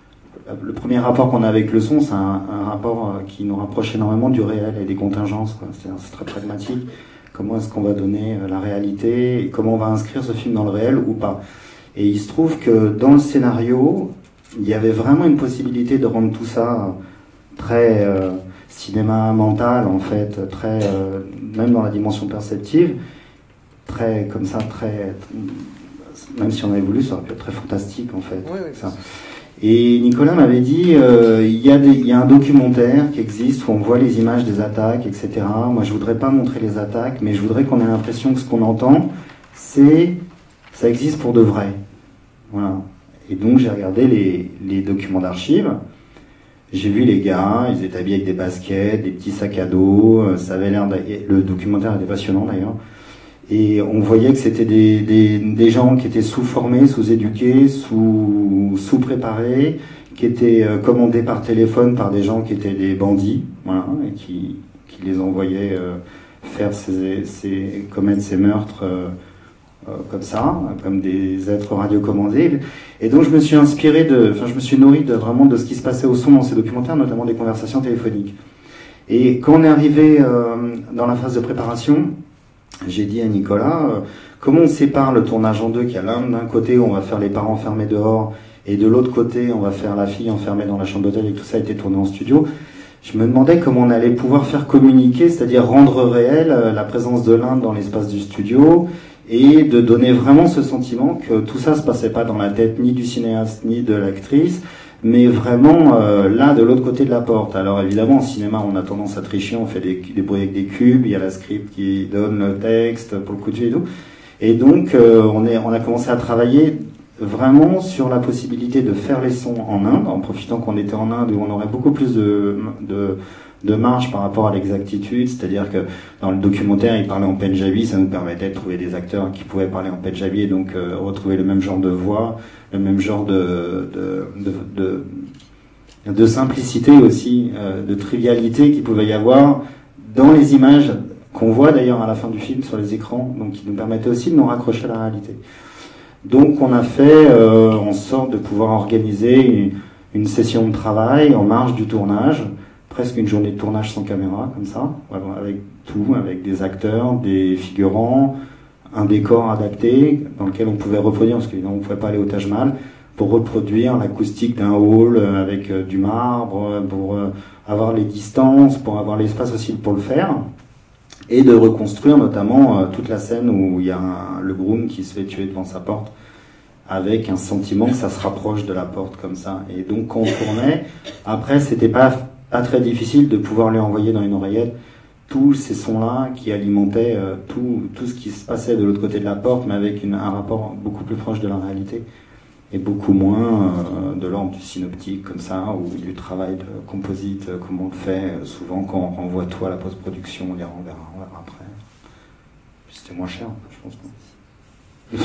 [SPEAKER 13] le premier rapport qu'on a avec le son, c'est un, un rapport qui nous rapproche énormément du réel et des contingences. C'est, c'est très pragmatique. Comment est-ce qu'on va donner la réalité et comment on va inscrire ce film dans le réel ou pas. Et il se trouve que dans le scénario, il y avait vraiment une possibilité de rendre tout ça très euh, cinéma mental, en fait, très euh, même dans la dimension perceptive, très comme ça, très même si on avait voulu, ça aurait pu être très fantastique, en fait. Oui, oui, ça. Et Nicolas m'avait dit, euh, il y a des, il y a un documentaire qui existe où on voit les images des attaques, et cetera. Moi, je voudrais pas montrer les attaques, mais je voudrais qu'on ait l'impression que ce qu'on entend, c'est, ça existe pour de vrai. Voilà. Et donc, j'ai regardé les, les documents d'archives. J'ai vu les gars, ils étaient habillés avec des baskets, des petits sacs à dos. Ça avait l'air, le documentaire était passionnant d'ailleurs. Et on voyait que c'était des, des, des gens qui étaient sous-formés, sous-éduqués, sous, sous-préparés, qui étaient euh, commandés par téléphone par des gens qui étaient des bandits, voilà, et qui, qui les envoyaient euh, faire ces, ces, commettre ces meurtres euh, euh, comme ça, comme des êtres radiocommandés. Et donc je me suis inspiré de, enfin je me suis nourri de, vraiment de ce qui se passait au son dans ces documentaires, notamment des conversations téléphoniques. Et quand on est arrivé euh, dans la phase de préparation, j'ai dit à Nicolas, euh, comment on sépare le tournage en deux, qu'il y a l'un d'un côté où on va faire les parents enfermés dehors, et de l'autre côté on va faire la fille enfermée dans la chambre d'hôtel, et tout ça a été tourné en studio. Je me demandais comment on allait pouvoir faire communiquer, c'est-à-dire rendre réel euh, la présence de l'un dans l'espace du studio, et de donner vraiment ce sentiment que tout ça se passait pas dans la tête ni du cinéaste ni de l'actrice, mais vraiment euh, là de l'autre côté de la porte. Alors évidemment en cinéma on a tendance à tricher, on fait des, des bruits avec des cubes, il y a la script qui donne le texte pour le coup de fil et tout, et donc euh, on, est, on a commencé à travailler vraiment sur la possibilité de faire les sons en Inde, en profitant qu'on était en Inde où on aurait beaucoup plus de, de, de marge par rapport à l'exactitude, c'est-à-dire que dans le documentaire, il parlait en Pendjabi, ça nous permettait de trouver des acteurs qui pouvaient parler en Pendjabi et donc euh, retrouver le même genre de voix, le même genre de, de, de, de, de simplicité aussi, euh, de trivialité qu'il pouvait y avoir dans les images qu'on voit d'ailleurs à la fin du film sur les écrans, donc qui nous permettait aussi de nous raccrocher à la réalité. Donc on a fait euh, en sorte de pouvoir organiser une, une session de travail en marge du tournage, presque une journée de tournage sans caméra, comme ça, avec tout, avec des acteurs, des figurants, un décor adapté dans lequel on pouvait reproduire, parce qu'évidemment on ne pouvait pas aller au Taj Mahal, pour reproduire l'acoustique d'un hall avec euh, du marbre, pour euh, avoir les distances, pour avoir l'espace aussi pour le faire, et de reconstruire notamment euh, toute la scène où il y a un, le groom qui se fait tuer devant sa porte, avec un sentiment que ça se rapproche de la porte comme ça. Et donc quand on tournait, après c'était pas, pas très difficile de pouvoir lui envoyer dans une oreillette tous ces sons-là qui alimentaient euh, tout, tout ce qui se passait de l'autre côté de la porte, mais avec une, un rapport beaucoup plus proche de la réalité, et beaucoup moins euh, de l'ordre du synoptique comme ça, ou du travail de composite, euh, comme on le fait euh, souvent quand on renvoie tout à la post-production, on les renverra après. C'était moins cher, je pense.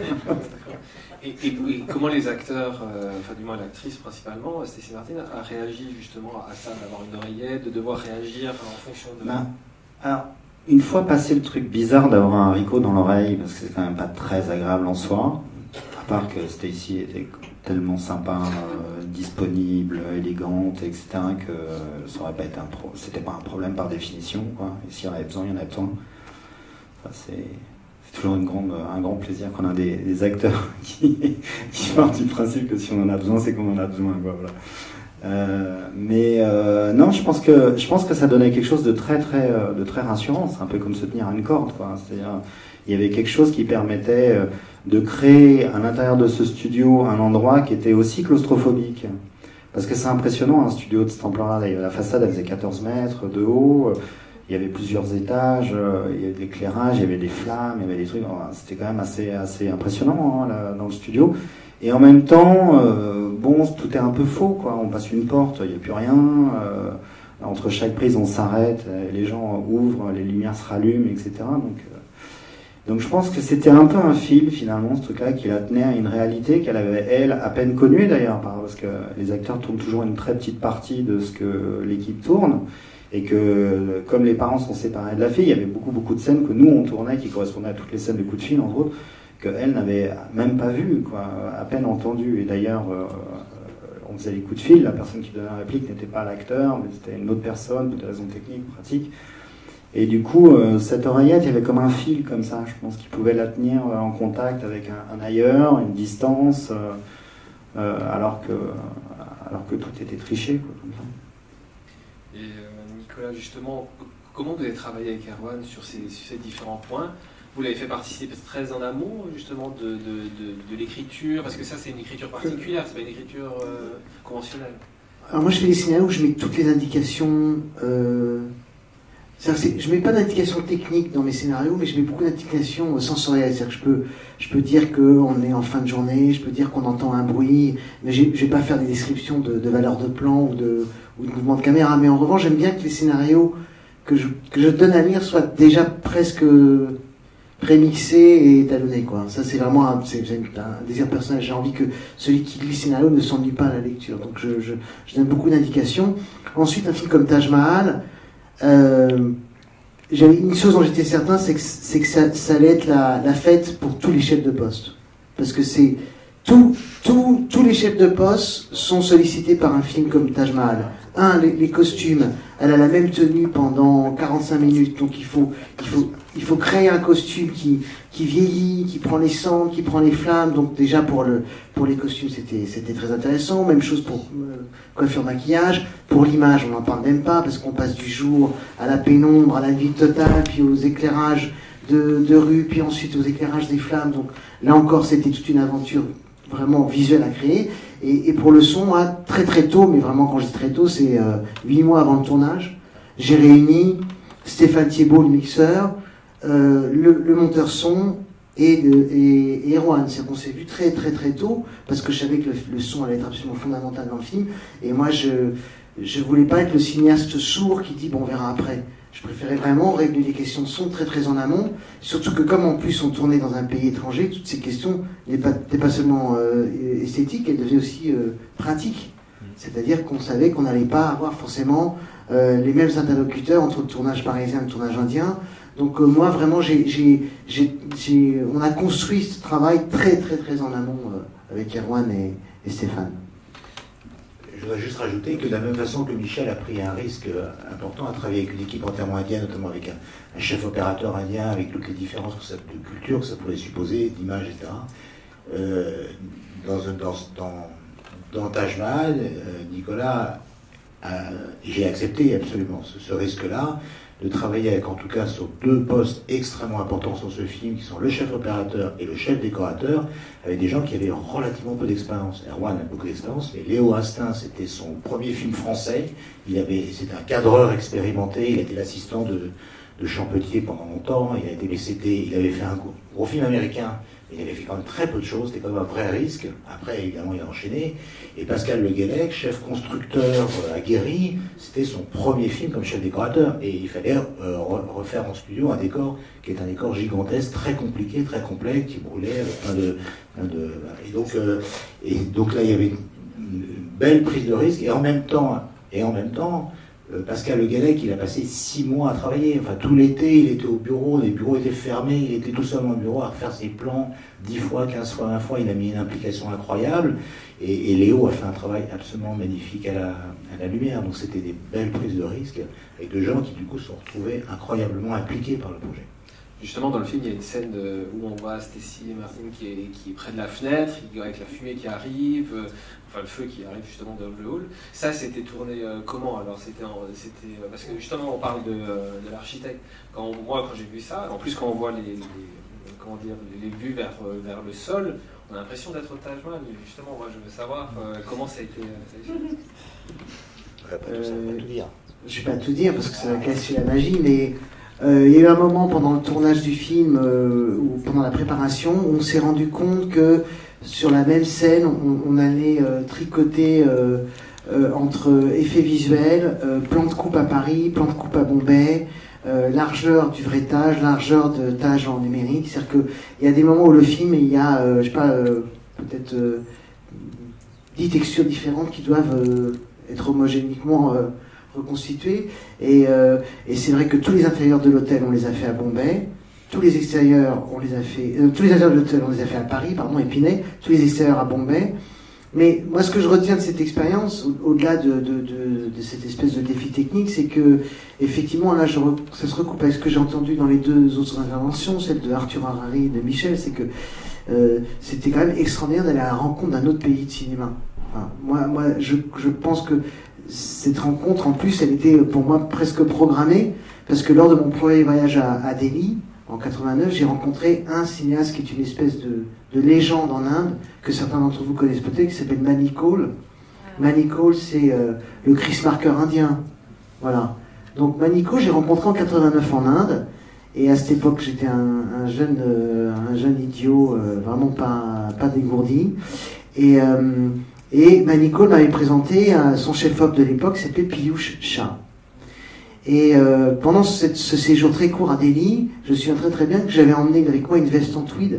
[SPEAKER 12] et, et, et comment les acteurs, euh, enfin du moins l'actrice principalement, Stacey Martin, a réagi justement à ça, d'avoir une oreillette, de devoir réagir en fonction de...
[SPEAKER 13] Ben, alors, une fois passé le truc bizarre d'avoir un haricot dans l'oreille, parce que c'est quand même pas très agréable en soi, à part que Stacey était tellement sympa, euh, disponible, élégante, et cetera, que ça aurait pas été un pro... c'était pas un problème par définition, quoi. Et s'il y en avait besoin, il y en a besoin. Enfin, c'est... c'est toujours une grande, un grand plaisir qu'on a des, des acteurs qui, qui partent du principe que si on en a besoin, c'est qu'on en a besoin, quoi, voilà. Euh, mais euh, non, je pense que je pense que ça donnait quelque chose de très très euh, de très rassurant. C'est un peu comme se tenir à une corde, quoi. C'est-à-dire, il y avait quelque chose qui permettait euh, de créer à l'intérieur de ce studio un endroit qui était aussi claustrophobique. Parce que c'est impressionnant un studio de cette ampleur-là. La façade elle faisait quatorze mètres de haut. Il y avait plusieurs étages, il y avait de l'éclairage, il y avait des flammes, il y avait des trucs. C'était quand même assez assez impressionnant, hein, là, dans le studio. Et en même temps, euh, bon, tout est un peu faux, quoi. On passe une porte, il n'y a plus rien. Euh, entre chaque prise, on s'arrête, les gens ouvrent, les lumières se rallument, et cetera. Donc, euh, donc je pense que c'était un peu un fil, finalement, ce truc-là, qui la tenait à une réalité qu'elle avait, elle, à peine connue, d'ailleurs, parce que les acteurs tournent toujours une très petite partie de ce que l'équipe tourne. Et que, comme les parents sont séparés de la fille, il y avait beaucoup, beaucoup de scènes que nous, on tournait, qui correspondaient à toutes les scènes de Coup de fil, entre autres, qu'elle n'avait même pas vu, quoi, à peine entendu. Et d'ailleurs, euh, on faisait les coups de fil, la personne qui donnait la réplique n'était pas l'acteur, mais c'était une autre personne, pour des raisons techniques, pratiques. Et du coup, euh, cette oreillette, il y avait comme un fil, comme ça, je pense, qui pouvait la tenir euh, en contact avec un, un ailleurs, une distance, euh, euh, alors, que, alors que tout était triché, quoi, comme ça.
[SPEAKER 12] Et euh, Nicolas, justement, comment vous avez travaillé avec Erwan sur ces, sur ces différents points? Vous l'avez fait participer très en amont, justement, de, de, de, de l'écriture, parce que ça, c'est une écriture particulière, c'est pas une écriture euh, conventionnelle.
[SPEAKER 11] Alors moi, je fais des scénarios où je mets toutes les indications. Euh... C'est, je mets pas d'indications techniques dans mes scénarios, mais je mets beaucoup d'indications sensorielles. C'est-à-dire que je peux, je peux dire qu'on est en fin de journée, je peux dire qu'on entend un bruit, mais je vais pas faire des descriptions de, de valeur de plan ou de, ou de mouvement de caméra. Mais en revanche, j'aime bien que les scénarios que je, que je donne à lire soient déjà presque prémixé et étalonné, quoi. Ça, c'est vraiment un, c'est, c'est un désir personnel. J'ai envie que celui qui lit le scénario ne s'ennuie pas à la lecture. Donc, je, je, je donne beaucoup d'indications. Ensuite, un film comme Taj Mahal, euh, j'avais une chose dont j'étais certain, c'est que, c'est que ça, ça allait être la, la fête pour tous les chefs de poste. Parce que c'est, tout, tout, tous les chefs de poste sont sollicités par un film comme Taj Mahal. Un, les, les costumes. Elle a la même tenue pendant quarante-cinq minutes, donc il faut, il faut, il faut créer un costume qui, qui vieillit, qui prend les cendres, qui prend les flammes. Donc déjà pour le, pour les costumes, c'était, c'était très intéressant. Même chose pour euh, coiffure, maquillage. Pour l'image, on n'en parle même pas parce qu'on passe du jour à la pénombre, à la nuit totale, puis aux éclairages de, de rue, puis ensuite aux éclairages des flammes. Donc là encore, c'était toute une aventure vraiment visuelle à créer. Et, et pour le son, hein, très très tôt, mais vraiment quand je dis très tôt, c'est euh, huit mois avant le tournage, j'ai réuni Stéphane Thiebaud, le mixeur, euh, le, le monteur son, et, de, et, et Erwan. C'est qu'on s'est vu très très très tôt, parce que je savais que le, le son allait être absolument fondamental dans le film, et moi je je voulais pas être le cinéaste sourd qui dit bon on verra après. Je préférais vraiment régler les questions de son très très en amont, surtout que comme en plus on tournait dans un pays étranger, toutes ces questions n'étaient pas, n'étaient pas seulement euh, esthétiques, elles devenaient aussi euh, pratiques. C'est-à-dire qu'on savait qu'on n'allait pas avoir forcément euh, les mêmes interlocuteurs entre le tournage parisien et le tournage indien. Donc euh, moi vraiment, j'ai, j'ai, j'ai, j'ai, on a construit ce travail très très très en amont euh, avec Erwan et, et Stéphane.
[SPEAKER 9] Je voudrais juste rajouter que de la même façon que Michel a pris un risque important à travailler avec une équipe entièrement indienne, notamment avec un, un chef opérateur indien, avec toutes les différences que ça, de culture que ça pouvait supposer, d'image, et cetera. Euh, dans, dans, dans, dans Taj Mahal, euh, Nicolas, a, j'ai accepté absolument ce, ce risque-là, de travailler avec, en tout cas, sur deux postes extrêmement importants sur ce film, qui sont le chef opérateur et le chef décorateur, avec des gens qui avaient relativement peu d'expérience. Erwan a beaucoup d'expérience, mais Léo Astin, c'était son premier film français. Il avait, c'était un cadreur expérimenté, il était l'assistant de, de Champetier pendant longtemps, il, a été, c'était, il avait fait un gros, gros film américain, mais il avait fait quand même très peu de choses, c'était quand même un vrai risque. Après, évidemment, il a enchaîné. Et Pascal Le Guellec, chef constructeur euh, aguerri, c'était son premier film comme chef décorateur. Et il fallait euh, refaire en studio un décor qui est un décor gigantesque, très compliqué, très complexe, qui brûlait avec plein de... Plein de et, donc, euh, et donc là, il y avait une, une belle prise de risque. Et en même temps, et en même temps Pascal Le Guellec, il a passé six mois à travailler. Enfin, tout l'été, il était au bureau, les bureaux étaient fermés, il était tout seul dans le bureau à refaire ses plans dix fois, quinze fois, vingt fois. Il a mis une implication incroyable. Et, et Léo a fait un travail absolument magnifique à la, à la lumière. Donc, c'était des belles prises de risques avec des gens qui, du coup, se sont retrouvés incroyablement impliqués par le projet.
[SPEAKER 2] Justement, dans le film, il y a une scène où on voit Stacy et Martin qui est, qui est près de la fenêtre, avec la fumée qui arrive, euh, enfin le feu qui arrive justement dans le hall. Ça, c'était tourné euh, comment? Alors, c'était, c'était parce que justement, on parle de, de l'architecte. Quand on, moi, quand j'ai vu ça, en plus, quand on voit les, les comment dire, les vues vers, vers le sol, on a l'impression d'être au Taj Mahal. Justement, moi, je veux savoir euh, comment ça a été, ça a été fait.
[SPEAKER 9] Euh, pas tout ça, pas tout dire.
[SPEAKER 11] Je vais pas tout dire parce que ça va casser la magie, mais euh, il y a eu un moment pendant le tournage du film euh, ou pendant la préparation où on s'est rendu compte que sur la même scène, on, on allait euh, tricoter euh, euh, entre effets visuels, euh, plan de coupe à Paris, plan de coupe à Bombay, euh, largeur du vrai Taj, largeur de Taj en numérique. C'est-à-dire qu'il y a des moments où le film, il y a, euh, je sais pas, euh, peut-être euh, dix textures différentes qui doivent euh, être homogénéiquement euh, reconstituées. Et, euh, et c'est vrai que tous les intérieurs de l'hôtel, on les a fait à Bombay. Tous les extérieurs, on les a fait, euh, tous les intérieurs de l'hôtel, on les a fait à Paris, pardon, Épinay. Tous les extérieurs à Bombay. Mais moi, ce que je retiens de cette expérience, au- au-delà de, de, de, de cette espèce de défi technique, c'est que, effectivement, là, je re- ça se recoupe avec ce que j'ai entendu dans les deux autres interventions, celle de Arthur Harari et de Michel, c'est que euh, c'était quand même extraordinaire d'aller à la rencontre d'un autre pays de cinéma. Enfin, moi, moi je, je pense que cette rencontre, en plus, elle était pour moi presque programmée, parce que lors de mon premier voyage à, à Delhi, en quatre-vingt-neuf, j'ai rencontré un cinéaste qui est une espèce de, de légende en Inde, que certains d'entre vous connaissent peut-être, qui s'appelle Manny Cole. Manny Cole, c'est euh, le Chris Marker indien. Voilà. Donc Manny Cole, j'ai rencontré en quatre-vingt-neuf en Inde, et à cette époque, j'étais un, un, jeune, euh, un jeune idiot, euh, vraiment pas, pas dégourdi. Et, euh, et Manny Cole m'avait présenté à son chef-op de l'époque, qui s'appelait Piyush Shah. Et euh, pendant cette, ce séjour très court à Delhi, je me souviens très très bien que j'avais emmené avec moi une veste en tweed.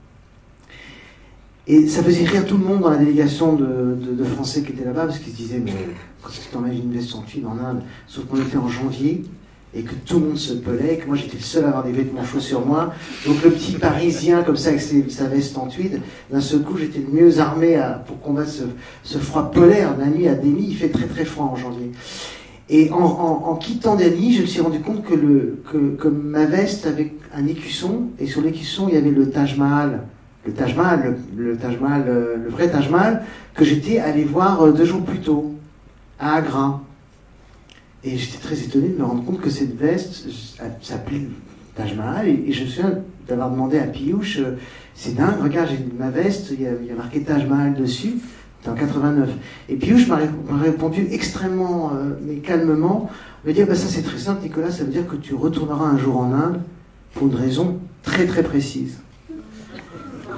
[SPEAKER 11] Et ça faisait rire tout le monde dans la délégation de, de, de Français qui étaient là-bas, parce qu'ils se disaient, mais quand est-ce que t'emmènes une veste en tweed en Inde? Sauf qu'on était en janvier, et que tout le monde se pelait, que moi j'étais le seul à avoir des vêtements chauds sur moi. Donc le petit Parisien, comme ça, avec ses, sa veste en tweed, d'un seul coup, j'étais le mieux armé à, pour combattre ce, ce froid polaire. La nuit à Delhi, il fait très très froid en janvier. Et en, en, en quittant Delhi, je me suis rendu compte que, le, que, que ma veste avait un écusson, et sur l'écusson, il y avait le Taj Mahal, le Taj Mahal, le, le Taj Mahal, le, le vrai Taj Mahal, que j'étais allé voir deux jours plus tôt, à Agra. Et j'étais très étonné de me rendre compte que cette veste s'appelait Taj Mahal, et, et je me souviens d'avoir demandé à Piyush, euh, c'est dingue, regarde, j'ai ma veste, il y, a, il y a marqué Taj Mahal dessus. C'était en quatre-vingt-neuf. Et Piyush m'a répondu extrêmement, euh, mais calmement, il m'a dit, ah bah ça c'est très simple Nicolas, ça veut dire que tu retourneras un jour en Inde pour une raison très très précise.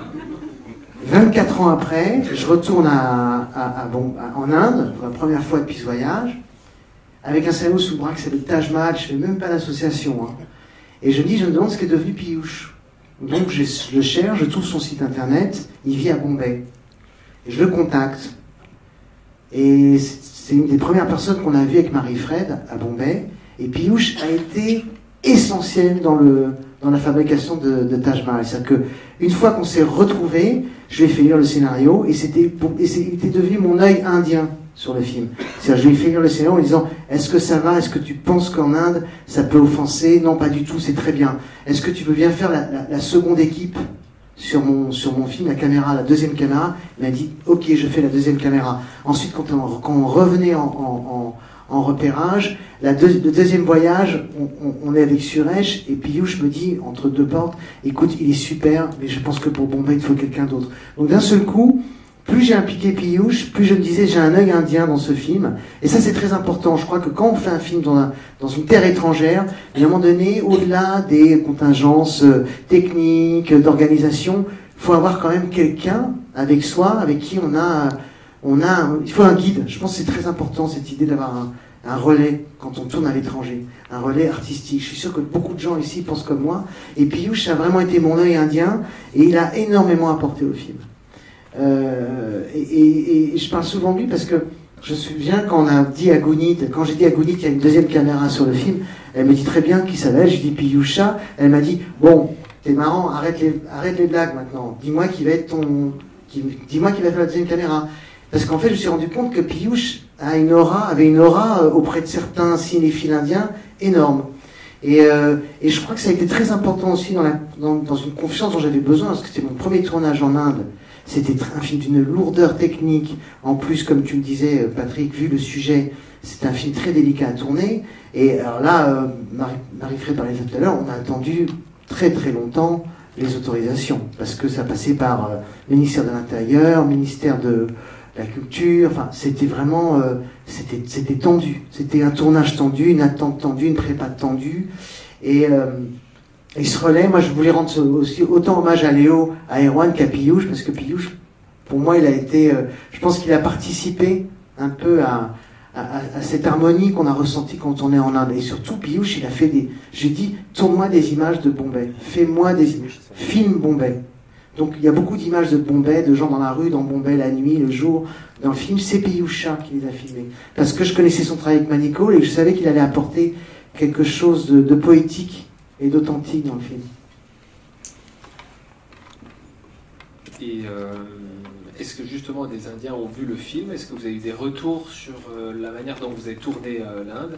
[SPEAKER 11] vingt-quatre ans après, je retourne à, à, à, bon, à, en Inde, pour la première fois depuis ce voyage, avec un scénario sous le bras qui s'appelle Taj Mahal, je fais même pas d'association. Hein. Et je me dis, je me demande ce qu'est devenu Piyush. Donc je, je le cherche, je trouve son site internet, il vit à Bombay. Et je le contacte. Et c'est une des premières personnes qu'on a vues avec Marie-Fred à Bombay. Et Piyush a été essentiel dans, le, dans la fabrication de, de Taj Mahal. C'est-à-dire qu'une fois qu'on s'est retrouvés, je lui ai fait lire le scénario et, c'était pour, et c'est, il était devenu mon œil indien sur le film. C'est-à-dire, je lui ai fait lire le scénario en lui disant « Est-ce que ça va? Est-ce que tu penses qu'en Inde, ça peut offenser? Non, pas du tout, c'est très bien. Est-ce que tu veux bien faire la, la, la seconde équipe sur mon, sur mon film, la caméra, la deuxième caméra ?» Il m'a dit « Ok, je fais la deuxième caméra. » Ensuite, quand on, quand on revenait en, en, en, en repérage, la deux, le deuxième voyage, on, on, on est avec Suresh, et Piyush me dit, entre deux portes, « Écoute, il est super, mais je pense que pour Bombay, il faut quelqu'un d'autre. » Donc d'un seul coup, plus j'ai impliqué Piyush, plus je me disais, j'ai un œil indien dans ce film. Et ça, c'est très important. Je crois que quand on fait un film dans, un, dans une terre étrangère, à un moment donné, au-delà des contingences euh, techniques, d'organisation, il faut avoir quand même quelqu'un avec soi, avec qui on a, on a, il faut un guide. Je pense que c'est très important, cette idée d'avoir un, un relais quand on tourne à l'étranger, un relais artistique. Je suis sûr que beaucoup de gens ici pensent comme moi. Et Piyush a vraiment été mon œil indien, et il a énormément apporté au film. Euh, et, et, et je parle souvent de lui parce que je me souviens quand on a dit à Gunit, quand j'ai dit à Gunit qu'il y a une deuxième caméra sur le film, elle me dit très bien qui ça va être, j'ai dit Piyusha, elle m'a dit bon, t'es marrant, arrête les, arrête les blagues maintenant, dis-moi qui va être ton, qui, dis-moi qui va faire la deuxième caméra. Parce qu'en fait je me suis rendu compte que Piyush a une aura, avait une aura auprès de certains cinéphiles indiens énorme. Et, euh, et je crois que ça a été très important aussi dans, la, dans, dans une confiance dont j'avais besoin, parce que c'était mon premier tournage en Inde. C'était un film d'une lourdeur technique. En plus, comme tu me disais, Patrick, vu le sujet, c'est un film très délicat à tourner. Et alors là, euh, Marie, Marie-Fred parlait tout à l'heure, on a attendu très très longtemps les autorisations. Parce que ça passait par euh, ministère de l'Intérieur, ministère de la Culture. Enfin, c'était vraiment... Euh, c'était, c'était tendu. C'était un tournage tendu, une attente tendue, une prépa tendue. Et... Euh, Et ce relais, moi je voulais rendre aussi autant hommage à Léo, à Erwan qu'à Piyush, parce que Piyush, pour moi, il a été, euh, je pense qu'il a participé un peu à, à, à cette harmonie qu'on a ressentie quand on est en Inde. Et surtout, Piyush, il a fait des, j'ai dit, tourne-moi des images de Bombay, fais-moi des images, filme Bombay. Donc il y a beaucoup d'images de Bombay, de gens dans la rue, dans Bombay, la nuit, le jour. Dans le film, c'est Piyusha qui les a filmés. Parce que je connaissais son travail avec Manico et je savais qu'il allait apporter quelque chose de, de poétique et d'authentique dans le film.
[SPEAKER 12] Et euh, est-ce que justement des Indiens ont vu le film? Est-ce que vous avez eu des retours sur euh, la manière dont vous avez tourné euh, l'Inde?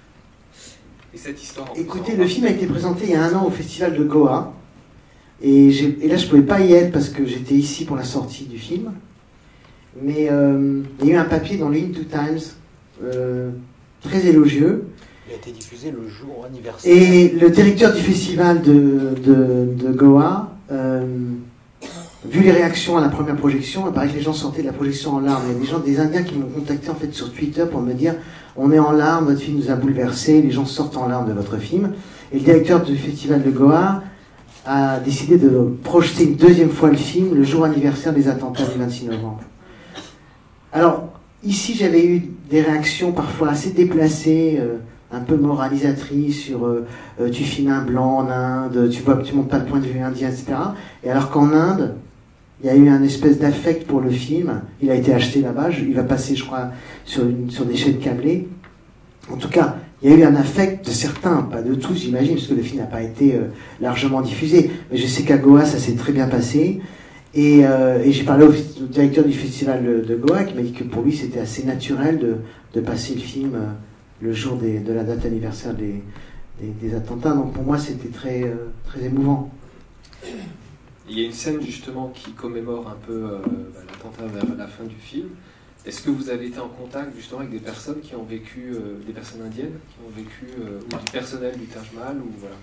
[SPEAKER 12] Et cette histoire en
[SPEAKER 11] Écoutez,
[SPEAKER 12] plus,
[SPEAKER 11] le film a été présenté il y a un an au festival de Goa. Et, j'ai, et là, je ne pouvais pas y être parce que j'étais ici pour la sortie du film. Mais euh, il y a eu un papier dans le Hindu Times euh, très élogieux.
[SPEAKER 9] Il a été diffusé le jour anniversaire.
[SPEAKER 11] Et le directeur du festival de, de, de Goa, euh, vu les réactions à la première projection, il paraît que les gens sortaient de la projection en larmes. Il y a des gens, des Indiens qui m'ont contacté en fait sur Twitter pour me dire on est en larmes, votre film nous a bouleversés, les gens sortent en larmes de votre film. Et le directeur du festival de Goa a décidé de projeter une deuxième fois le film le jour anniversaire des attentats du vingt-six novembre. Alors, ici j'avais eu des réactions parfois assez déplacées, euh, un peu moralisatrice sur euh, euh, tu filmes un blanc en Inde, tu vois, tu montes pas le point de vue indien, et cetera. Et alors qu'en Inde, il y a eu un espèce d'affect pour le film. Il a été acheté là-bas, il va passer, je crois, sur, une, sur des chaînes câblées. En tout cas, il y a eu un affect de certains, pas de tous, j'imagine, parce que le film n'a pas été euh, largement diffusé. Mais je sais qu'à Goa, ça s'est très bien passé. Et, euh, et j'ai parlé au, au directeur du festival de, de Goa qui m'a dit que pour lui, c'était assez naturel de, de passer le film euh, le jour des, de la date anniversaire des, des, des attentats. Donc pour moi, c'était très, euh, très émouvant.
[SPEAKER 12] Il y a une scène justement qui commémore un peu euh, bah, l'attentat vers la fin du film. Est-ce que vous avez été en contact justement avec des personnes qui ont vécu, euh, des personnes indiennes qui ont vécu, euh, ou du personnel du Taj Mahal, ou voilà?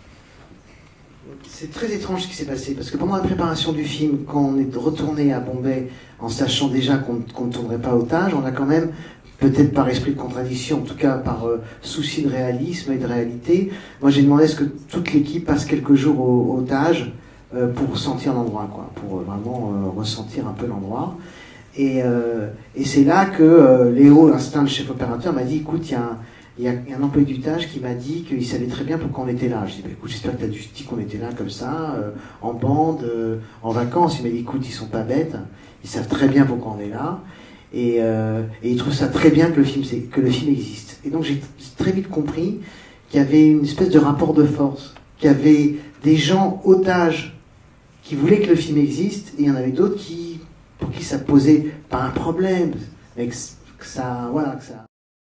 [SPEAKER 11] C'est très étrange ce qui s'est passé, parce que pendant la préparation du film, quand on est retourné à Bombay, en sachant déjà qu'on, qu'on ne tournerait pas au Taj, on a quand même, peut-être par esprit de contradiction, en tout cas par euh, souci de réalisme et de réalité, moi j'ai demandé à ce que toute l'équipe passe quelques jours au, au Taj, euh, pour sentir l'endroit, quoi, pour vraiment euh, ressentir un peu l'endroit. Et, euh, et c'est là que euh, Léo, l'instinct le chef opérateur, m'a dit, écoute, il y a un, il y a un employé du tâche qui m'a dit qu'il savait très bien pourquoi on était là. Je dis, bah, écoute, j'espère que tu as dit qu'on était là comme ça, euh, en bande, euh, en vacances. Il m'a dit, écoute, ils sont pas bêtes, ils savent très bien pourquoi on est là. Et, euh, et ils trouvent ça très bien que le film, que le film existe. Et donc j'ai très vite compris qu'il y avait une espèce de rapport de force, qu'il y avait des gens otages qui voulaient que le film existe, et il y en avait d'autres qui, pour qui ça posait pas un problème, mais que, que ça, voilà, que ça.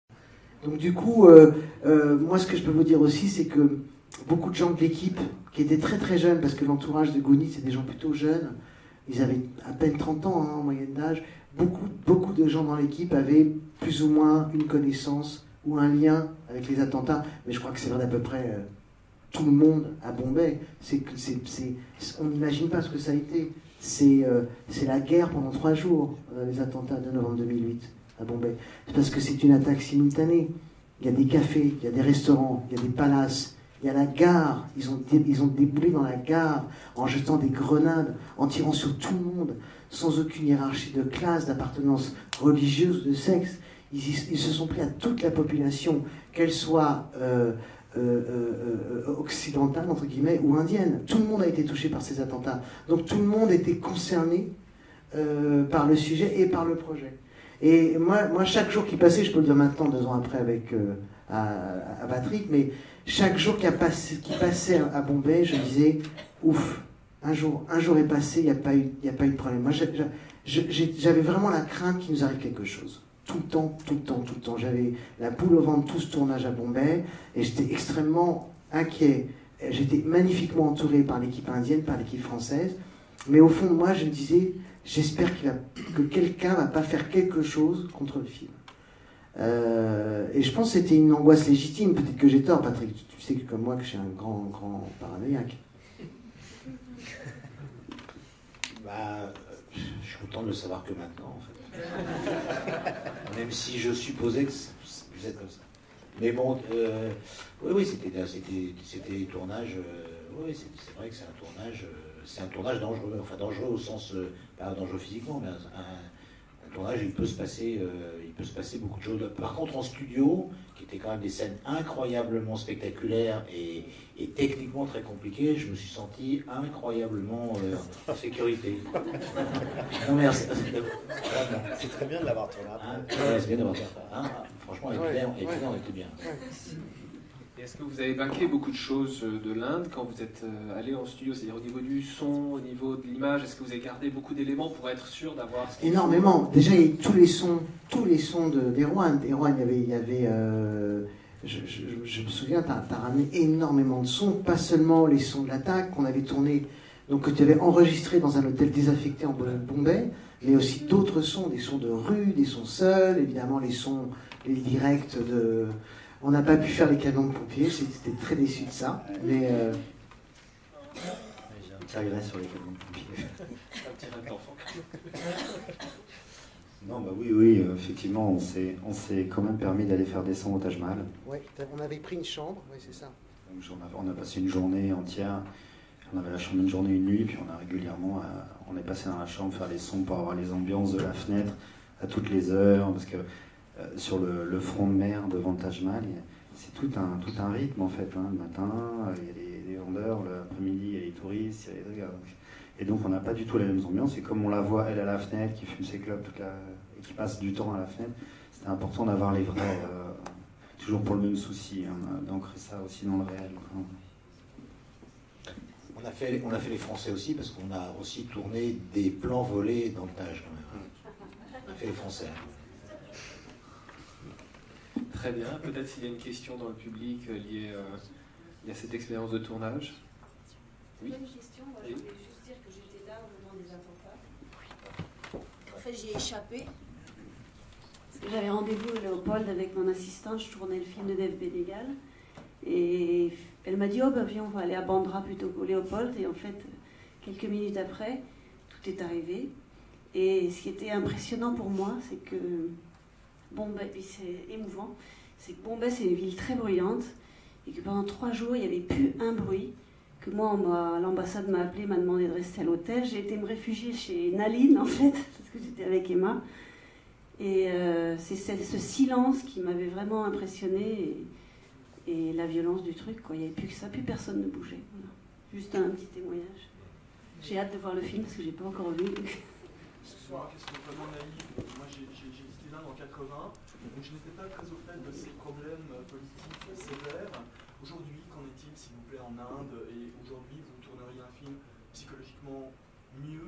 [SPEAKER 11] Donc du coup, euh, euh, moi ce que je peux vous dire aussi, c'est que beaucoup de gens de l'équipe qui étaient très très jeunes, parce que l'entourage de Gounid, c'est des gens plutôt jeunes, ils avaient à peine trente ans hein, en moyenne d'âge, beaucoup, beaucoup de gens dans l'équipe avaient plus ou moins une connaissance ou un lien avec les attentats, mais je crois que c'est vrai d'à peu près euh, tout le monde à Bombay. C'est que c'est, c'est, on n'imagine pas ce que ça a été. C'est, euh, c'est la guerre pendant trois jours, euh, les attentats de novembre deux mille huit à Bombay. C'est parce que c'est une attaque simultanée. Il y a des cafés, il y a des restaurants, il y a des palaces, il y a la gare. Ils ont, dé, ils ont déboulé dans la gare en jetant des grenades, en tirant sur tout le monde, sans aucune hiérarchie de classe, d'appartenance religieuse ou de sexe. Ils, ils se sont pris à toute la population, qu'elle soit euh, euh, euh, occidentale, entre guillemets, ou indienne. Tout le monde a été touché par ces attentats. Donc tout le monde était concerné euh, par le sujet et par le projet. Et moi, moi, chaque jour qui passait, je peux le dire maintenant, deux ans après, avec euh, à, à Patrick, mais chaque jour qui, a passé, qui passait à Bombay, je disais, ouf, un jour, un jour est passé, il n'y a pas eu, il n'y a pas eu de problème. Moi, j'avais vraiment la crainte qu'il nous arrive quelque chose. Tout le temps, tout le temps, tout le temps. J'avais la boule au ventre tout ce tournage à Bombay, et j'étais extrêmement inquiet. J'étais magnifiquement entouré par l'équipe indienne, par l'équipe française, mais au fond de moi, je me disais, j'espère qu'il va, que quelqu'un ne va pas faire quelque chose contre le film. Euh, et je pense que c'était une angoisse légitime. Peut-être que j'ai tort, Patrick. Tu, tu sais que comme moi, que je suis un grand, grand paranoïaque.
[SPEAKER 9] Bah, je suis content de le savoir que maintenant, en fait. Même si je supposais que vous êtes comme ça. Mais bon, euh, oui, oui, c'était, c'était, c'était des tournages. Euh, oui, c'est, c'est vrai que c'est un tournage. Euh, c'est un tournage dangereux. Enfin, dangereux au sens euh, pas dangereux physiquement, mais un, un, un tournage. Il peut se passer, euh, il peut se passer beaucoup de choses. Par contre, en studio, qui étaient quand même des scènes incroyablement spectaculaires et, et techniquement très compliquées, je me suis senti incroyablement euh, en sécurité. Non, mais c'est,
[SPEAKER 14] c'est très bien de l'avoir tourné.
[SPEAKER 9] Hein, ouais, c'est bien d'avoir tourné. Hein, franchement, avec
[SPEAKER 14] ouais,
[SPEAKER 9] Claire,
[SPEAKER 14] ouais.
[SPEAKER 9] on était bien.
[SPEAKER 12] Et est-ce que vous avez baqué beaucoup de choses de l'Inde quand vous êtes allé en studio, c'est-à-dire au niveau du son, au niveau de l'image, est-ce que vous avez gardé beaucoup d'éléments pour être sûr d'avoir...
[SPEAKER 11] Énormément. Déjà, il y a tous les sons, tous les sons de, d'Erwan. Erwan, il y avait... Il y avait euh, je, je, je me souviens, tu as ramené énormément de sons, pas seulement les sons de l'attaque qu'on avait tourné, donc que tu avais enregistré dans un hôtel désaffecté en Bombay, mais aussi d'autres sons, des sons de rue, des sons seuls, évidemment les sons, les directs de... On n'a pas pu faire les camions de pompiers, j'étais très déçu de ça, mais... Euh...
[SPEAKER 13] J'ai un petit regret sur les camions de pompiers.
[SPEAKER 12] Un petit rêve d'enfant.
[SPEAKER 13] Non, bah oui, oui, effectivement, on s'est, on s'est quand même permis d'aller faire descendre au Taj Mahal.
[SPEAKER 11] Oui, on avait pris une chambre, oui, c'est ça.
[SPEAKER 13] Donc on a passé une journée entière, on avait la chambre une journée, une nuit, puis on a régulièrement, euh, on est passé dans la chambre faire les sons pour avoir les ambiances de la fenêtre à toutes les heures, parce que euh, sur le, le front de mer devant le Taj Mahal, c'est tout un, tout un rythme en fait. Hein. Le matin, il y a les, les vendeurs, l'après-midi, il y a les touristes, il y a les trucs. Et donc on n'a pas du tout les mêmes ambiances. Et comme on la voit, elle à la fenêtre, qui fume ses clopes toute la... et qui passe du temps à la fenêtre, c'était important d'avoir les vrais, euh, toujours pour le même souci, hein, d'ancrer ça aussi dans le réel. Hein.
[SPEAKER 9] On a, fait, on a fait les Français aussi, parce qu'on a aussi tourné des plans volés dans le Taj quand même. On a fait les Français.
[SPEAKER 12] Très bien. Peut-être s'il y a une question dans le public liée euh, à cette expérience de tournage.
[SPEAKER 15] Oui. Une question. Moi, je voulais juste dire que j'étais là au moment des attentats. En fait, j'ai échappé. Parce que j'avais rendez-vous à Léopold avec mon assistante. Je tournais le film de Dave Benegal. Et elle m'a dit, oh ben viens, on va aller à Bandra plutôt qu'au Léopold. Et en fait, quelques minutes après, tout est arrivé. Et ce qui était impressionnant pour moi, c'est que Bombay, puis c'est émouvant, c'est que Bombay, c'est une ville très bruyante. Et que pendant trois jours, il n'y avait plus un bruit. que moi, l'ambassade m'a appelé, m'a demandé de rester à l'hôtel. J'ai été me réfugier chez Naline, en fait, parce que j'étais avec Emma. Et euh, c'est ce silence qui m'avait vraiment impressionnée, et, et la violence du truc, quoi. Il n'y avait plus que ça, plus personne ne bougeait. Voilà. Juste un petit témoignage. J'ai hâte de voir le film, parce que je n'ai pas encore vu.
[SPEAKER 16] Excuse-moi, question vraiment naïve. Moi, j'ai visité l'Inde en quatre-vingts, donc je n'étais pas très au fait de ces problèmes politiques sévères. Aujourd'hui, qu'en est-il, s'il vous plaît, en Inde? Et aujourd'hui, vous tourneriez un film psychologiquement mieux?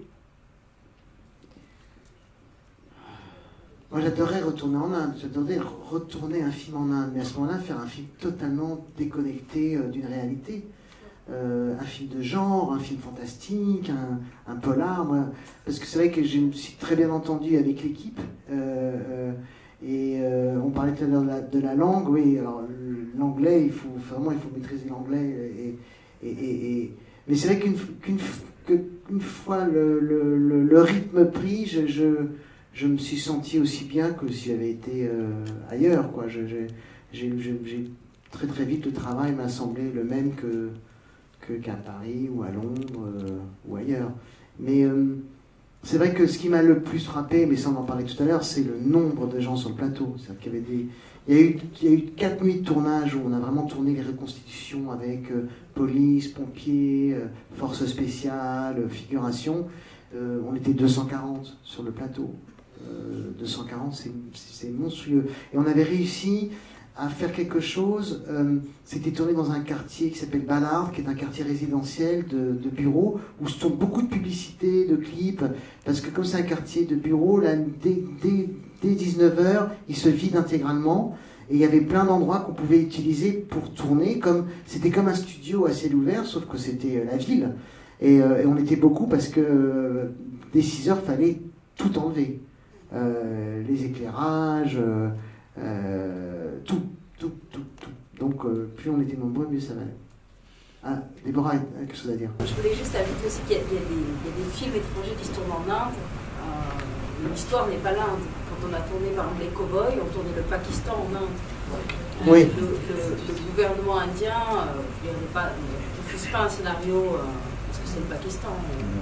[SPEAKER 11] Moi, j'adorerais retourner en Inde. J'adorerais retourner un film en Inde, mais à ce moment-là, faire un film totalement déconnecté euh, d'une réalité. Euh, un film de genre, un film fantastique, un, un polar. Moi, parce que c'est vrai que je me suis très bien entendu avec l'équipe. Euh, euh, et euh, on parlait tout à l'heure de la, de la langue. Oui, alors l'anglais, il faut vraiment, il faut maîtriser l'anglais. Et, et, et, et, mais c'est vrai qu'une qu'une qu'une fois le, le, le, le rythme pris, je, je, je me suis senti aussi bien que si j'avais été euh, ailleurs, quoi. Je, je, j'ai, j'ai très très vite, le travail m'a semblé le même que qu'à Paris ou à Londres euh, ou ailleurs. Mais euh, c'est vrai que ce qui m'a le plus frappé, mais ça on en parlait tout à l'heure, c'est le nombre de gens sur le plateau. C'est-à-dire qu'il y avait des... Il y a eu, il y a eu quatre nuits de tournage où on a vraiment tourné les reconstitutions avec euh, police, pompiers, euh, forces spéciales, euh, figuration. Euh, on était deux cent quarante sur le plateau. Euh, deux cent quarante, c'est monstrueux. Et on avait réussi à faire quelque chose. Euh, C'était tourné dans un quartier qui s'appelle Ballard, qui est un quartier résidentiel de, de bureaux, où se tourne beaucoup de publicités, de clips, parce que comme c'est un quartier de bureaux, là, dès, dès, dès dix-neuf heures, il se vide intégralement, et il y avait plein d'endroits qu'on pouvait utiliser pour tourner, comme c'était comme un studio à ciel ouvert, sauf que c'était euh, la ville, et, euh, et on était beaucoup parce que euh, dès six heures, il fallait tout enlever. Euh, les éclairages, euh, euh, tout, tout, tout, tout. Donc euh, plus on était nombreux, mieux ça valait. Ah, Déborah a quelque chose à dire.
[SPEAKER 4] Je voulais juste ajouter aussi qu'il y, y, y a des films étrangers qui se tournent en Inde. Euh, L'histoire n'est pas l'Inde. Quand on a tourné par exemple les Cowboys, on tournait le Pakistan en Inde. Euh,
[SPEAKER 11] oui.
[SPEAKER 4] Le, le, le gouvernement indien euh, il ne refuse pas un scénario euh, parce que c'est le Pakistan.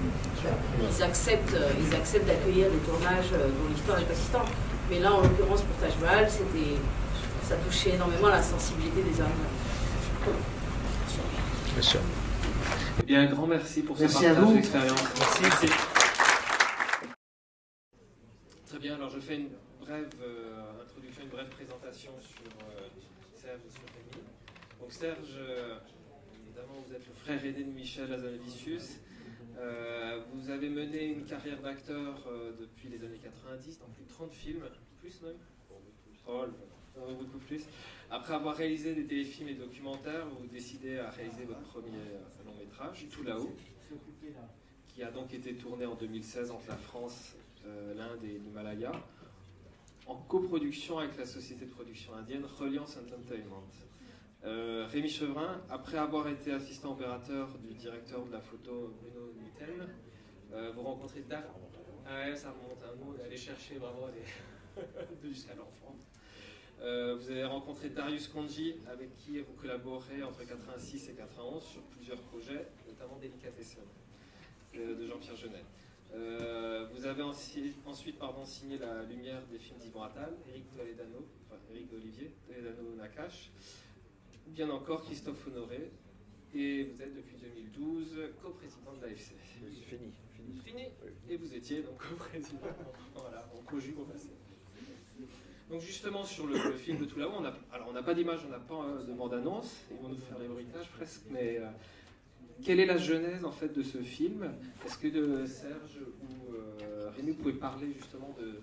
[SPEAKER 4] Ils acceptent, ils acceptent d'accueillir des tournages dont l'histoire est Pakistan. Mais là, en l'occurrence, pour Taj Mahal, ça touchait énormément la sensibilité des Indiens.
[SPEAKER 2] Bien sûr. Eh bien, un grand merci pour ce
[SPEAKER 11] merci
[SPEAKER 2] partage d'expérience. Merci. merci. Très bien, alors je fais une brève euh, introduction, une brève présentation sur euh, Serge et sur Rémi. Donc Serge, euh, évidemment, vous êtes le frère aîné de Michel Hazanavicius. Euh, vous avez mené une carrière d'acteur euh, depuis les années quatre-vingt-dix, dans plus de trente films, plus même oh, beaucoup plus. Après avoir réalisé des téléfilms et documentaires, vous décidez à réaliser votre premier euh, long métrage, Tout là-haut, qui a donc été tourné en deux mille seize entre la France, euh, l'Inde et l'Himalaya, en coproduction avec la société de production indienne Reliance Entertainment. Euh, Rémi Chevrin, après avoir été assistant opérateur du directeur de la photo Bruno Nutten, euh, vous rencontrez Dar... Ah ouais, ça remonte un mot, allez chercher, bravo, allez jusqu'à l'enfant. Euh, vous avez rencontré Darius Khondji, avec qui vous collaborez entre quatre-vingt-six et quatre-vingt-onze sur plusieurs projets, notamment Délicatessen, euh, de Jean-Pierre Jeunet. Euh, vous avez ensuite, ensuite pardon, signé La Lumière des films d'Yvan Attal, Éric Toledano, enfin Éric Olivier, Toledano-Nakache, bien encore Christophe Honoré, et vous êtes depuis deux mille douze coprésident de l'A F C.
[SPEAKER 14] Fini, fini.
[SPEAKER 2] Fini. Et vous étiez donc coprésident. Voilà, on conjugue au passé. Donc justement sur le, le film de Tout là-haut, on a, alors on n'a pas d'image, on n'a pas euh, de bande-annonce, ils vont nous faire les bruitages presque, mais euh, quelle est la genèse en fait de ce film? Est-ce que de Serge ou euh, Rémi, vous pouvez parler justement de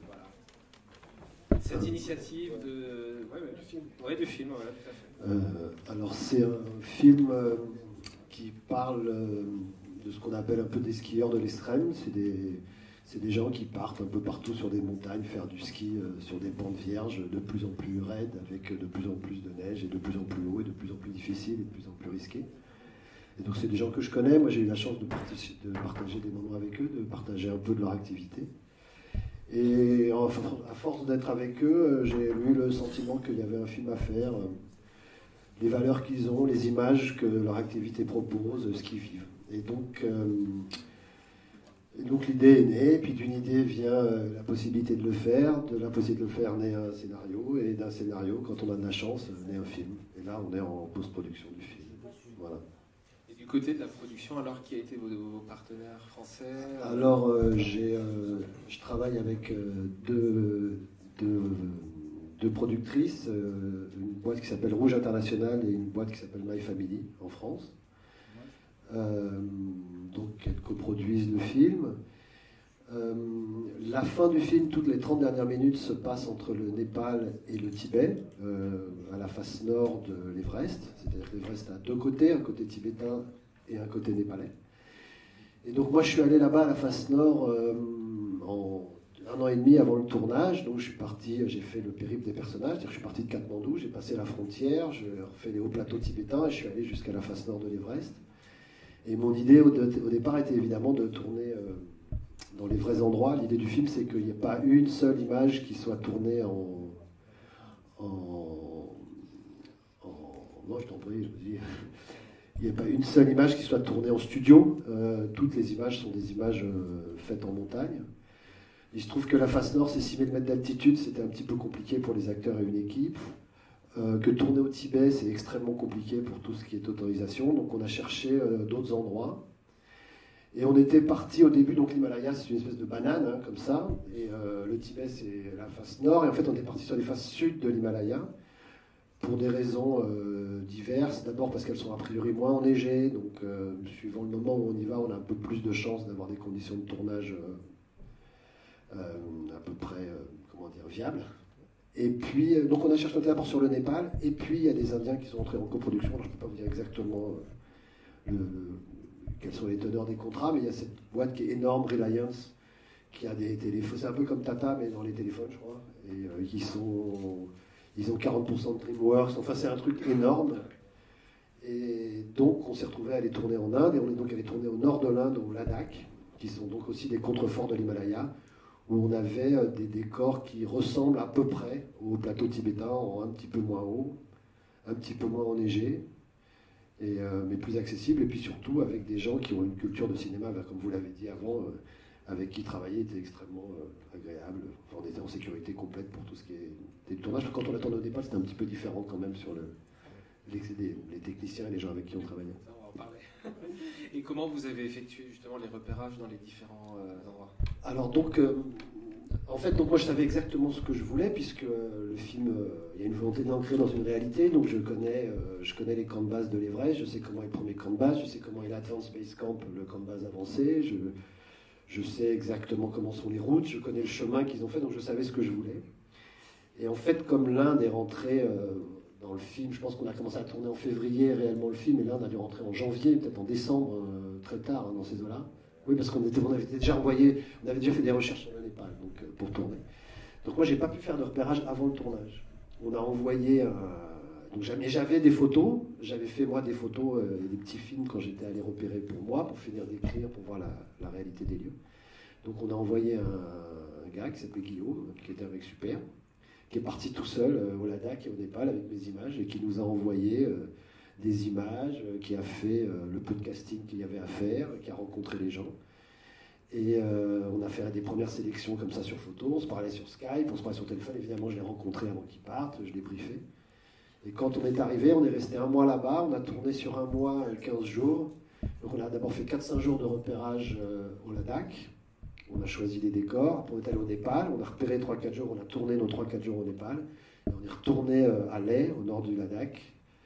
[SPEAKER 2] voilà, cette initiative de ouais, ouais, du film, ouais, du film, ouais, tout à fait.
[SPEAKER 17] Euh, alors c'est un film euh, qui parle euh, de ce qu'on appelle un peu des skieurs de l'extrême. C'est des C'est des gens qui partent un peu partout sur des montagnes faire du ski euh, sur des pentes vierges de plus en plus raides, avec de plus en plus de neige et de plus en plus haut et de plus en plus difficile et de plus en plus risqué. Et donc c'est des gens que je connais. Moi j'ai eu la chance de partager, de partager des moments avec eux, de partager un peu de leur activité. Et à force d'être avec eux, j'ai eu le sentiment qu'il y avait un film à faire. les valeurs qu'ils ont, les images que leur activité propose, ce qu'ils vivent. Et donc, euh, et donc l'idée est née, puis d'une idée vient euh, la possibilité de le faire, de la possibilité de le faire naît un scénario, et d'un scénario, quand on a de la chance, naît un film. Et là, on est en post-production du film. Voilà.
[SPEAKER 12] Et du côté de la production, alors qui a été vos, vos partenaires français euh...
[SPEAKER 17] Alors, euh, j'ai, euh, je travaille avec euh, deux, deux, deux productrices, euh, une boîte qui s'appelle Rouge International et une boîte qui s'appelle My Family en France. Euh, donc, elles coproduisent le film. Euh, la fin du film, toutes les trente dernières minutes, se passe entre le Népal et le Tibet, euh, à la face nord de l'Everest. C'est-à-dire que l'Everest a deux côtés, un côté tibétain et un côté népalais. Et donc moi, je suis allé là-bas à la face nord euh, en un an et demi avant le tournage. Donc je suis parti, j'ai fait le périple des personnages. C'est-à-dire que je suis parti de Katmandou, j'ai passé la frontière, j'ai refait les hauts plateaux tibétains et je suis allé jusqu'à la face nord de l'Everest. Et mon idée au, de, au départ était évidemment de tourner euh, dans les vrais endroits. L'idée du film, c'est qu'il n'y ait pas une seule image qui soit tournée en... en, en non, je t'en prie, je vous dis. Il n'y a pas une seule image qui soit tournée en studio. Euh, toutes les images sont des images euh, faites en montagne. Il se trouve que la face nord, c'est six mille mètres d'altitude. C'était un petit peu compliqué pour les acteurs et une équipe. Euh, que tourner au Tibet, c'est extrêmement compliqué pour tout ce qui est autorisation. Donc on a cherché euh, d'autres endroits. Et on était parti au début, donc l'Himalaya, c'est une espèce de banane, hein, comme ça. Et euh, le Tibet, c'est la face nord. Et en fait, on est parti sur les faces sud de l'Himalaya. Pour des raisons euh, diverses. D'abord parce qu'elles sont a priori moins enneigées, donc euh, suivant le moment où on y va, on a un peu plus de chances d'avoir des conditions de tournage euh, euh, à peu près, euh, comment dire, viables. Et puis, euh, donc on a cherché d'abord sur le Népal, et puis il y a des Indiens qui sont entrés en coproduction. Alors, je ne peux pas vous dire exactement euh, le, le, quels sont les teneurs des contrats, mais il y a cette boîte qui est énorme, Reliance, qui a des téléphones, c'est un peu comme Tata, mais dans les téléphones, je crois, et euh, qui sont... Ils ont quarante pour cent de DreamWorks, enfin c'est un truc énorme. Et donc on s'est retrouvé à aller tourner en Inde, et on est donc allé tourner au nord de l'Inde, au Ladakh, qui sont donc aussi des contreforts de l'Himalaya, où on avait des décors qui ressemblent à peu près au plateau tibétain, en un petit peu moins haut, un petit peu moins enneigé, et, euh, mais plus accessible, et puis surtout avec des gens qui ont une culture de cinéma, comme vous l'avez dit avant, euh, avec qui travailler était extrêmement euh, agréable. Enfin, on était en sécurité complète pour tout ce qui est des tournages. Quand on a tourné au Népal, c'était un petit peu différent quand même sur le, les, les techniciens et les gens avec qui on travaillait.
[SPEAKER 12] Ça, on va en parler. Et comment vous avez effectué justement les repérages dans les différents euh, endroits?
[SPEAKER 17] Alors donc, euh, en fait, donc moi je savais exactement ce que je voulais, puisque euh, le film, euh, il y a une volonté de l'ancrer dans une réalité. Donc je connais, euh, je connais les camps de base de l'Everest, je sais comment est le premier camp de base, je sais comment est l'Atlanta Space Camp, le camp de base avancé. Je, Je sais exactement comment sont les routes, je connais le chemin qu'ils ont fait, donc je savais ce que je voulais. Et en fait, comme l'Inde est rentrée euh, dans le film, je pense qu'on a commencé à tourner en février réellement le film, et l'Inde a dû rentrer en janvier, peut-être en décembre, euh, très tard hein, dans ces eaux-là. Oui, parce qu'on était, on avait déjà envoyé, on avait déjà fait des recherches sur le Népal donc, euh, pour tourner. Donc moi, j'ai pas pu faire de repérage avant le tournage. On a envoyé... Euh, donc j'avais des photos, j'avais fait moi des photos et euh, des petits films quand j'étais allé repérer pour moi, pour finir d'écrire, pour voir la, la réalité des lieux. Donc on a envoyé un, un gars qui s'appelait Guillaume, qui était un mec super, qui est parti tout seul euh, au Ladakh et au Népal avec mes images, et qui nous a envoyé euh, des images, euh, qui a fait euh, le peu de casting qu'il y avait à faire, qui a rencontré les gens. Et euh, on a fait des premières sélections comme ça sur photo, on se parlait sur Skype, on se parlait sur téléphone, évidemment je l'ai rencontré avant qu'il parte, je l'ai briefé. Et quand on est arrivé, on est resté un mois là-bas, on a tourné sur un mois, quinze jours. Donc on a d'abord fait quatre cinq jours de repérage euh, au Ladakh. On a choisi des décors, après on est allé au Népal, on a repéré trois quatre jours, on a tourné nos trois quatre jours au Népal. Et on est retourné euh, à Leh, au nord du Ladakh,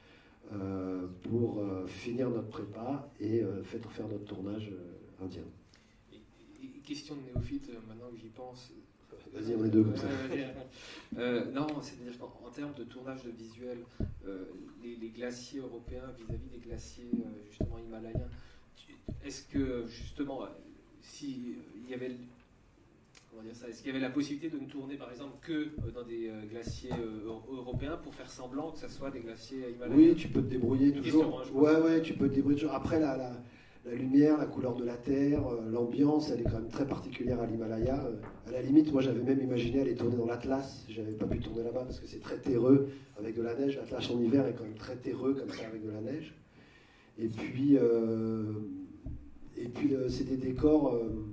[SPEAKER 17] euh, pour euh, finir notre prépa et euh, faire, faire notre tournage euh, indien.
[SPEAKER 12] Et, et, question de néophyte, maintenant que j'y pense...
[SPEAKER 17] Vas-y, on est deux comme ça.
[SPEAKER 12] euh, non, c'est-à-dire qu'en en termes de tournage de visuel, euh, les, les glaciers européens vis-à-vis des glaciers euh, justement himalayens, est-ce que justement, si il y avait, comment dire ça, est-ce qu'il y avait la possibilité de ne tourner par exemple que dans des euh, glaciers euh, européens pour faire semblant que ça soit des glaciers himalayens?
[SPEAKER 17] Oui, tu peux te débrouiller
[SPEAKER 12] Une
[SPEAKER 17] toujours.
[SPEAKER 12] question, hein,
[SPEAKER 17] ouais, ouais, tu peux te débrouiller toujours. Après, la, la, la lumière, la couleur de la terre, euh, l'ambiance, elle est quand même très particulière à l'Himalaya. Euh, à la limite, moi j'avais même imaginé aller tourner dans l'Atlas. J'avais pas pu tourner là-bas parce que c'est très terreux avec de la neige. L'Atlas en hiver est quand même très terreux comme ça avec de la neige. Et puis, euh, et puis euh, c'est des décors euh,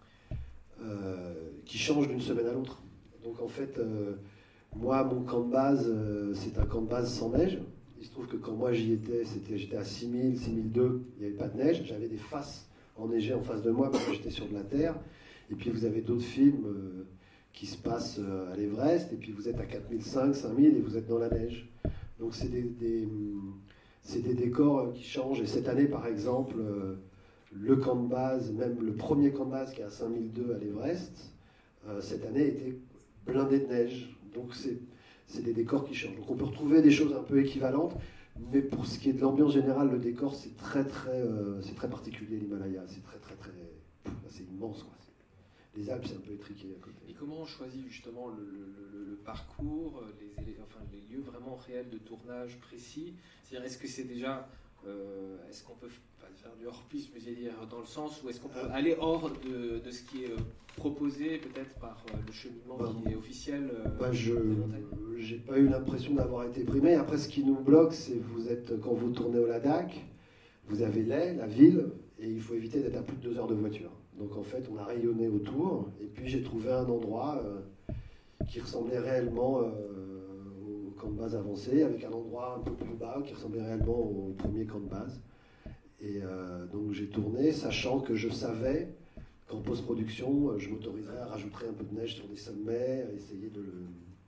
[SPEAKER 17] euh, qui changent d'une semaine à l'autre. Donc en fait, euh, moi mon camp de base, euh, c'est un camp de base sans neige. Il se trouve que quand moi j'y étais, c'était, j'étais à six mille, six mille deux, il n'y avait pas de neige. J'avais des faces enneigées en face de moi parce que j'étais sur de la terre. Et puis vous avez d'autres films euh, qui se passent euh, à l'Everest, et puis vous êtes à quatre mille cinq cents, cinq mille et vous êtes dans la neige. Donc c'est des, des, c'est des décors qui changent. Et cette année, par exemple, euh, le camp de base, même le premier camp de base qui est à cinq mille deux à l'Everest, euh, cette année était blindé de neige. Donc c'est c'est des décors qui changent. Donc on peut retrouver des choses un peu équivalentes, mais pour ce qui est de l'ambiance générale, le décor c'est très très euh, c'est très particulier, l'Himalaya, c'est très très très c'est immense quoi. Les Alpes c'est un peu étriqué à côté.
[SPEAKER 12] Et comment on choisit justement le, le, le, le parcours, les, élé- enfin, les lieux vraiment réels de tournage précis? C'est-à-dire est-ce que c'est déjà Euh, est-ce qu'on peut pas faire du hors-piste, mais j'allais dire dans le sens où est-ce qu'on peut aller hors de, de ce qui est proposé peut-être par euh, le cheminement bah, qui est officiel euh,
[SPEAKER 17] bah, Je j'ai pas eu l'impression d'avoir été primé. Après, ce qui nous bloque, c'est vous êtes quand vous tournez au Ladakh, vous avez Leh, la ville, et il faut éviter d'être à plus de deux heures de voiture. Donc en fait, on a rayonné autour, et puis j'ai trouvé un endroit euh, qui ressemblait réellement euh, camp de base avancé, avec un endroit un peu plus bas qui ressemblait réellement au premier camp de base. Et euh, donc j'ai tourné, sachant que je savais qu'en post-production, je m'autoriserais à rajouter un peu de neige sur des sommets, à essayer de, le,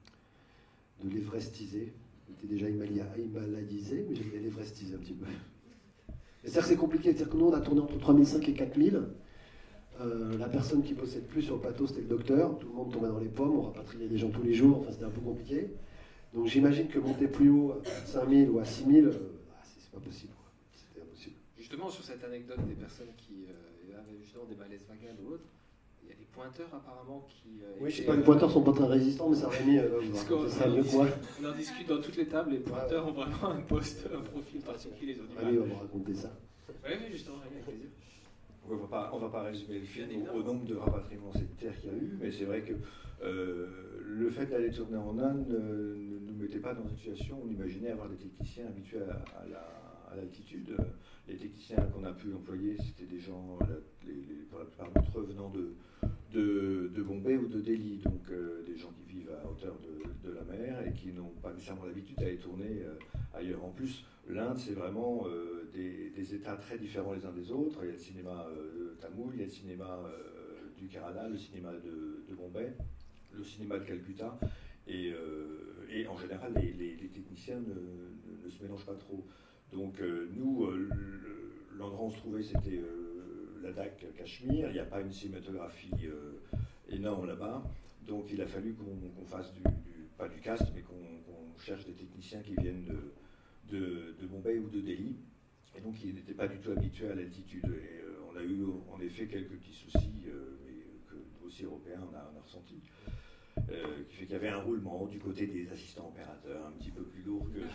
[SPEAKER 17] de l'evrestiser. Il était déjà himalayisé, mais je vais l'evrestiser un petit peu. Et c'est-à-dire que c'est compliqué, c'est-à-dire que nous on a tourné entre trois mille cinq et quatre mille. Euh, la personne qui bossait le plus sur le plateau, c'était le docteur. Tout le monde tombait dans les pommes, on rapatriait des gens tous les jours, enfin c'était un peu compliqué. Donc j'imagine que monter plus haut, à cinq mille ou à six mille, euh, ah, c'est, c'est pas possible. C'était impossible.
[SPEAKER 12] Justement, sur cette anecdote des personnes qui euh, avaient justement des malaises vagales ou autres, il y a des pointeurs apparemment qui... Euh,
[SPEAKER 17] oui, je sais pas, les pointeurs sont pas très résistants, mais ça aurait mis... Euh,
[SPEAKER 12] on, ça mieux quoi. On en discute dans toutes les tables, les pointeurs ouais. ont vraiment un poste, un profil particulier. Les autres
[SPEAKER 17] Allez, on va raconter ça.
[SPEAKER 12] Oui, oui, justement, avec plaisir.
[SPEAKER 7] On ne va pas résumer le film au, au nombre de rapatriements sectaires qu'il y a eu, mais c'est vrai que euh, le fait d'aller tourner en Inde euh, ne nous mettait pas dans une situation où on imaginait avoir des techniciens habitués à, à, la, à l'altitude. Les techniciens qu'on a pu employer, c'était des gens, les, les, pour la plupart d'entre eux, venant de, de, de Bombay ou de Delhi, donc euh, des gens qui vivent à hauteur de, de la mer et qui n'ont pas nécessairement l'habitude d'aller tourner euh, ailleurs. En plus, l'Inde, c'est vraiment euh, des, des États très différents les uns des autres. Il y a le cinéma euh, tamoul, il y a le cinéma euh, du Kerala, le cinéma de, de Bombay, le cinéma de Calcutta. Et, euh, et en général, les, les, les techniciens ne, ne, ne se mélangent pas trop. Donc euh, nous, euh, l'endroit où on se trouvait, c'était euh, Ladakh, Cachemire. Il n'y a pas une cinématographie euh, énorme là-bas. Donc il a fallu qu'on, qu'on fasse du, du, pas du cast, mais qu'on, qu'on cherche des techniciens qui viennent de, de, de Bombay ou de Delhi. Et donc ils n'étaient pas du tout habitués à l'altitude. Et euh, on a eu en effet quelques petits soucis, euh, mais que nous aussi Européens on a, on a ressenti. Euh, qui fait qu'il y avait un roulement du côté des assistants opérateurs un petit peu plus lourd que...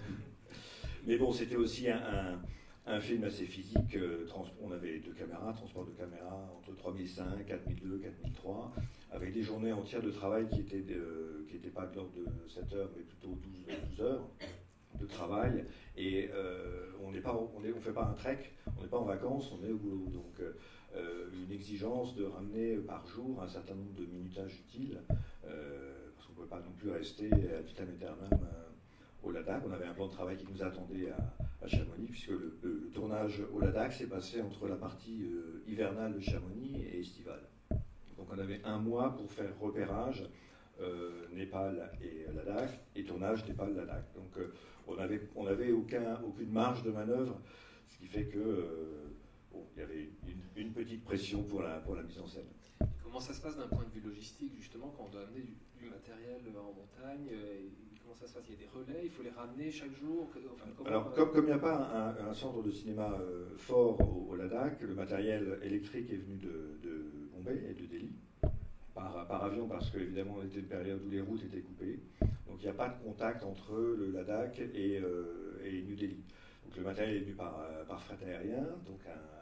[SPEAKER 7] Mais bon, c'était aussi un, un, un film assez physique. Euh, trans- on avait deux caméras, transport de caméras entre trois mille cinq, quatre mille deux, quatre mille trois, avec des journées entières de travail qui étaient, de, qui étaient pas de l'ordre de sept heures, mais plutôt douze heures de travail. Et euh, on n'est pas, on est, on fait pas un trek, on n'est pas en vacances, on est au boulot. Donc euh, une exigence de ramener par jour un certain nombre de minutages utiles, euh, parce qu'on ne pouvait pas non plus rester à vitam aeternam euh, au Ladakh. On avait un plan de travail qui nous attendait à, à Chamonix, puisque le, le, le tournage au Ladakh s'est passé entre la partie euh, hivernale de Chamonix et estivale. Donc on avait un mois pour faire repérage, euh, Népal et Ladakh, et tournage Népal-Ladakh. Donc euh, on n'avait on avait aucun, aucune marge de manœuvre, ce qui fait que euh, bon, il y avait une, une petite pression pour la, pour la mise en scène.
[SPEAKER 12] Comment ça se passe d'un point de vue logistique, justement, quand on doit amener du, du matériel en montagne euh, comment ça se passe? Il y a des relais, il faut les ramener chaque jour enfin, comment,
[SPEAKER 7] Alors,
[SPEAKER 12] euh...
[SPEAKER 7] comme, comme il n'y a pas un, un centre de cinéma euh, fort au, au Ladakh, le matériel électrique est venu de, de Bombay et de Delhi, par, par avion, parce qu'évidemment, on était une période où les routes étaient coupées. Donc, il n'y a pas de contact entre le Ladakh et, euh, et New Delhi. Donc, le matériel est venu par, par fret aérien, donc un,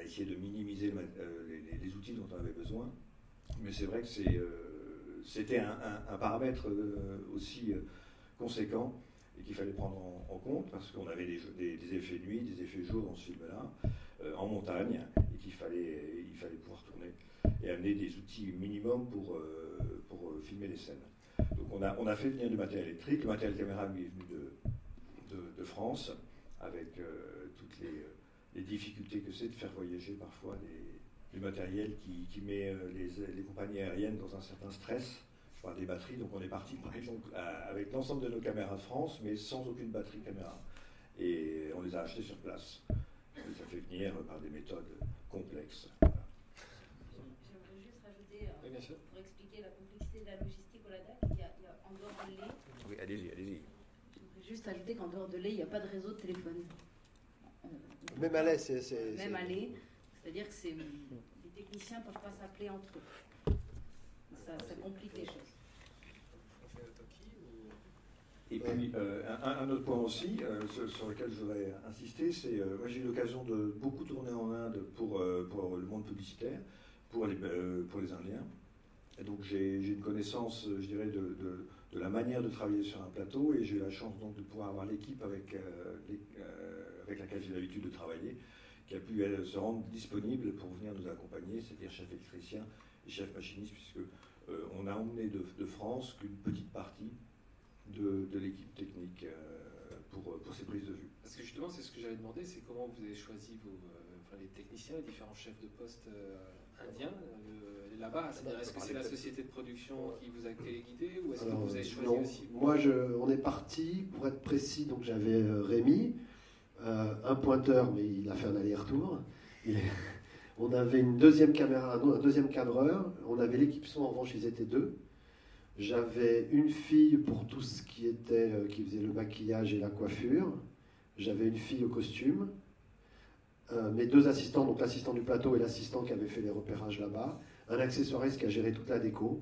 [SPEAKER 18] essayé de minimiser le, euh, les, les outils dont on avait besoin. Mais c'est vrai que c'est, euh, c'était un, un, un paramètre euh, aussi euh, conséquent et qu'il fallait prendre en, en compte parce qu'on avait des, des, des effets nuit, des effets jour dans ce film-là, euh, en montagne, et qu'il fallait, il fallait pouvoir tourner et amener des outils minimum pour, euh, pour euh, filmer les scènes. Donc on a, on a fait venir du matériel électrique. Le matériel caméra lui est venu de, de, de France, avec euh, toutes les, les difficultés que c'est de faire voyager parfois des, du matériel qui, qui met euh, les, les compagnies aériennes dans un certain stress. Je parle des batteries, donc on est parti par exemple avec l'ensemble de nos caméras de France, mais sans aucune batterie caméra. Et on les a achetées sur place. On les a fait venir par des méthodes complexes. Voilà.
[SPEAKER 4] J'aimerais juste rajouter, euh, oui, pour expliquer la complexité de la logistique au Ladakh, il y a, il y a en dehors de l'E.
[SPEAKER 18] Oui, allez-y, allez-y.
[SPEAKER 4] J'aimerais juste ajouter qu'en dehors de l'E, il n'y a pas de réseau de téléphone. Euh,
[SPEAKER 17] Même à l'E, c'est... c'est
[SPEAKER 4] Même à l'E, c'est-à-dire que c'est, les techniciens ne peuvent pas s'appeler entre eux. Ça, ça complique les choses.
[SPEAKER 18] Et puis, euh, un, un autre point aussi, euh, sur, sur lequel je voudrais insister, c'est euh, moi j'ai eu l'occasion de beaucoup tourner en Inde pour, euh, pour le monde publicitaire, pour les, euh, pour les Indiens. Et donc j'ai une connaissance, je dirais, de, de, de la manière de travailler sur un plateau, et j'ai eu la chance donc de pouvoir avoir l'équipe avec, euh, les, euh, avec laquelle j'ai l'habitude de travailler, qui a pu elle, se rendre disponible pour venir nous accompagner, c'est-à-dire chef électricien et chef machiniste, puisque euh, on a emmené de, de France qu'une petite partie de, de l'équipe technique euh, pour, pour ces prises de vue.
[SPEAKER 12] Parce que justement, c'est ce que j'avais demandé, c'est comment vous avez choisi vos, euh, enfin, les techniciens, les différents chefs de poste euh, indiens euh, là-bas. C'est-à-dire, est-ce que c'est la société de production qui vous a guidé ou est-ce que vous avez choisi
[SPEAKER 17] non,
[SPEAKER 12] aussi
[SPEAKER 17] moi, je, on est parti, pour être précis, donc j'avais euh, Rémi, euh, un pointeur, mais il a fait un aller-retour. Il est... On avait une deuxième caméra, un deuxième cadreur. On avait l'équipe son, en revanche, ils étaient deux. J'avais une fille pour tout ce qui était, euh, qui faisait le maquillage et la coiffure. J'avais une fille au costume. Euh, mes deux assistants, donc l'assistant du plateau et l'assistant qui avait fait les repérages là-bas. Un accessoiriste qui a géré toute la déco.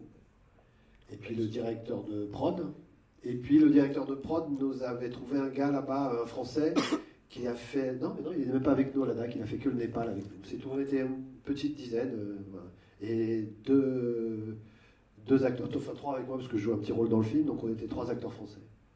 [SPEAKER 17] Et puis le directeur de prod. Et puis le directeur de prod nous avait trouvé un gars là-bas, un Français, qui a fait... Non, mais non, il n'est même pas avec nous à Ladakh, il a fait que le Népal avec nous. C'est tout, on était une petite dizaine. Euh, voilà. Et deux... Deux acteurs, enfin trois avec moi parce que je joue un petit rôle dans le film, donc on était trois acteurs français.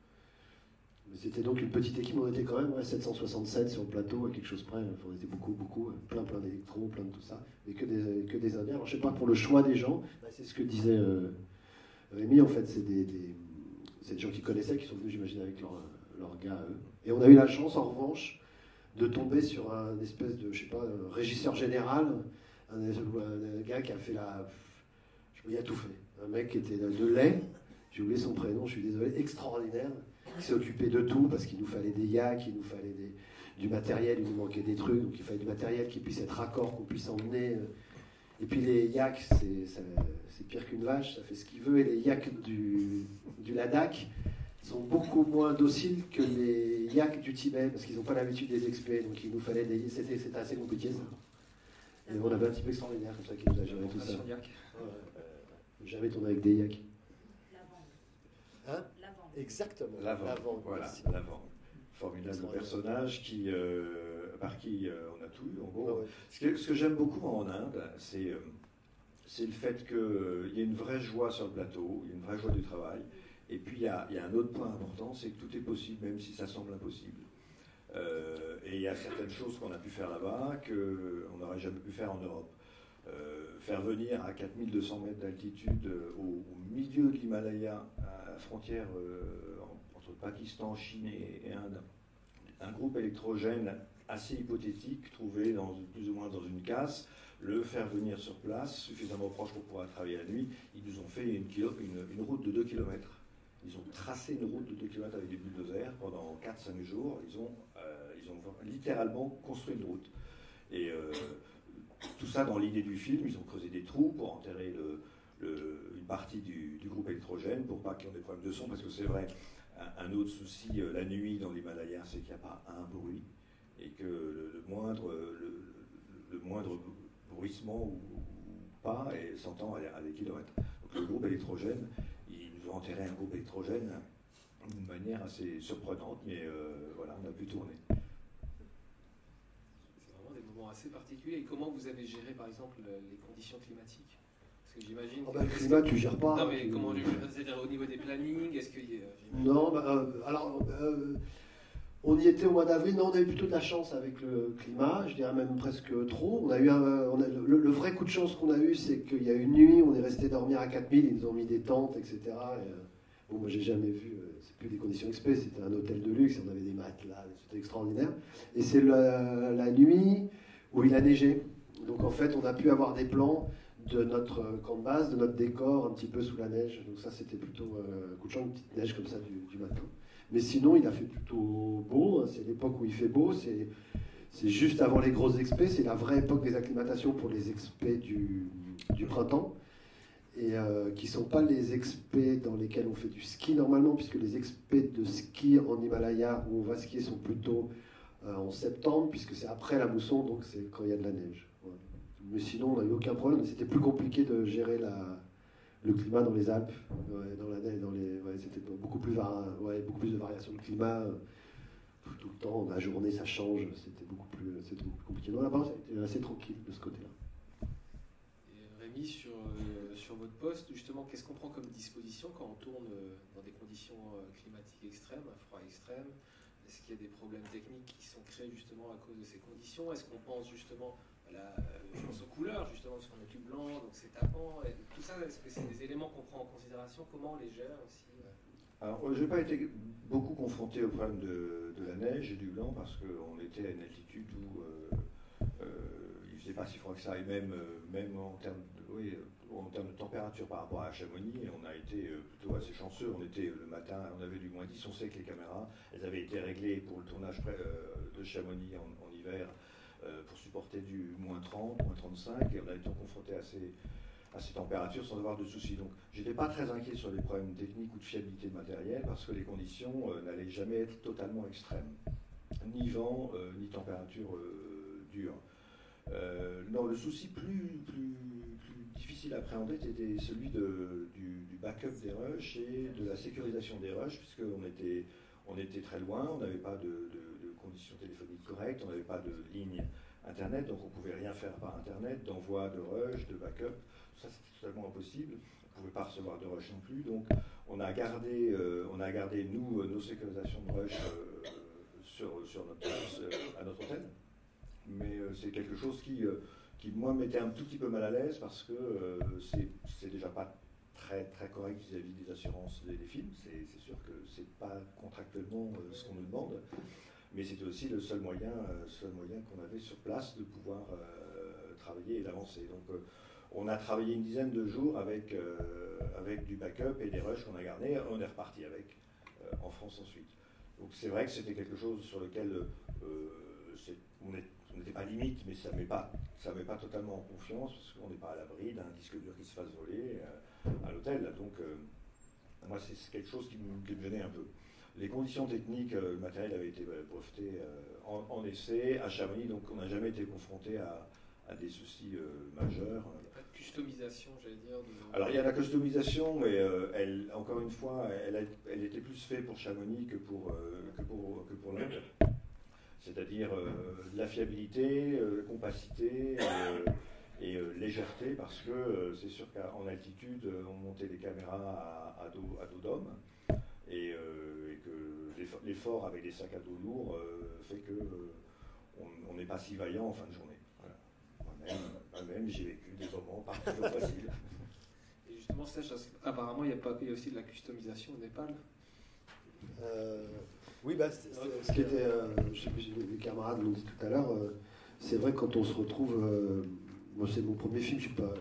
[SPEAKER 17] Mais c'était donc une petite équipe, on était quand même ouais, sept cent soixante-sept sur le plateau, à quelque chose près, enfin, on était beaucoup, beaucoup, plein, plein d'électros, plein de tout ça, mais que des, que des Indiens. Alors je sais pas pour le choix des gens, c'est ce que disait euh, Rémi, en fait, c'est des, des, des gens qui connaissaient, qui sont venus, j'imagine, avec leur, leur gars eux. Et on a eu la chance, en revanche, de tomber sur un espèce de, je sais pas, un régisseur général, un, un gars qui a fait la... Il a tout fait. Un mec qui était de lait, j'ai oublié son prénom, je suis désolé, extraordinaire, qui s'est occupé de tout parce qu'il nous fallait des yaks, il nous fallait des, du matériel, il nous manquait des trucs, donc il fallait du matériel qui puisse être raccord, qu'on puisse emmener. Et puis les yaks, c'est pire qu'une vache, ça fait ce qu'il veut, et les yaks du, du Ladakh sont beaucoup moins dociles que les yaks du Tibet parce qu'ils n'ont pas l'habitude des expés, donc il nous fallait des. C'était assez compliqué ça. Et on avait un type extraordinaire comme ça qui nous a géré tout ça. Ouais, euh, jamais tourné avec des yaks. Hein Exactement.
[SPEAKER 18] L'avant, voilà, l'avant. Formidable personnage qui, euh, par qui euh, on a tout eu, en gros. Ouais, ouais. Ce que, ce que j'aime beaucoup en Inde, c'est euh, le fait qu'il euh, y a une vraie joie sur le plateau, il y a une vraie joie du travail. Et puis il y a, y a un autre point important, c'est que tout est possible, même si ça semble impossible. Euh, et il y a certaines choses qu'on a pu faire là-bas qu'on n'aurait jamais pu faire en Europe. Euh, faire venir à quatre mille deux cents mètres d'altitude euh, au, au milieu de l'Himalaya, à la frontière euh, entre Pakistan, Chine et, et Inde, un groupe électrogène assez hypothétique trouvé dans, plus ou moins dans une casse, le faire venir sur place, suffisamment proche pour pouvoir travailler la nuit. Ils nous ont fait une, kilo, une, une route de deux kilomètres. Ils ont tracé une route de deux kilomètres avec des bulldozers pendant quatre cinq jours. Ils ont, euh, ils ont littéralement construit une route. Et euh, tout ça dans l'idée du film. Ils ont creusé des trous pour enterrer le, le, une partie du, du groupe électrogène pour pas qu'il y ait des problèmes de son. Parce que c'est vrai, un, un autre souci euh, la nuit dans l'Himalaya, c'est qu'il n'y a pas un bruit. Et que le, le, moindre, le, le moindre bruissement ou, ou pas s'entend à, à des kilomètres. Donc le groupe électrogène, ils nous ont enterré un groupe électrogène d'une manière assez surprenante, mais euh, voilà, on a pu tourner.
[SPEAKER 12] C'est vraiment des moments
[SPEAKER 2] assez particuliers. Et comment vous avez géré, par exemple, les conditions climatiques? Parce que j'imagine...
[SPEAKER 17] Oh bah, le climat, tu gères pas.
[SPEAKER 2] Non, mais
[SPEAKER 17] tu...
[SPEAKER 2] comment, c'est-à-dire au niveau des plannings, est-ce qu'il y a...
[SPEAKER 17] Non, bah, euh, alors... Euh, on y était au mois d'avril, non, on a eu plutôt de la chance avec le climat, je dirais même presque trop. On a eu un, on a, le, le vrai coup de chance qu'on a eu, c'est qu'il y a une nuit, on est resté dormir à quatre mille, ils nous ont mis des tentes, et cetera. Et, euh, bon, moi j'ai jamais vu, euh, c'est plus des conditions exprès, c'était un hôtel de luxe, on avait des matelas, c'était extraordinaire. Et c'est la, la nuit où il a neigé. Donc en fait, on a pu avoir des plans de notre camp de base, de notre décor, un petit peu sous la neige. Donc ça, c'était plutôt euh, un coup de chance, une petite neige comme ça du, du matin. Mais sinon, il a fait plutôt beau. C'est l'époque où il fait beau. C'est, c'est juste avant les grosses expés. C'est la vraie époque des acclimatations pour les expés du, du printemps. Et euh, qui ne sont pas les expés dans lesquels on fait du ski normalement, puisque les expés de ski en Himalaya où on va skier sont plutôt euh, en septembre, puisque c'est après la mousson, donc c'est quand il y a de la neige. Voilà. Mais sinon, on n'a eu aucun problème. C'était plus compliqué de gérer la... le climat dans les Alpes, ouais, dans la neige, dans les, ouais, c'était beaucoup plus, var... ouais, beaucoup plus de variations de climat, euh, tout le temps, la journée ça change, c'était beaucoup plus, c'était beaucoup plus compliqué. Non, là-bas, c'était assez tranquille de ce côté-là.
[SPEAKER 2] Et Rémi, sur, euh, sur votre poste, justement, qu'est-ce qu'on prend comme disposition quand on tourne euh, dans des conditions euh, climatiques extrêmes, un froid extrême? Est-ce qu'il y a des problèmes techniques qui sont créés justement à cause de ces conditions? Est-ce qu'on pense justement... Là, je pense aux couleurs, justement, parce qu'on est tout blanc, donc c'est tapant. Et tout ça, est-ce que c'est des éléments qu'on prend en considération? Comment on les gère aussi?
[SPEAKER 18] Alors, je n'ai pas été beaucoup confronté au problème de, de la neige et du blanc, parce qu'on était à une altitude où euh, euh, il ne faisait pas si froid que ça, et même, euh, même en, termes de, oui, en termes de température par rapport à Chamonix, on a été euh, plutôt assez chanceux. On était le matin, on avait du moins dix, on sait que les caméras, elles avaient été réglées pour le tournage près, euh, de Chamonix en, en hiver, pour supporter du moins trente, moins trente-cinq, et on a été confronté à ces, à ces températures sans avoir de soucis. Donc je n'étais pas très inquiet sur les problèmes techniques ou de fiabilité de matériel, parce que les conditions euh, n'allaient jamais être totalement extrêmes. Ni vent, euh, ni température euh, dure. Euh, non, le souci plus, plus, plus difficile à appréhender était celui de, du, du backup des rushs et de la sécurisation des rushs, puisqu'on était, on était très loin, on n'avait pas de, de conditions téléphoniques correctes, on n'avait pas de ligne internet, donc on ne pouvait rien faire par internet, d'envoi de rush, de backup, tout ça c'était totalement impossible, on ne pouvait pas recevoir de rush non plus, donc on a gardé, euh, on a gardé nous, nos sécurisations de rush euh, sur, sur notre, euh, à notre hôtel, mais euh, c'est quelque chose qui, euh, qui moi mettait un tout petit peu mal à l'aise, parce que euh, c'est, c'est déjà pas très, très correct vis-à-vis des assurances des, des films, c'est, c'est sûr que c'est pas contractuellement euh, ce qu'on nous demande. Mais c'était aussi le seul moyen, euh, seul moyen qu'on avait sur place de pouvoir euh, travailler et d'avancer. Donc euh, on a travaillé une dizaine de jours avec, euh, avec du backup et des rushs qu'on a gardés, on est reparti avec euh, en France ensuite. Donc c'est vrai que c'était quelque chose sur lequel euh, c'est, on n'était pas limite, mais ça ne met pas, ça met pas totalement en confiance, parce qu'on n'est pas à l'abri d'un disque dur qui se fasse voler euh, à l'hôtel. Donc euh, moi c'est, c'est quelque chose qui me, qui me gênait un peu. Les conditions techniques, euh, le matériel avait été euh, breveté euh, en, en essai à Chamonix, donc on n'a jamais été confronté à, à des soucis euh, majeurs.
[SPEAKER 2] Il n'y a pas de customisation, j'allais dire. De...
[SPEAKER 18] Alors il y a la customisation, mais euh, elle, encore une fois, elle, a, elle était plus faite pour Chamonix que pour, euh, que pour, que pour l'Inde. C'est-à-dire euh, la fiabilité, euh, compacité euh, et euh, légèreté, parce que euh, c'est sûr qu'en altitude, on montait des caméras à, à, dos, à dos d'homme. Et, euh, et que l'effort avec des sacs à dos lourds euh, fait que euh, on n'est pas si vaillant en fin de journée. Voilà. Moi-même, moi-même j'ai vécu des moments pas toujours faciles.
[SPEAKER 2] Et justement, ça, apparemment, il y a pas, il y a aussi de la customisation au Népal.
[SPEAKER 17] Euh, oui, bah, c'est, c'est, ce qui était, euh, je sais plus, les camarades l'ont dit tout à l'heure, euh, c'est vrai que quand on se retrouve, euh, moi c'est mon premier film, je, suis pas,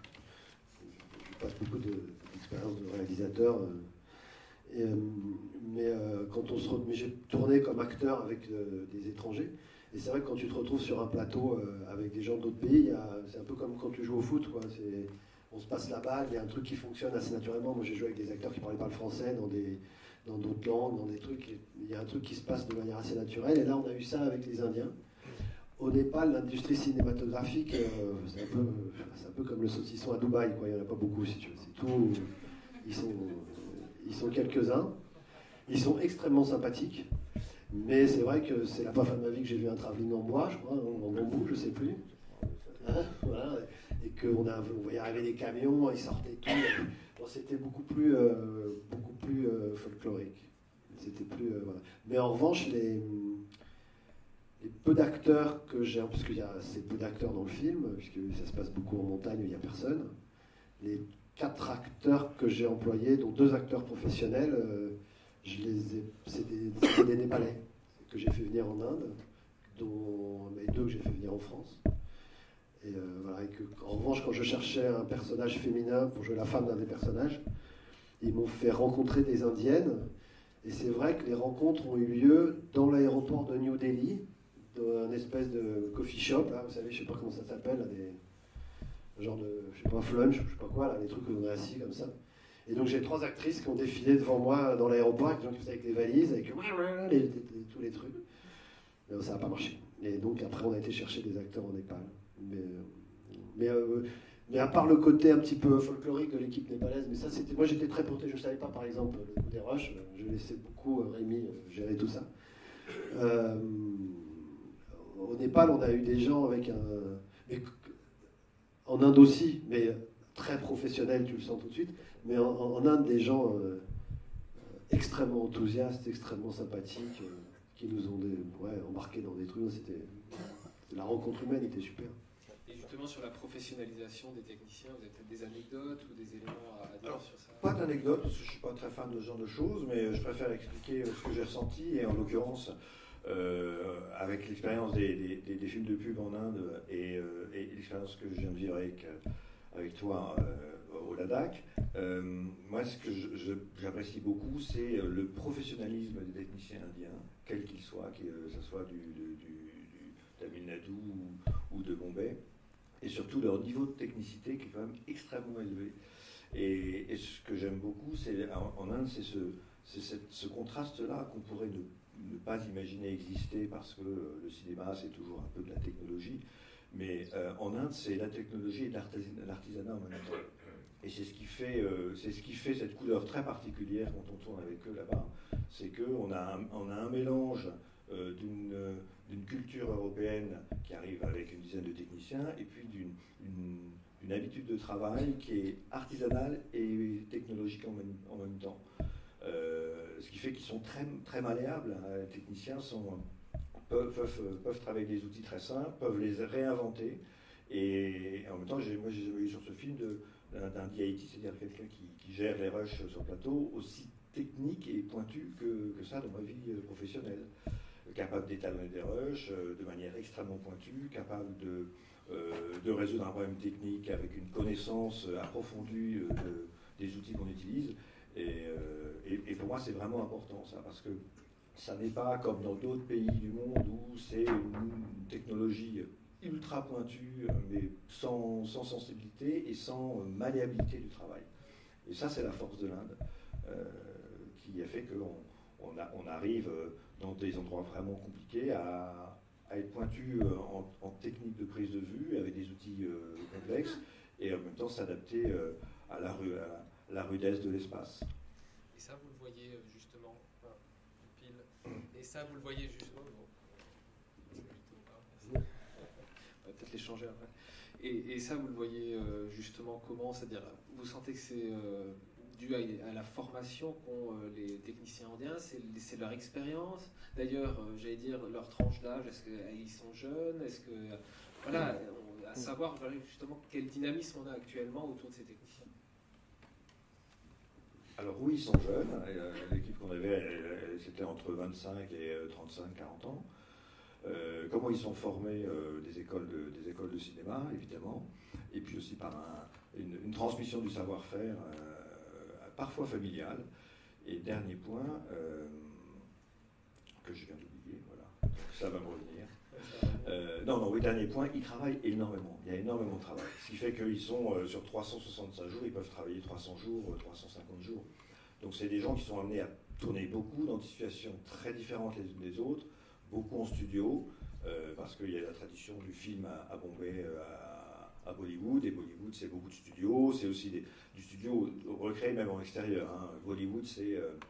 [SPEAKER 17] je, je passe beaucoup de, d'expérience de réalisateur. Euh, Et, euh, mais euh, quand on se retrouve, mais j'ai tourné comme acteur avec euh, des étrangers, et c'est vrai que quand tu te retrouves sur un plateau euh, avec des gens d'autres pays, y a, c'est un peu comme quand tu joues au foot, quoi. C'est, on se passe la balle, il y a un truc qui fonctionne assez naturellement. Moi j'ai joué avec des acteurs qui parlaient pas le français dans, des, dans d'autres langues, dans des trucs, il y a un truc qui se passe de manière assez naturelle, et là on a eu ça avec les Indiens. Au Népal, l'industrie cinématographique, euh, c'est, un peu, c'est un peu comme le saucisson à Dubaï, quoi. Il n'y en a pas beaucoup si tu veux, c'est tout, ils sont... Ils sont quelques-uns, ils sont extrêmement sympathiques, Mais c'est vrai que c'est la première fois de ma vie que j'ai vu un travelling en bois, je crois, en, en bambou, je sais plus. Voilà, et qu'on a, on voyait arriver des camions, ils sortaient tout. Bon, c'était beaucoup plus, euh, beaucoup plus euh, folklorique. C'était plus, euh, voilà. Mais en revanche, les, les peu d'acteurs que j'ai, parce qu'il y a assez peu d'acteurs dans le film, puisque ça se passe beaucoup en montagne où il n'y a personne. Les quatre acteurs que j'ai employés, dont deux acteurs professionnels, euh, je les ai, c'est des, c'est des Népalais que j'ai fait venir en Inde, dont les deux que j'ai fait venir en France. Et, euh, voilà, et que, en revanche, quand je cherchais un personnage féminin pour jouer la femme d'un des personnages, ils m'ont fait rencontrer des Indiennes. Et c'est vrai que les rencontres ont eu lieu dans l'aéroport de New Delhi, dans un espèce de coffee shop, là, vous savez, je sais pas comment ça s'appelle, là, des genre de, je sais pas, flunch, je sais pas quoi, là, les trucs où on est assis comme ça. Et donc j'ai trois actrices qui ont défilé devant moi dans l'aéroport, avec des gens qui faisaient avec des valises, avec les, les, les, tous les trucs. Mais ça n'a pas marché. Et donc après on a été chercher des acteurs en Népal. Mais, mais, euh, mais à part le côté un petit peu folklorique de l'équipe népalaise, mais ça c'était, moi j'étais très protégé, je ne savais pas par exemple le coup des rushs, je laissais beaucoup euh, Rémi euh, gérer tout ça. Euh, au Népal on a eu des gens avec un... Mais, en Inde aussi, mais très professionnels, tu le sens tout de suite, mais en, en Inde des gens euh, extrêmement enthousiastes, extrêmement sympathiques, euh, qui nous ont des, ouais, embarqués dans des trucs, c'était... La rencontre humaine était super.
[SPEAKER 12] Et justement, sur la professionnalisation des techniciens, vous avez peut-être des anecdotes ou des éléments à dire
[SPEAKER 18] Alors,
[SPEAKER 12] sur ça?
[SPEAKER 18] Pas d'anecdotes, parce que je ne suis pas très fan de ce genre de choses, mais je préfère expliquer ce que j'ai ressenti, et en l'occurrence, euh, avec l'expérience des, des, des, des films de pub en Inde et, euh, et l'expérience que je viens de vivre avec, avec toi euh, au Ladakh, euh, moi, ce que je, je, j'apprécie beaucoup, c'est le professionnalisme des techniciens indiens, quels qu'ils soient, que ce soit du, du, du Tamil Nadu ou, ou de Bombay, et surtout leur niveau de technicité qui est quand même extrêmement élevé. Et, et ce que j'aime beaucoup, c'est en, en Inde, c'est ce, c'est cette, ce contraste-là qu'on pourrait ne, ne pas imaginer exister parce que le cinéma, c'est toujours un peu de la technologie, mais euh, en Inde, c'est la technologie et l'artisanat en même temps. Et c'est ce qui fait, euh, c'est ce qui fait cette couleur très particulière quand on tourne avec eux là-bas, c'est qu'on a, un, on a un mélange euh, d'une, d'une culture européenne qui arrive avec une dizaine de techniciens, et puis d'une une, une habitude de travail qui est artisanale et technologique en même, en même temps. Euh, ce qui fait qu'ils sont très, très malléables. Hein. Les techniciens sont, peuvent, peuvent, peuvent travailler avec des outils très simples, peuvent les réinventer. Et, et en même temps, j'ai, moi j'ai jamais eu sur ce film de, d'un, d'un D I T, c'est-à-dire quelqu'un qui, qui gère les rushs sur le plateau, aussi technique et pointu que, que ça dans ma vie professionnelle. Capable d'étalonner des rushs euh, de manière extrêmement pointue, capable de, euh, de résoudre un problème technique avec une connaissance approfondie euh, de, des outils qu'on utilise. Et, euh, et, et pour moi, c'est vraiment important ça, parce que ça n'est pas comme dans d'autres pays du monde où c'est une technologie ultra pointue, mais sans, sans sensibilité et sans malléabilité du travail. Et ça, c'est la force de l'Inde, euh, qui a fait qu'on on, on arrive dans des endroits vraiment compliqués à, à être pointu en, en technique de prise de vue, avec des outils euh, complexes, et en même temps s'adapter euh, à, la, à, la, à la rudesse de l'espace.
[SPEAKER 12] Et ça, vous le voyez justement, enfin, pile, et ça, vous le voyez justement, bon. On va peut-être les changer après. Et, et ça, vous le voyez euh, justement comment? C'est-à-dire, vous sentez que c'est euh, dû à, à la formation qu'ont euh, les techniciens indiens, c'est, c'est leur expérience. D'ailleurs, euh, j'allais dire, leur tranche d'âge, est-ce qu'ils sont jeunes? Est-ce que, euh, voilà, on, à savoir voilà, justement quel dynamisme on a actuellement autour de ces techniciens.
[SPEAKER 18] Alors oui, ils sont jeunes. L'équipe qu'on avait, c'était entre vingt-cinq et trente-cinq quarante ans. Euh, comment ils sont formés euh, des, écoles de, des écoles de cinéma, évidemment, et puis aussi par un, une, une transmission du savoir-faire, euh, parfois familial. Et dernier point, euh, que je viens d'oublier, voilà, ça va me revenir. Euh, non, non, oui, dernier point, ils travaillent énormément, il y a énormément de travail. Ce qui fait qu'ils sont euh, sur trois cent soixante-cinq jours, ils peuvent travailler trois cents jours, trois cent cinquante jours. Donc c'est des gens qui sont amenés à tourner beaucoup dans des situations très différentes les unes des autres, beaucoup en studio, euh, parce qu'il y a la tradition du film à, à Bombay, à, à Bollywood, et Bollywood c'est beaucoup de studios, c'est aussi des, du studio recréé même en extérieur. Hein. Bollywood c'est euh,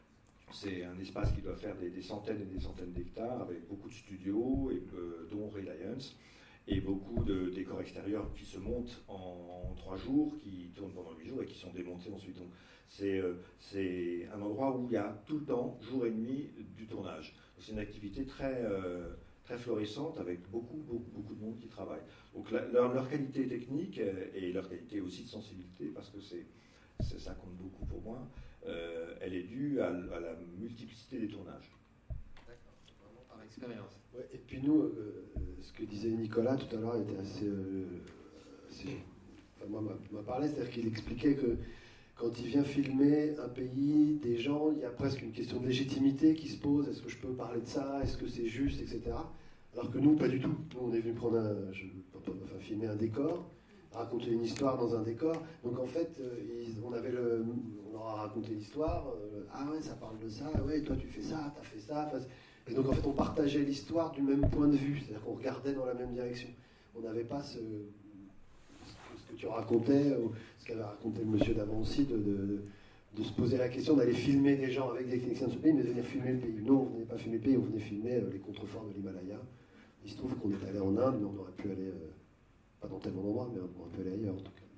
[SPEAKER 18] c'est un espace qui doit faire des, des centaines et des centaines d'hectares, avec beaucoup de studios, et, euh, dont Reliance, et beaucoup de décors extérieurs qui se montent en, en trois jours, qui tournent pendant huit jours et qui sont démontés ensuite. Donc c'est euh, c'est un endroit où il y a tout le temps, jour et nuit, du tournage. C'est une activité très, euh, très florissante, avec beaucoup, beaucoup, beaucoup de monde qui travaille. Donc la, leur, leur qualité technique, et leur qualité aussi de sensibilité, parce que c'est, c'est ça compte beaucoup pour moi, euh, elle est due à, à la multiplicité des tournages.
[SPEAKER 12] Par expérience.
[SPEAKER 17] Ouais, et puis nous, euh, ce que disait Nicolas tout à l'heure était assez... Euh, assez enfin, moi, m'a parlé, c'est-à-dire qu'il expliquait que quand il vient filmer un pays, des gens, il y a presque une question de légitimité qui se pose. Est-ce que je peux parler de ça? Est-ce que c'est juste, et cetera. Alors que nous, pas du tout. Nous, on est venu prendre un, je, enfin, filmer un décor, raconter une histoire dans un décor. Donc en fait, euh, ils, on avait le, on leur a raconté l'histoire. Euh, ah ouais, ça parle de ça. Ouais, toi tu fais ça, t'as fait ça. Enfin, et donc en fait, on partageait l'histoire du même point de vue. C'est-à-dire qu'on regardait dans la même direction. On n'avait pas ce, ce que tu racontais, ou ce qu'avait raconté le monsieur d'avant aussi, de, de, de se poser la question d'aller filmer des gens avec des techniciens de ce pays, mais de venir filmer le pays. Non, on ne venait pas filmer le pays, on venait filmer les contreforts de l'Himalaya. Il se trouve qu'on est allé en Inde, mais on aurait pu aller, euh, pas dans tel endroit, mais on aurait pu aller ailleurs en tout cas.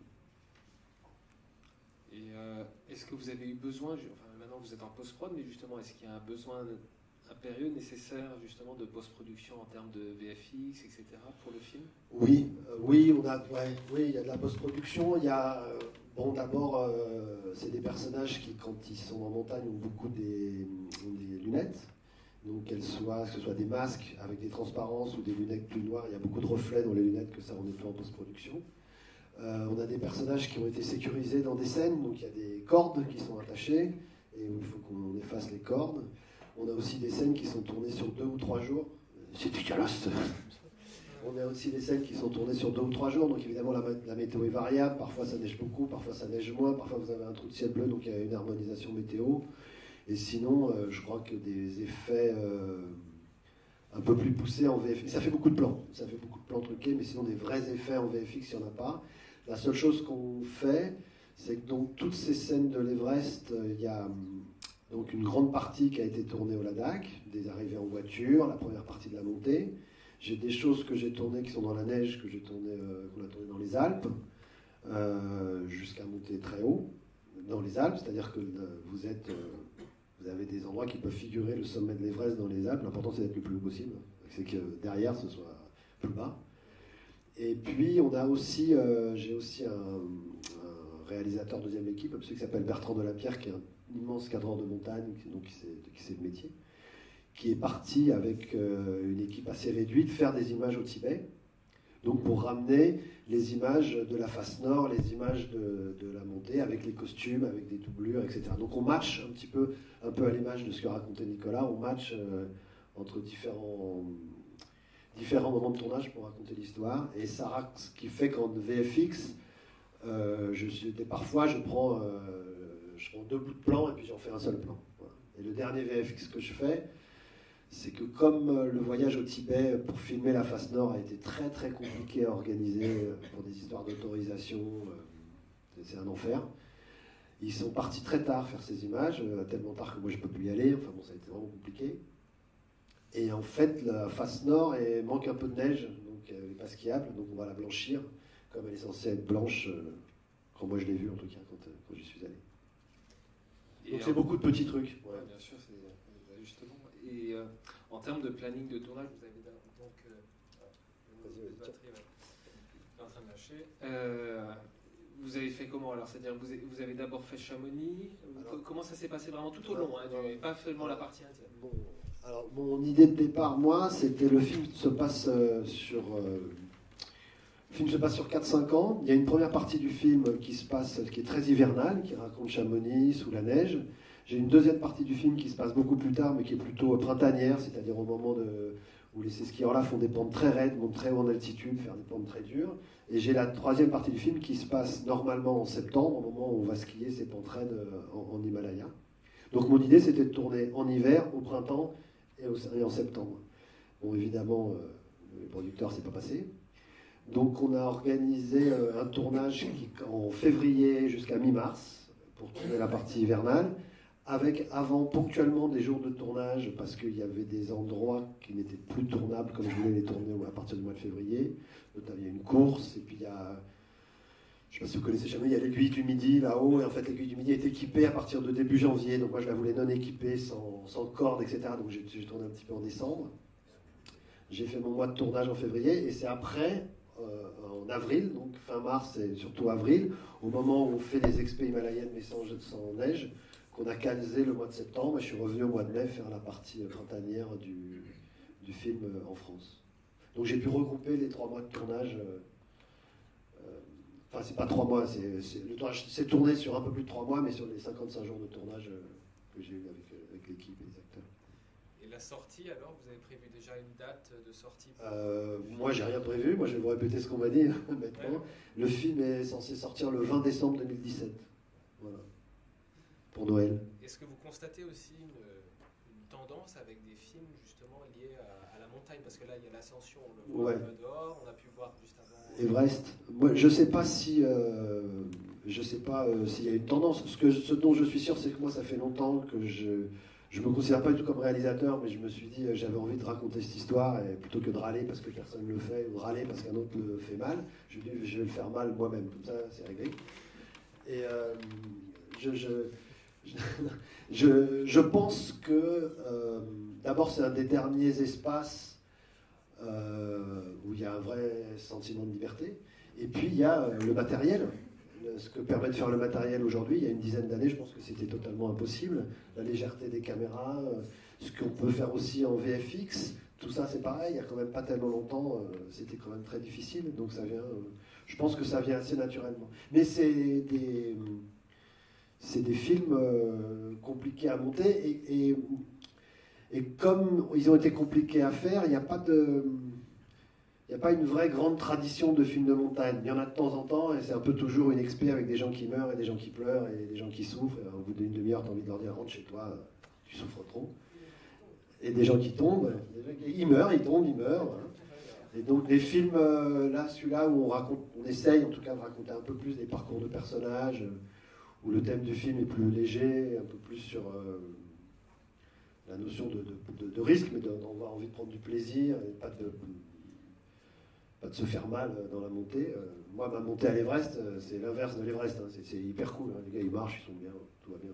[SPEAKER 12] Et euh, est-ce que vous avez eu besoin, enfin maintenant vous êtes en post-prod, mais justement, est-ce qu'il y a un besoin impérieux, nécessaire justement de post-production en termes de V F X, et cetera pour le film?
[SPEAKER 17] Oui, euh, oui, on a, ouais, oui, il y a de la post-production. Il y a, euh, bon, d'abord, euh, c'est des personnages qui, quand ils sont en montagne, ont beaucoup des, ont des lunettes. Donc, qu'elles soient, que ce soit des masques avec des transparences ou des lunettes plus noires, il y a beaucoup de reflets dans les lunettes que ça on nettoie en post-production. Euh, on a des personnages qui ont été sécurisés dans des scènes, donc il y a des cordes qui sont attachées et où il faut qu'on efface les cordes. On a aussi des scènes qui sont tournées sur deux ou trois jours. C'est dégueulasse. On a aussi des scènes qui sont tournées sur deux ou trois jours, donc évidemment la, la météo est variable. Parfois ça neige beaucoup, parfois ça neige moins, parfois vous avez un trou de ciel bleu, donc il y a une harmonisation météo. Et sinon, euh, je crois que des effets euh, un peu plus poussés en V F X. Ça fait beaucoup de plans, ça fait beaucoup de plans truqués, mais sinon des vrais effets en V F X, il n'y en a pas. La seule chose qu'on fait, c'est que dans toutes ces scènes de l'Everest, il y a donc une grande partie qui a été tournée au Ladakh, des arrivées en voiture, la première partie de la montée. J'ai des choses que j'ai tournées qui sont dans la neige, que j'ai tourné, euh, qu'on a tourné dans les Alpes, euh, jusqu'à monter très haut dans les Alpes, c'est-à-dire que euh, vous êtes... Euh, Vous avez des endroits qui peuvent figurer le sommet de l'Everest dans les Alpes. L'important, c'est d'être le plus haut possible. C'est que derrière, ce soit plus bas. Et puis, on a aussi, euh, j'ai aussi un, un réalisateur deuxième équipe, celui qui s'appelle Bertrand Delapierre, qui est un immense cadreur de montagne, donc qui sait, qui sait le métier, qui est parti avec euh, une équipe assez réduite faire des images au Tibet. Donc pour ramener les images de la face nord, les images de, de la montée, avec les costumes, avec des doublures, et cetera. Donc on match un petit peu, un peu à l'image de ce que racontait Nicolas, on match euh, entre différents, différents moments de tournage pour raconter l'histoire. Et ça, ce qui fait qu'en V F X, euh, je suis, parfois je prends, euh, je prends deux bouts de plan et puis j'en fais un seul plan. Voilà. Et le dernier V F X que je fais, c'est que comme le voyage au Tibet pour filmer la face nord a été très très compliqué à organiser pour des histoires d'autorisation, c'est un enfer. Ils sont partis très tard faire ces images, tellement tard que moi je ne peux plus y aller, enfin bon ça a été vraiment compliqué. Et en fait la face nord elle manque un peu de neige, donc elle n'est pas skiable, donc on va la blanchir, comme elle est censée être blanche, quand moi je l'ai vue en tout cas, quand, quand j'y suis allé. Et donc c'est beaucoup de petits trucs.
[SPEAKER 12] Ouais, ouais bien sûr, c'est des ajustements. Et euh, en termes de planning de tournage, vous avez donc euh, euh, batterie, ouais, en train de lâcher. Euh, vous avez fait comment alors? C'est-à-dire vous avez, vous avez d'abord fait Chamonix. Alors, comment ça s'est passé vraiment tout au long, hein, du, pas seulement la partie indienne?
[SPEAKER 17] Bon, alors mon idée de départ, moi, c'était le film se passe euh, sur euh, le film se passe sur quatre cinq ans. Il y a une première partie du film qui se passe, qui est très hivernale, qui raconte Chamonix sous la neige. J'ai une deuxième partie du film qui se passe beaucoup plus tard, mais qui est plutôt printanière, c'est-à-dire au moment de, où les skieurs-là font des pentes très raides, montent très haut en altitude, faire des pentes très dures. Et j'ai la troisième partie du film qui se passe normalement en septembre, au moment où on va skier ces pentes raides en, en Himalaya. Donc mon idée, c'était de tourner en hiver, au printemps et, au, et en septembre. Bon, évidemment, euh, le producteur s'est pas passé. Donc on a organisé euh, un tournage qui, en février jusqu'à mi-mars, pour tourner la partie hivernale, avec avant ponctuellement des jours de tournage, parce qu'il y avait des endroits qui n'étaient plus tournables comme je voulais les tourner à partir du mois de février. Notamment, il y a une course, et puis il y a, je ne sais pas si vous connaissez jamais, il y a l'aiguille du Midi là-haut, et en fait l'aiguille du Midi est équipée à partir de début janvier, donc moi je la voulais non équipée, sans, sans corde, et cetera. Donc j'ai, j'ai tourné un petit peu en décembre. J'ai fait mon mois de tournage en février, et c'est après, euh, en avril, donc fin mars et surtout avril, au moment où on fait les expés himalayennes mais sans, sans neige, qu'on a calé le mois de septembre, et je suis revenu au mois de mai faire la partie printanière du, du film en France. Donc j'ai pu regrouper les trois mois de tournage. Euh, euh, enfin, c'est pas trois mois, c'est, c'est, le tournage c'est tourné sur un peu plus de trois mois, mais sur les cinquante-cinq jours de tournage euh, que j'ai eu avec, avec l'équipe et les acteurs.
[SPEAKER 12] Et la sortie, alors, vous avez prévu déjà une date de sortie pour...
[SPEAKER 17] euh, Moi, j'ai rien prévu. Moi, je vais vous répéter ce qu'on m'a dit maintenant. Ouais. Le film est censé sortir le vingt décembre deux mille dix-sept. Voilà. Pour Noël.
[SPEAKER 12] Est-ce que vous constatez aussi une, une tendance avec des films justement liés à, à la montagne? Parce que là, il y a l'ascension, on le voit ouais. un peu dehors, on a pu voir juste avant...
[SPEAKER 17] Everest. Moi, je ne sais pas si... Euh, je sais pas euh, s'il y a une tendance. Ce, que, ce dont je suis sûr, c'est que moi, ça fait longtemps que je... Je ne me considère pas du tout comme réalisateur, mais je me suis dit euh, j'avais envie de raconter cette histoire, et plutôt que de râler parce que personne ne le fait, ou de râler parce qu'un autre le fait mal, je me dis je vais le faire mal moi-même, comme ça c'est réglé. Et euh, je, je, je, je pense que euh, d'abord c'est un des derniers espaces euh, où il y a un vrai sentiment de liberté, et puis il y a euh, le matériel. Ce que permet de faire le matériel aujourd'hui, il y a une dizaine d'années, je pense que c'était totalement impossible. La légèreté des caméras, ce qu'on peut faire aussi en V F X, tout ça c'est pareil, il n'y a quand même pas tellement longtemps, c'était quand même très difficile, donc ça vient, je pense que ça vient assez naturellement. Mais c'est des, c'est des films compliqués à monter, et, et, et comme ils ont été compliqués à faire, il n'y a pas de... Il n'y a pas une vraie grande tradition de films de montagne. Il y en a de temps en temps, et c'est un peu toujours une expé avec des gens qui meurent et des gens qui pleurent et des gens qui souffrent. Et au bout d'une demi-heure, tu as envie de leur dire rentre chez toi, tu souffres trop. Et des gens qui tombent, ils meurent, ils tombent, ils meurent. Et donc des films, là, celui-là, où on, raconte, on essaye en tout cas de raconter un peu plus des parcours de personnages, où le thème du film est plus léger, un peu plus sur euh, la notion de, de, de, de risque, mais d'avoir envie de prendre du plaisir, et pas de... pas de se faire mal dans la montée. Euh, moi, ma montée à l'Everest, euh, c'est l'inverse de l'Everest. Hein. C'est, c'est hyper cool. Hein. Les gars, ils marchent, ils sont bien, tout va bien.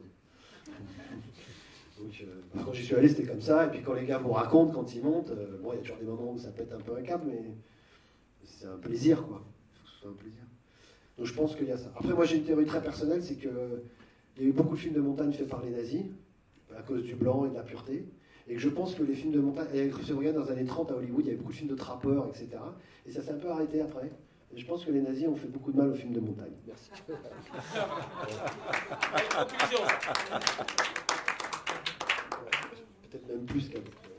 [SPEAKER 17] Donc, euh, quand j'y suis allé, c'était comme ça. Et puis quand les gars vous racontent, quand ils montent, euh, bon, il y a toujours des moments où ça pète un peu un câble, mais c'est un plaisir, quoi. Il faut que ce soit un plaisir. Donc je pense qu'il y a ça. Après, moi, j'ai une théorie très personnelle, c'est qu'il y a eu beaucoup de films de montagne faits par les nazis, à cause du blanc et de la pureté. Et que je pense que les films de montagne, et si vous regardez dans les années trente à Hollywood, il y avait beaucoup de films de trappeurs, et cetera. Et ça s'est un peu arrêté après. Et je pense que les nazis ont fait beaucoup de mal aux films de montagne. Merci.
[SPEAKER 12] Conclusion.
[SPEAKER 17] Peut-être même plus qu'à d'autres.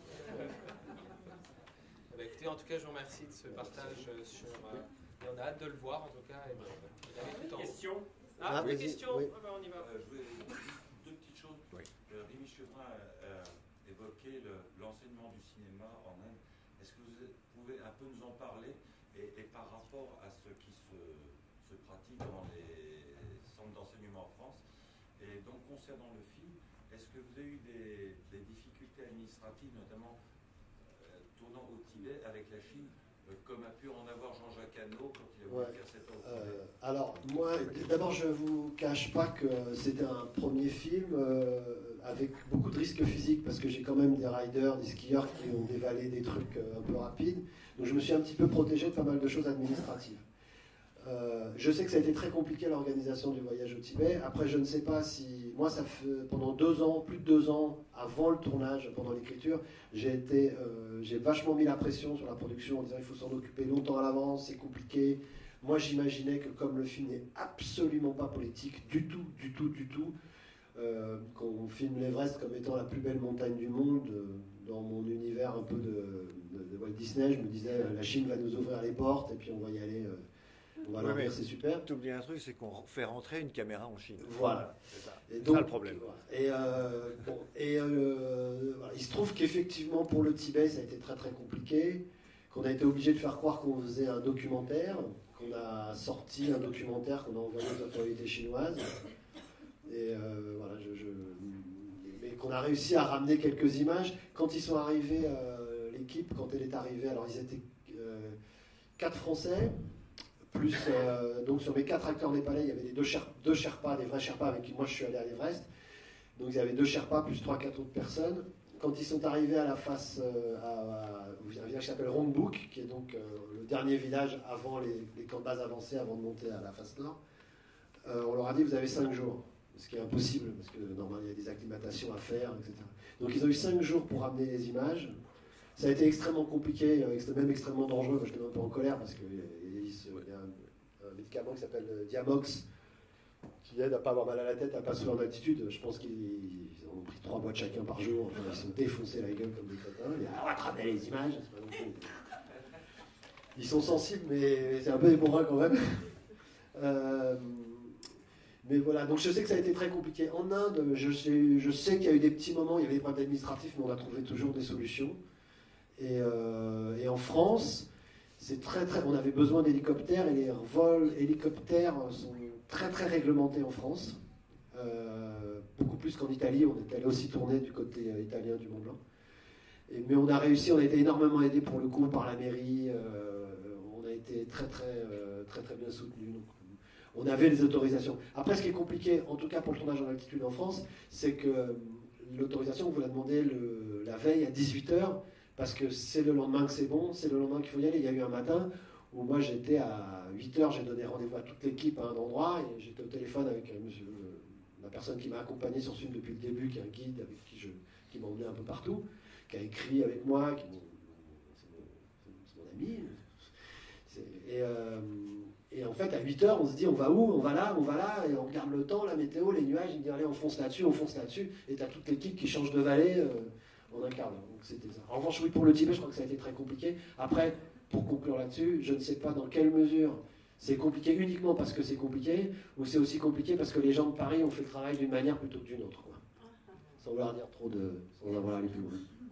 [SPEAKER 12] Bah, écoutez, en tout cas, je vous remercie de ce partage sur... Euh, et on a hâte de le voir, en tout cas. Et, euh, tout en
[SPEAKER 7] questions.
[SPEAKER 12] Ah,
[SPEAKER 7] ah,
[SPEAKER 12] des questions
[SPEAKER 7] oui.
[SPEAKER 12] ah, bah, on y va.
[SPEAKER 7] Euh, je voulais deux petites choses. Oui. Euh, Rémi Chevrin a, a évoqué le, l'enseignement du cinéma en Inde. Est-ce que vous pouvez un peu nous en parler et, et par rapport à ce qui se, se pratique dans les centres d'enseignement en France? Et donc, concernant le film, est-ce que vous avez eu des, des difficultés administratives, notamment euh, tournant au Tibet avec la Chine, euh, comme a pu en avoir Jean-Jacques Hano quand il a voulu ouais. faire cette œuvre?
[SPEAKER 17] euh, Alors, moi, d'abord, je ne vous cache pas que c'était un premier film euh, avec beaucoup de risques physiques, parce que j'ai quand même des riders, des skieurs qui ont dévalé des trucs euh, un peu rapides. Donc, je me suis un petit peu protégé de pas mal de choses administratives. Euh, je sais que ça a été très compliqué l'organisation du voyage au Tibet. Après, je ne sais pas si... Moi, ça fait pendant deux ans, plus de deux ans, avant le tournage, pendant l'écriture, j'ai été, euh, j'ai vachement mis la pression sur la production en disant il faut s'en occuper longtemps à l'avance, c'est compliqué. Moi, j'imaginais que comme le film n'est absolument pas politique, du tout, du tout, du tout, euh, qu'on filme l'Everest comme étant la plus belle montagne du monde, euh, dans mon univers un peu de, de, de Walt Disney, je me disais la Chine va nous ouvrir les portes et puis on va y aller... Euh, on va
[SPEAKER 14] oui,
[SPEAKER 17] dire c'est super.
[SPEAKER 14] Tu oublies un truc, c'est qu'on fait rentrer une caméra en Chine.
[SPEAKER 17] Voilà.
[SPEAKER 14] C'est ça,
[SPEAKER 17] et
[SPEAKER 14] c'est
[SPEAKER 17] donc,
[SPEAKER 14] ça le problème.
[SPEAKER 17] Et, euh, bon, et euh, voilà. Il se trouve qu'effectivement pour le Tibet ça a été très très compliqué, qu'on a été obligé de faire croire qu'on faisait un documentaire, qu'on a sorti un documentaire qu'on a envoyé aux autorités chinoises. Et euh, voilà, je, je, qu'on a réussi à ramener quelques images. Quand ils sont arrivés, euh, l'équipe, quand elle est arrivée, alors ils étaient euh, quatre Français, plus, euh, donc sur mes quatre acteurs népalais, il y avait les deux, Sher- deux Sherpas, des vrais Sherpas avec qui moi je suis allé à l'Everest. Donc il y avait deux Sherpas plus trois quatre autres personnes. Quand ils sont arrivés à la face, euh, à, à un village qui s'appelle Rongbuk, qui est donc euh, le dernier village avant les, les camps de base avancés, avant de monter à la face nord, euh, on leur a dit vous avez cinq jours, ce qui est impossible, parce que normalement il y a des acclimatations à faire, et cetera. Donc ils ont eu cinq jours pour ramener les images. Ça a été extrêmement compliqué, même extrêmement dangereux. Moi j'étais un peu en colère, parce qu'il y a un, un médicament qui s'appelle Diamox, qui aide à pas avoir mal à la tête, à pas se faire en altitude. Je pense qu'ils ont pris trois boîtes chacun par jour. Enfin, ils se sont défoncés la gueule comme des crétins. Ils ont rattrapé les images. C'est pas non plus... Ils sont sensibles, mais c'est un peu émouvant quand même. Euh... Mais voilà, donc je sais que ça a été très compliqué. En Inde, je sais, je sais qu'il y a eu des petits moments, il y avait des problèmes administratifs, mais on a trouvé toujours des solutions. Et, euh... et en France, c'est très très. On avait besoin d'hélicoptères et les vols hélicoptères sont très très réglementés en France, euh, beaucoup plus qu'en Italie. On est allé aussi tourner du côté euh, italien du Mont Blanc. Et, mais on a réussi, on a été énormément aidé pour le coup par la mairie. Euh, on a été très très euh, très très bien soutenus. Donc, on avait les autorisations. Après, ce qui est compliqué, en tout cas pour le tournage en altitude en France, c'est que l'autorisation, on vous l'a demandé le, la veille à dix-huit heures, parce que c'est le lendemain que c'est bon, c'est le lendemain qu'il faut y aller. Il y a eu un matin où moi j'étais à huit heures, j'ai donné rendez-vous à toute l'équipe à un endroit, et j'étais au téléphone avec euh, monsieur, euh, la personne qui m'a accompagné sur ce film depuis le début, qui est un guide avec qui je, qui m'a emmené un peu partout, qui a écrit avec moi, qui, c'est, mon, c'est mon ami. C'est, et, euh, et en fait, à huit heures, on se dit on va où, on va là, on va là, et on regarde le temps, la météo, les nuages, il dit allez, on fonce là-dessus, on fonce là-dessus, et t'as toute l'équipe qui change de vallée euh, en un quart d'heure. Donc c'était ça. En revanche, oui, pour le Tibet, je crois que ça a été très compliqué. Après, pour conclure là-dessus, je ne sais pas dans quelle mesure c'est compliqué uniquement parce que c'est compliqué, ou c'est aussi compliqué parce que les gens de Paris ont fait le travail d'une manière plutôt que d'une autre, quoi. Sans vouloir dire trop de... sans avoir à aller plus loin.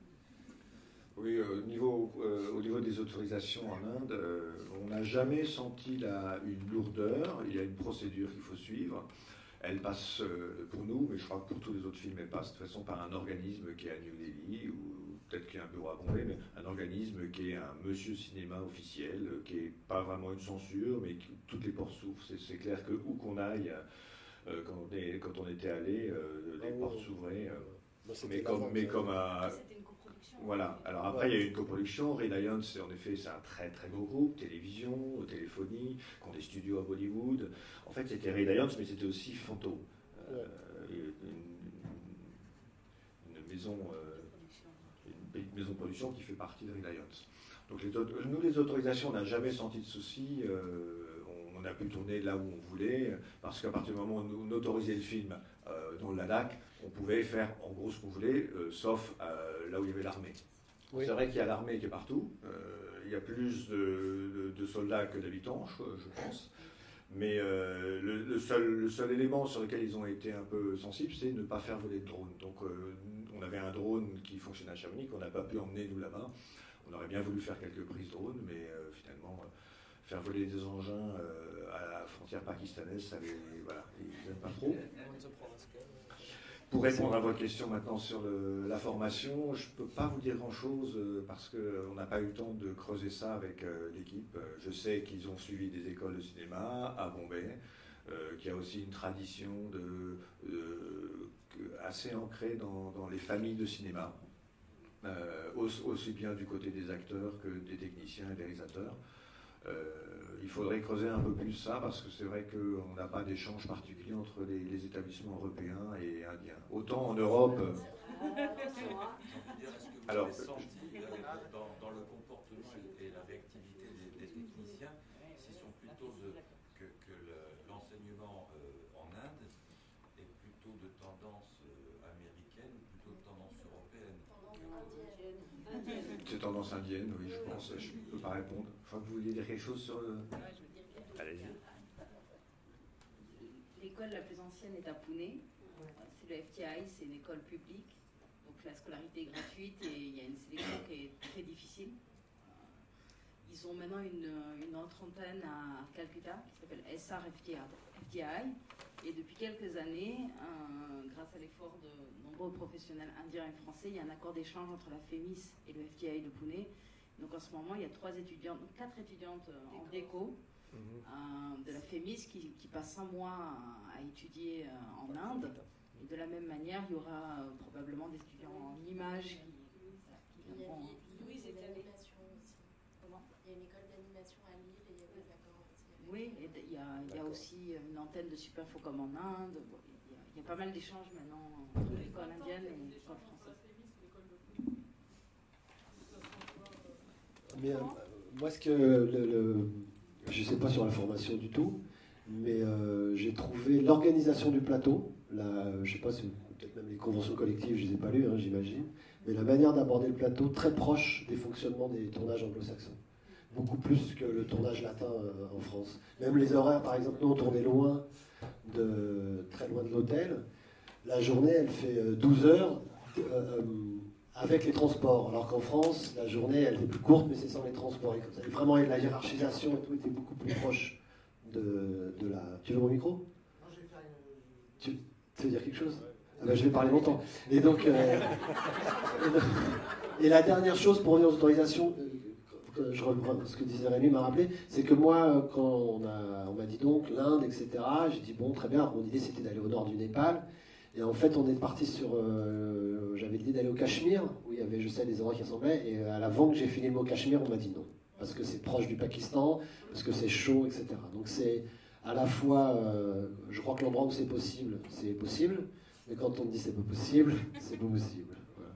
[SPEAKER 18] Oui, euh, au, niveau, euh, au niveau des autorisations en Inde, euh, on n'a jamais senti la, une lourdeur. Il y a une procédure qu'il faut suivre. Elle passe euh, pour nous, mais je crois que pour tous les autres films, elle passe de toute façon par un organisme qui est à New Delhi, ou peut-être qu'il y a un bureau à Bombay, mais un organisme qui est un monsieur cinéma officiel, euh, qui n'est pas vraiment une censure, mais qui, toutes les portes s'ouvrent. C'est, c'est clair que où qu'on aille, euh, quand, on est, quand on était allé, euh, les oh, portes s'ouvraient. Euh, bah, mais, comme, mais comme à...
[SPEAKER 15] C'était une coproduction.
[SPEAKER 18] Voilà. Alors après, ouais. Il y a eu une coproduction. Red Lions, c'est en effet, c'est un très très gros groupe, télévision, téléphonie, qui ont des studios à Bollywood. En fait, c'était Red Lions, mais c'était aussi Fanto, euh, ouais. une, une maison, euh, une, une maison de production qui fait partie de Red Lions. Donc les, nous, les autorisations, on n'a jamais senti de soucis. Euh, on, on a pu tourner là où on voulait, parce qu'à partir du moment où on autorisait le film euh, dans le Ladakh, on pouvait faire en gros ce qu'on voulait, euh, sauf euh, là où il y avait l'armée. Oui. C'est vrai qu'il y a l'armée qui est partout. Euh, il y a plus de, de, de soldats que d'habitants, je, je pense. Mais euh, le, le, seul, le seul élément sur lequel ils ont été un peu sensibles, c'est ne pas faire voler de drone. Donc euh, on avait un drone qui fonctionnait à Chamonix, qu'on n'a pas pu emmener nous là-bas. On aurait bien voulu faire quelques prises drone, mais euh, finalement, euh, faire voler des engins euh, à la frontière pakistanaise, ça les, voilà, ils n'aiment pas trop. Pour répondre à votre question maintenant sur le, la formation, je ne peux pas vous dire grand-chose euh, parce qu'on n'a pas eu le temps de creuser ça avec euh, l'équipe. Je sais qu'ils ont suivi des écoles de cinéma à Bombay, euh, qu'il y a aussi une tradition de, de, assez ancrée dans, dans les familles de cinéma. Euh, aussi bien du côté des acteurs que des techniciens et des réalisateurs. Euh, il faudrait creuser un peu plus ça, parce que c'est vrai qu'on n'a pas d'échange particulier entre les, les établissements européens et indiens. Autant en Europe...
[SPEAKER 7] Alors, dans, dans le comportement et la réactivité des, des techniciens, s'ils sont plutôt de, que, que le, l'enseignement euh, en Inde est plutôt de tendance euh, américaine ou plutôt de tendance européenne?
[SPEAKER 18] C'est tendance indienne, oui, je pense. Je ne peux pas répondre. Je crois que vous vouliez dire quelque chose sur le... Allez-y.
[SPEAKER 4] L'école la plus ancienne est à Pune. C'est le F T I, c'est une école publique. Donc la scolarité est gratuite et il y a une sélection qui est très difficile. Ils ont maintenant une, une autre antenne à Calcutta qui s'appelle S R F T I. Et depuis quelques années, euh, grâce à l'effort de nombreux professionnels indiens et français. Il y a un accord d'échange entre la FEMIS et le F T I de Pune. Donc en ce moment, il y a trois étudiantes, donc quatre étudiantes en déco mmh. euh, de la FEMIS qui, qui passent un mois à, à étudier euh, en Inde. Et de la même manière, il y aura euh, probablement des étudiants en images qui, qui viendront.
[SPEAKER 15] Louise est d'animation aussi. Comment ? Il y a une école d'animation à Lille et il y a des accords aussi.
[SPEAKER 4] Oui, et il y a, il y a aussi une antenne de Superfo comme en Inde. Bon, il, y a, il y a pas mal d'échanges maintenant entre l'école indienne et l'école française.
[SPEAKER 17] Mais euh, moi, ce que le, le, je sais pas sur la formation du tout, mais euh, j'ai trouvé l'organisation du plateau, la, je sais pas, si, peut-être même les conventions collectives, je les ai pas lues, hein, j'imagine, mais la manière d'aborder le plateau très proche des fonctionnements des tournages anglo-saxons, beaucoup plus que le tournage latin euh, en France. Même les horaires, par exemple, nous on tournait loin, de très loin de l'hôtel. La journée, elle fait douze heures. Euh, avec les transports, alors qu'en France, la journée, elle était plus courte, mais c'est sans les transports. Et comme ça, et vraiment, la hiérarchisation et tout était beaucoup plus proche de, de la... Tu veux mon micro ? Non, je vais faire une... Tu, tu veux dire quelque chose ? Ah ben, je vais parler longtemps. Et donc, euh, et, et la dernière chose, pour revenir aux autorisations, euh, je reprends ce que disait Rémi, m'a rappelé, c'est que moi, quand on m'a on m'a dit donc l'Inde, et cetera, j'ai dit, bon, très bien, mon idée, c'était d'aller au nord du Népal. Et en fait, on est parti sur... Euh, j'avais l'idée d'aller au Cachemire, où il y avait, je sais, des endroits qui ressemblaient, et à l'avant que j'ai fini le mot Cachemire, on m'a dit non. Parce que c'est proche du Pakistan, parce que c'est chaud, et cetera. Donc c'est à la fois... Euh, je crois que l'endroit où c'est possible, c'est possible, mais quand on dit c'est pas possible, c'est pas possible. Voilà.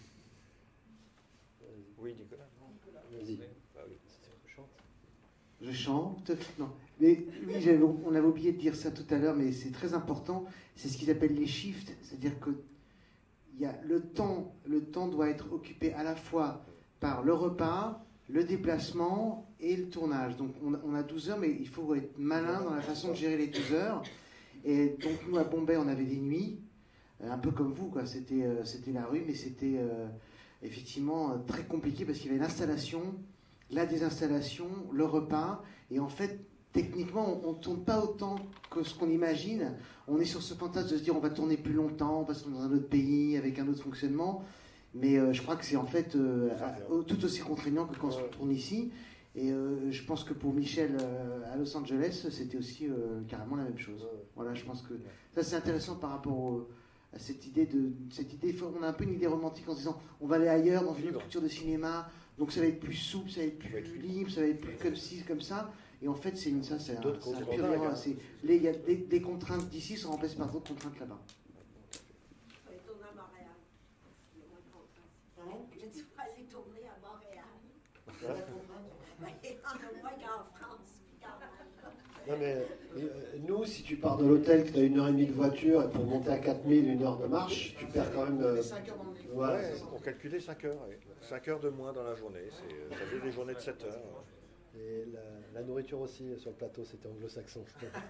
[SPEAKER 14] Oui, Nicolas.
[SPEAKER 17] Vas-y.
[SPEAKER 14] Bah oui.
[SPEAKER 11] Je chante. Je chante. Non. Mais oui, on avait oublié de dire ça tout à l'heure, mais c'est très important. C'est ce qu'ils appellent les shifts, c'est-à-dire que il y a le temps, le temps doit être occupé à la fois par le repas, le déplacement et le tournage. Donc on a, on a douze heures, mais il faut être malin dans la façon de gérer les douze heures. Et donc nous à Bombay, on avait des nuits, un peu comme vous, quoi. C'était, euh, c'était la rue, mais c'était euh, effectivement très compliqué parce qu'il y avait l'installation, la désinstallation, le repas, et en fait. Techniquement, on ne tourne pas autant que ce qu'on imagine. On est sur ce fantasme de se dire on va tourner plus longtemps parce qu'on est dans un autre pays avec un autre fonctionnement. Mais euh, je crois que c'est en fait euh, à, tout aussi contraignant que quand on tourne ici. Et euh, je pense que pour Michel euh, à Los Angeles, c'était aussi euh, carrément la même chose. Voilà, je pense que ça c'est intéressant par rapport au, à cette idée de cette idée. On a un peu une idée romantique en se disant on va aller ailleurs dans une autre culture de cinéma. Donc ça va être plus souple, ça va être plus libre, ça va être plus comme ci, comme ça. Et en fait, c'est une, ça, c'est un, c'est un pur erreur. C'est, les, y a des, des contraintes d'ici sont remplacées par d'autres contraintes là-bas.
[SPEAKER 15] Il faut aller tourner à Montréal. Il y a moins de contraintes. J'ai dit, il faut aller tourner à Montréal. Oui, on a moins qu'en France.
[SPEAKER 17] Non mais euh, nous, si tu pars de l'hôtel, que tu as une heure et demie de voiture, et pour monter à quatre mille, une heure de marche, tu perds quand même... Euh,
[SPEAKER 14] cinq heures dans le ouais, ouais, on calculait cinq heures. Ouais. cinq heures de moins dans la journée. C'est, ça faisait des journées de sept heures.
[SPEAKER 19] Et la, la nourriture aussi sur le plateau, c'était anglo-saxon.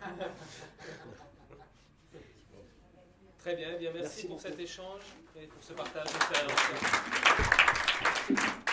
[SPEAKER 2] Très bien, eh bien merci, merci pour beaucoup. Cet échange et pour ce partage d'expérience.